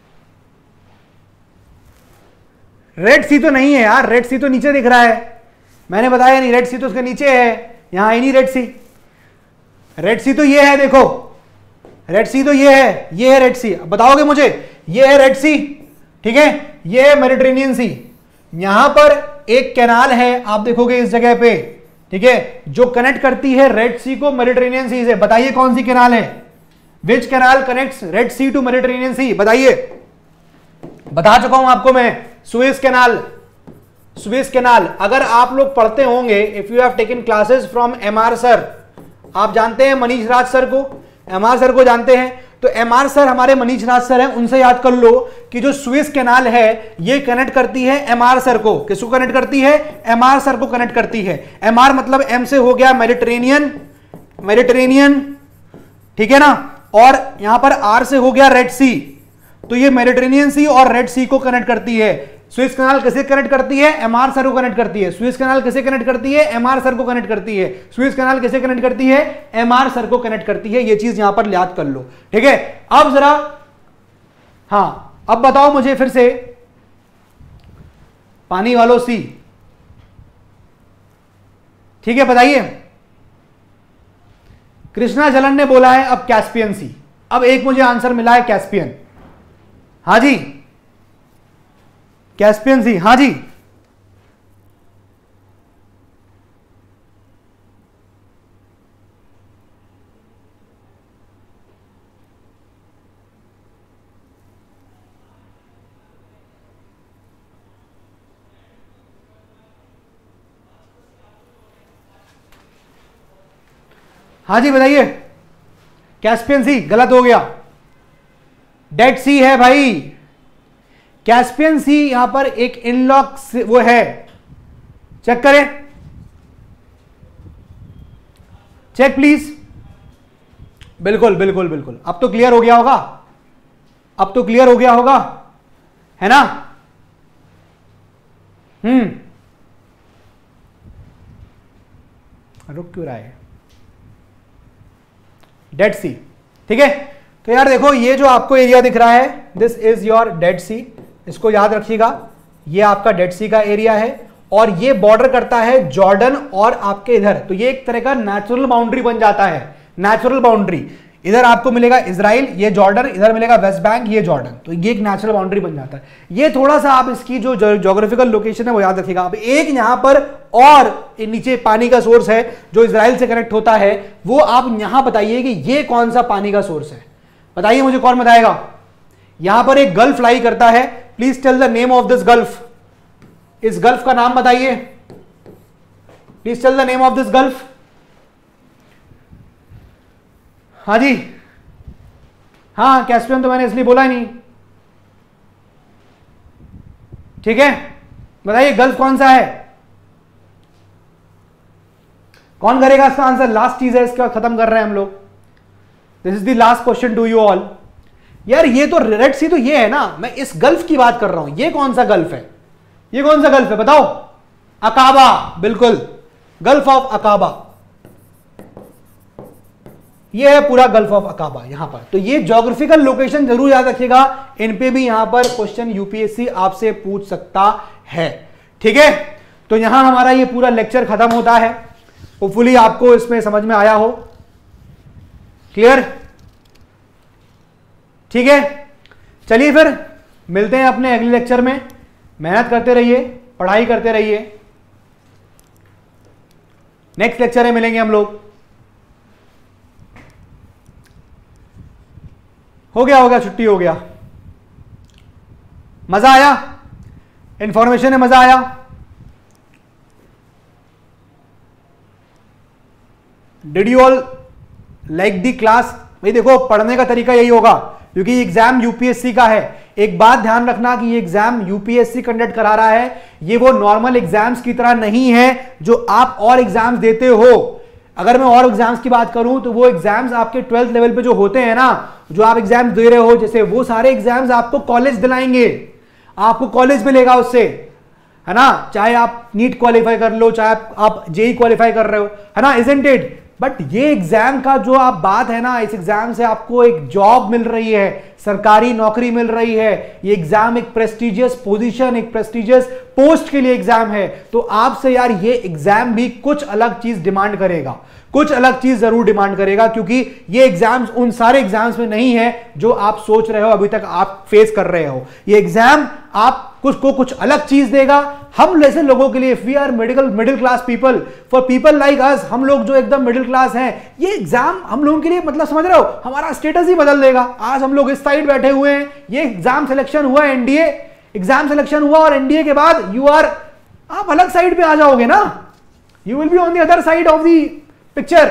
Speaker 1: रेड सी तो नहीं है यार, रेड सी तो नीचे दिख रहा है, मैंने बताया नहीं, रेड सी तो उसके नीचे है, यहां है नहीं रेड सी। रेड सी तो ये है, देखो रेड सी तो ये है, ये है रेड सी। बताओगे मुझे? ये है रेड सी। ठीक है, ये है मेडिटेरेनियन सी। यहां पर एक कैनाल है, आप देखोगे इस जगह पे। ठीक है, जो कनेक्ट करती है रेड सी को मेडिटेरेनियन सी से। बताइए कौन सी कैनाल है? Which canal connects Red Sea to Mediterranean Sea? बताइए। बता चुका हूं आपको मैं, सुएज कैनाल। सुएज कैनाल अगर आप लोग पढ़ते होंगे, if you have taken classes from M R sir, आप जानते हैं मनीष राज सर को, एम आर सर को जानते हैं, तो एम आर सर हमारे मनीष राज सर हैं, उनसे याद कर लो कि जो सुएज कैनाल है ये कनेक्ट करती है एम आर सर को। किसको कनेक्ट करती है? एम आर सर को कनेक्ट करती है। एम आर मतलब एम से हो गया मेडिटेरेनियन, मेडिटेरेनियन, ठीक है ना, और यहां पर आर से हो गया रेड सी, तो ये मेडिटेरेनियन सी और रेड सी को कनेक्ट करती है। सुएज कैनाल किसे कनेक्ट करती है? एम आर सर को कनेक्ट करती है। सुएज कैनाल किसे कनेक्ट करती है? एम आर सर को कनेक्ट करती है। सुएज कैनाल किसे कनेक्ट करती है? एम आर सर को कनेक्ट करती है। ये चीज यहां पर याद कर लो। ठीक है, अब जरा, हाँ अब बताओ मुझे फिर से, पानी वालों सी। ठीक है बताइए। कृष्णा जलन ने बोला है अब कैस्पियन सी। अब एक मुझे आंसर मिला है कैस्पियन। हाँ जी कैस्पियन सी, हाँ जी। हाँ जी बताइए। कैस्पियन सी गलत हो गया, डेड सी है भाई। कैस्पियन सी यहां पर एक इनलॉक वो है, चेक करें, चेक प्लीज। बिल्कुल बिल्कुल बिल्कुल, अब तो क्लियर हो गया होगा, अब तो क्लियर हो गया होगा, है ना? हम्म, रुक क्यों रहा है? डेड सी, ठीक है। तो यार देखो ये जो आपको एरिया दिख रहा है, this is your Dead Sea, इसको याद रखिएगा, ये आपका डेड सी का एरिया है और ये बॉर्डर करता है जॉर्डन और आपके इधर, तो ये एक तरह का नेचुरल बाउंड्री बन जाता है, नेचुरल बाउंड्री। इधर आपको मिलेगा इजराइल, ये जॉर्डन, इधर मिलेगा वेस्ट बैंक, ये जॉर्डन, तो ये एक नेचुरल बाउंड्री बन जाता है। ये थोड़ा सा आप इसकी जो ज्योग्राफिकल लोकेशन है वो याद रखिएगा। अब एक यहां पर और नीचे पानी का सोर्स है जो इजराइल से कनेक्ट होता है, वो आप यहां बताइए कि ये कौन सा पानी का सोर्स है, बताइए मुझे, कौन बताएगा? यहां पर एक गल्फ लाई करता है, please tell the name of this gulf, इस गल्फ का नाम बताइए, please tell the name of this gulf. हाँ जी, हाँ कैस्पियन तो मैंने इसलिए बोला ही नहीं, ठीक है, बताइए गल्फ कौन सा है, कौन करेगा इसका आंसर? लास्ट चीज है, इसका खत्म कर रहे हैं हम लोग। This is the last question to you all. यार ये तो रेड सी तो ये है ना, मैं इस गल्फ की बात कर रहा हूं, ये कौन सा गल्फ है, ये कौन सा गल्फ है बताओ? अकाबा, बिल्कुल, गल्फ ऑफ अकाबा, ये है पूरा गल्फ ऑफ अकाबा यहां पर। तो ये ज्योग्राफिकल लोकेशन जरूर याद रखिएगा, इन पे भी यहां पर क्वेश्चन यूपीएससी आपसे पूछ सकता है। ठीक है, तो यहां हमारा ये पूरा लेक्चर खत्म होता है। होपफुली आपको इसमें समझ में आया हो। क्लियर? ठीक है, चलिए फिर मिलते हैं अपने अगले लेक्चर में। मेहनत करते रहिए, पढ़ाई करते रहिए। नेक्स्ट लेक्चर में मिलेंगे हम लोग। हो गया हो गया छुट्टी हो गया। मजा आया? इंफॉर्मेशन में मजा आया? Did you all like the class? भाई देखो, पढ़ने का तरीका यही होगा, क्योंकि एग्जाम यूपीएससी का है। एक बात ध्यान रखना कि ये एग्जाम यूपीएससी कंडक्ट करा रहा है, ये वो नॉर्मल एग्जाम्स की तरह नहीं है जो आप और एग्जाम्स देते हो। अगर मैं और एग्जाम्स की बात करूं तो वो एग्जाम्स आपके ट्वेल्थ लेवल पे जो होते हैं ना, जो आप एग्जाम्स दे रहे हो, जैसे वो सारे एग्जाम्स आपको कॉलेज दिलाएंगे, आपको कॉलेज मिलेगा उससे, है ना। चाहे आप नीट क्वालिफाई कर लो, चाहे आप जेई क्वालिफाई कर रहे हो, है ना, इजंट इट। बट ये एग्जाम का जो आप बात है ना, इस एग्जाम से आपको एक जॉब मिल रही है, सरकारी नौकरी मिल रही है। ये एग्जाम एक प्रेस्टिजियस पोजीशन, एक प्रेस्टिजियस पोस्ट के लिए एग्जाम है। तो आपसे यार ये एग्जाम भी कुछ अलग चीज डिमांड करेगा, कुछ अलग चीज जरूर डिमांड करेगा, क्योंकि ये एग्जाम्स उन सारे एग्जाम्स में नहीं है जो आप सोच रहे हो, अभी तक आप फेस कर रहे हो। ये एग्जाम आप कुछ को कुछ अलग चीज देगा। हम जैसे लोगों के लिए, if we are medical middle class people, for people like us, हम लोग जो एकदम मिडिल क्लास हैं, ये एग्जाम हम लोगों के लिए, मतलब समझ रहे हो, हमारा स्टेटस ही बदल देगा। आज हम लोग इस साइड बैठे हुए हैं, ये एग्जाम सिलेक्शन हुआ, एनडीए एग्जाम सिलेक्शन हुआ, और एनडीए के बाद यू आर, आप अलग साइड पे आ जाओगे ना, you will be on the other side of the picture.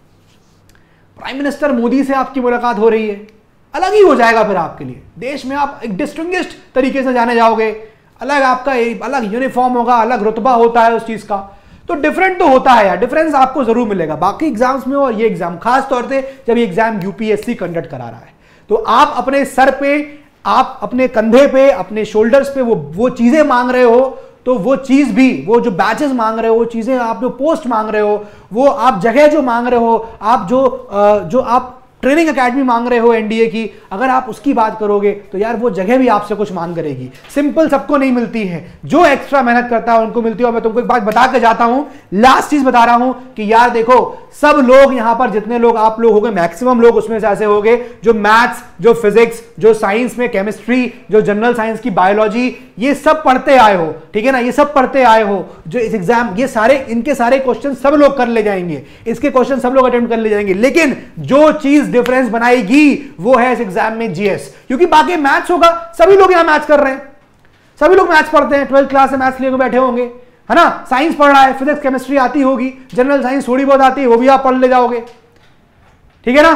Speaker 1: Prime minister Modi से आपकी मुलाकात हो रही है, अलग ही हो जाएगा फिर आपके लिए। देश में आप एक डिस्टिंग्विश्ड तरीके से जाने जाओगे, अलग आपका अलग यूनिफॉर्म होगा, अलग रुतबा होता है उस चीज का। तो डिफरेंट तो होता है यार, डिफरेंस आपको जरूर मिलेगा बाकी एग्जाम्स में और ये एग्जाम, खास तौर से जब ये एग्जाम यूपीएससी कंडक्ट करा रहा है। तो आप अपने सर पे, आप अपने कंधे पे, अपने शोल्डर्स पे वो वो चीजें मांग रहे हो, तो वो चीज भी, वो जो बैचेस मांग रहे हो, वो चीजें आप जो पोस्ट मांग रहे हो, वो आप जगह जो मांग रहे हो, आप जो जो आप ट्रेनिंग एकेडमी मांग रहे हो एनडीए की, अगर आप उसकी बात करोगे तो यार वो जगह भी आपसे कुछ मांग करेगी। सिंपल सबको नहीं मिलती है, जो एक्स्ट्रा मेहनत करता है उनको मिलती है। और मैं तुमको एक बात बता के जाता हूं, लास्ट चीज बता रहा हूं कि यार देखो, सब लोग यहां पर जितने लोग आप लोग होंगे, मैक्सिमम लोग उसमें से ऐसे होंगे जो मैथ्स, जो फिजिक्स, जो साइंस में केमिस्ट्री, जो जनरल साइंस की बायोलॉजी, ये सब पढ़ते आए हो, ठीक है ना, ये सब पढ़ते आए हो। जो इस एग्जाम, ये सारे, इनके सारे क्वेश्चन सब लोग कर ले जाएंगे, इसके क्वेश्चन सब लोग अटेम्प्ट कर ले जाएंगे। लेकिन जो चीज डिफरेंस बनाएगी वो है इस एग्जाम में जीएस, क्योंकि बाकी मैथ्स होगा, सभी लोग यहां मैथ्स कर रहे हैं, सभी लोग मैथ्स पढ़ते हैं, ट्वेल्थ क्लास से मैथ्स लेकर बैठे होंगे, है ना। साइंस पढ़ रहा है, फिजिक्स केमिस्ट्री आती होगी, जनरल साइंस थोड़ी बहुत आती है, वो भी आप पढ़ ले जाओगे, ठीक है ना,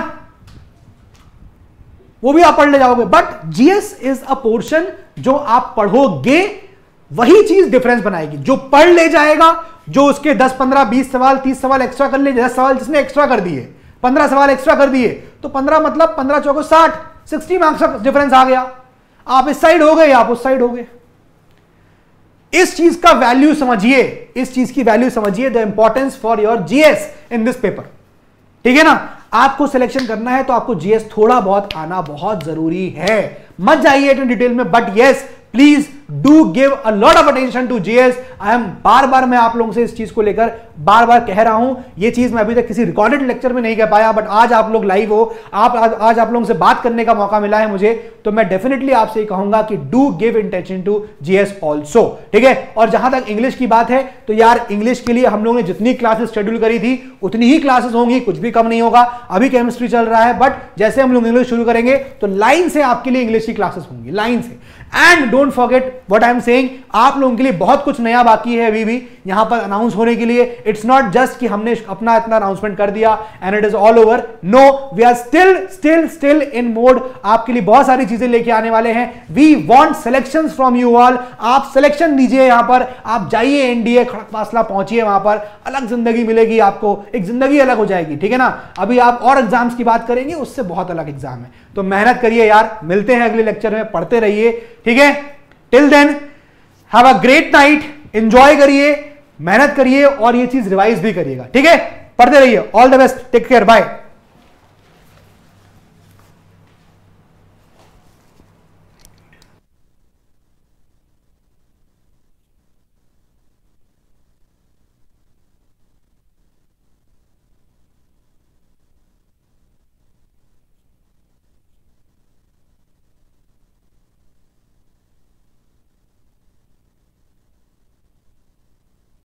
Speaker 1: वो भी आप पढ़ ले जाओगे। But GS is a portion जो आप पढ़ोगे, वही चीज डिफरेंस बनाएगी। जो पढ़ ले जाएगा, जो उसके दस पंद्रह बीस सवाल तीस सवाल एक्स्ट्रा कर ले, दस सवाल जिसने एक्स्ट्रा कर दिए, पंद्रह सवाल एक्स्ट्रा कर दिए, तो पंद्रह मतलब पंद्रह चौको साठ, सिक्सटी मार्क्स का डिफरेंस आ गया। आप इस साइड हो गए, आप उस साइड हो गए। इस चीज का वैल्यू समझिए, इस चीज की वैल्यू समझिए, the importance for your GS in this paper, ठीक है ना। आपको सिलेक्शन करना है तो आपको जीएस थोड़ा बहुत आना बहुत जरूरी है। मत जाइए इतने डिटेल में, but yes please do give a lot of attention to GS. I am बार बार मैं आप लोगों से इस चीज को लेकर बार बार कह रहा हूं। ये चीज मैं अभी तक किसी रिकॉर्डेड लेक्चर में नहीं कह पाया, बट आज आप लोग लाइव हो, आप आज, आज आप लोगों से बात करने का मौका मिला है मुझे, तो मैं डेफिनेटली आपसे कहूंगा कि do give attention to GS also, ठीक है। और जहां तक इंग्लिश की बात है, तो यार इंग्लिश के लिए हम लोगों ने जितनी क्लासेस शेड्यूल करी थी उतनी ही क्लासेस होंगी, कुछ भी कम नहीं होगा। अभी केमिस्ट्री चल रहा है, बट जैसे हम लोग इंग्लिश शुरू करेंगे तो लाइन से आपके लिए इंग्लिश की क्लासेस होंगी, लाइन से। And don't forget what I am saying, आप लोगों के लिए बहुत कुछ नया बाकी है अभी भी यहां पर अनाउंस होने के लिए। इट्स नॉट जस्ट कि हमने अपना इतना अनाउंसमेंट कर दिया and it is all over, no, we are still still still in mode. आपके लिए बहुत सारी चीजें लेके आने वाले हैं। We want selections from you all. आप सिलेक्शन दीजिए, यहां पर आप जाइए, एनडीए खड़कवासला पहुंचिए, वहां पर अलग जिंदगी मिलेगी आपको, एक जिंदगी अलग हो जाएगी, ठीक है ना। अभी आप और एग्जाम्स की बात करेंगे, उससे बहुत अलग एग्जाम है। तो मेहनत करिए यार, मिलते हैं अगले लेक्चर में, पढ़ते रहिए, ठीक है। Till then have a great night, enjoy करिए, मेहनत करिए और ये चीज रिवाइज भी करिएगा, ठीक है। पढ़ते रहिए, all the best, take care, bye.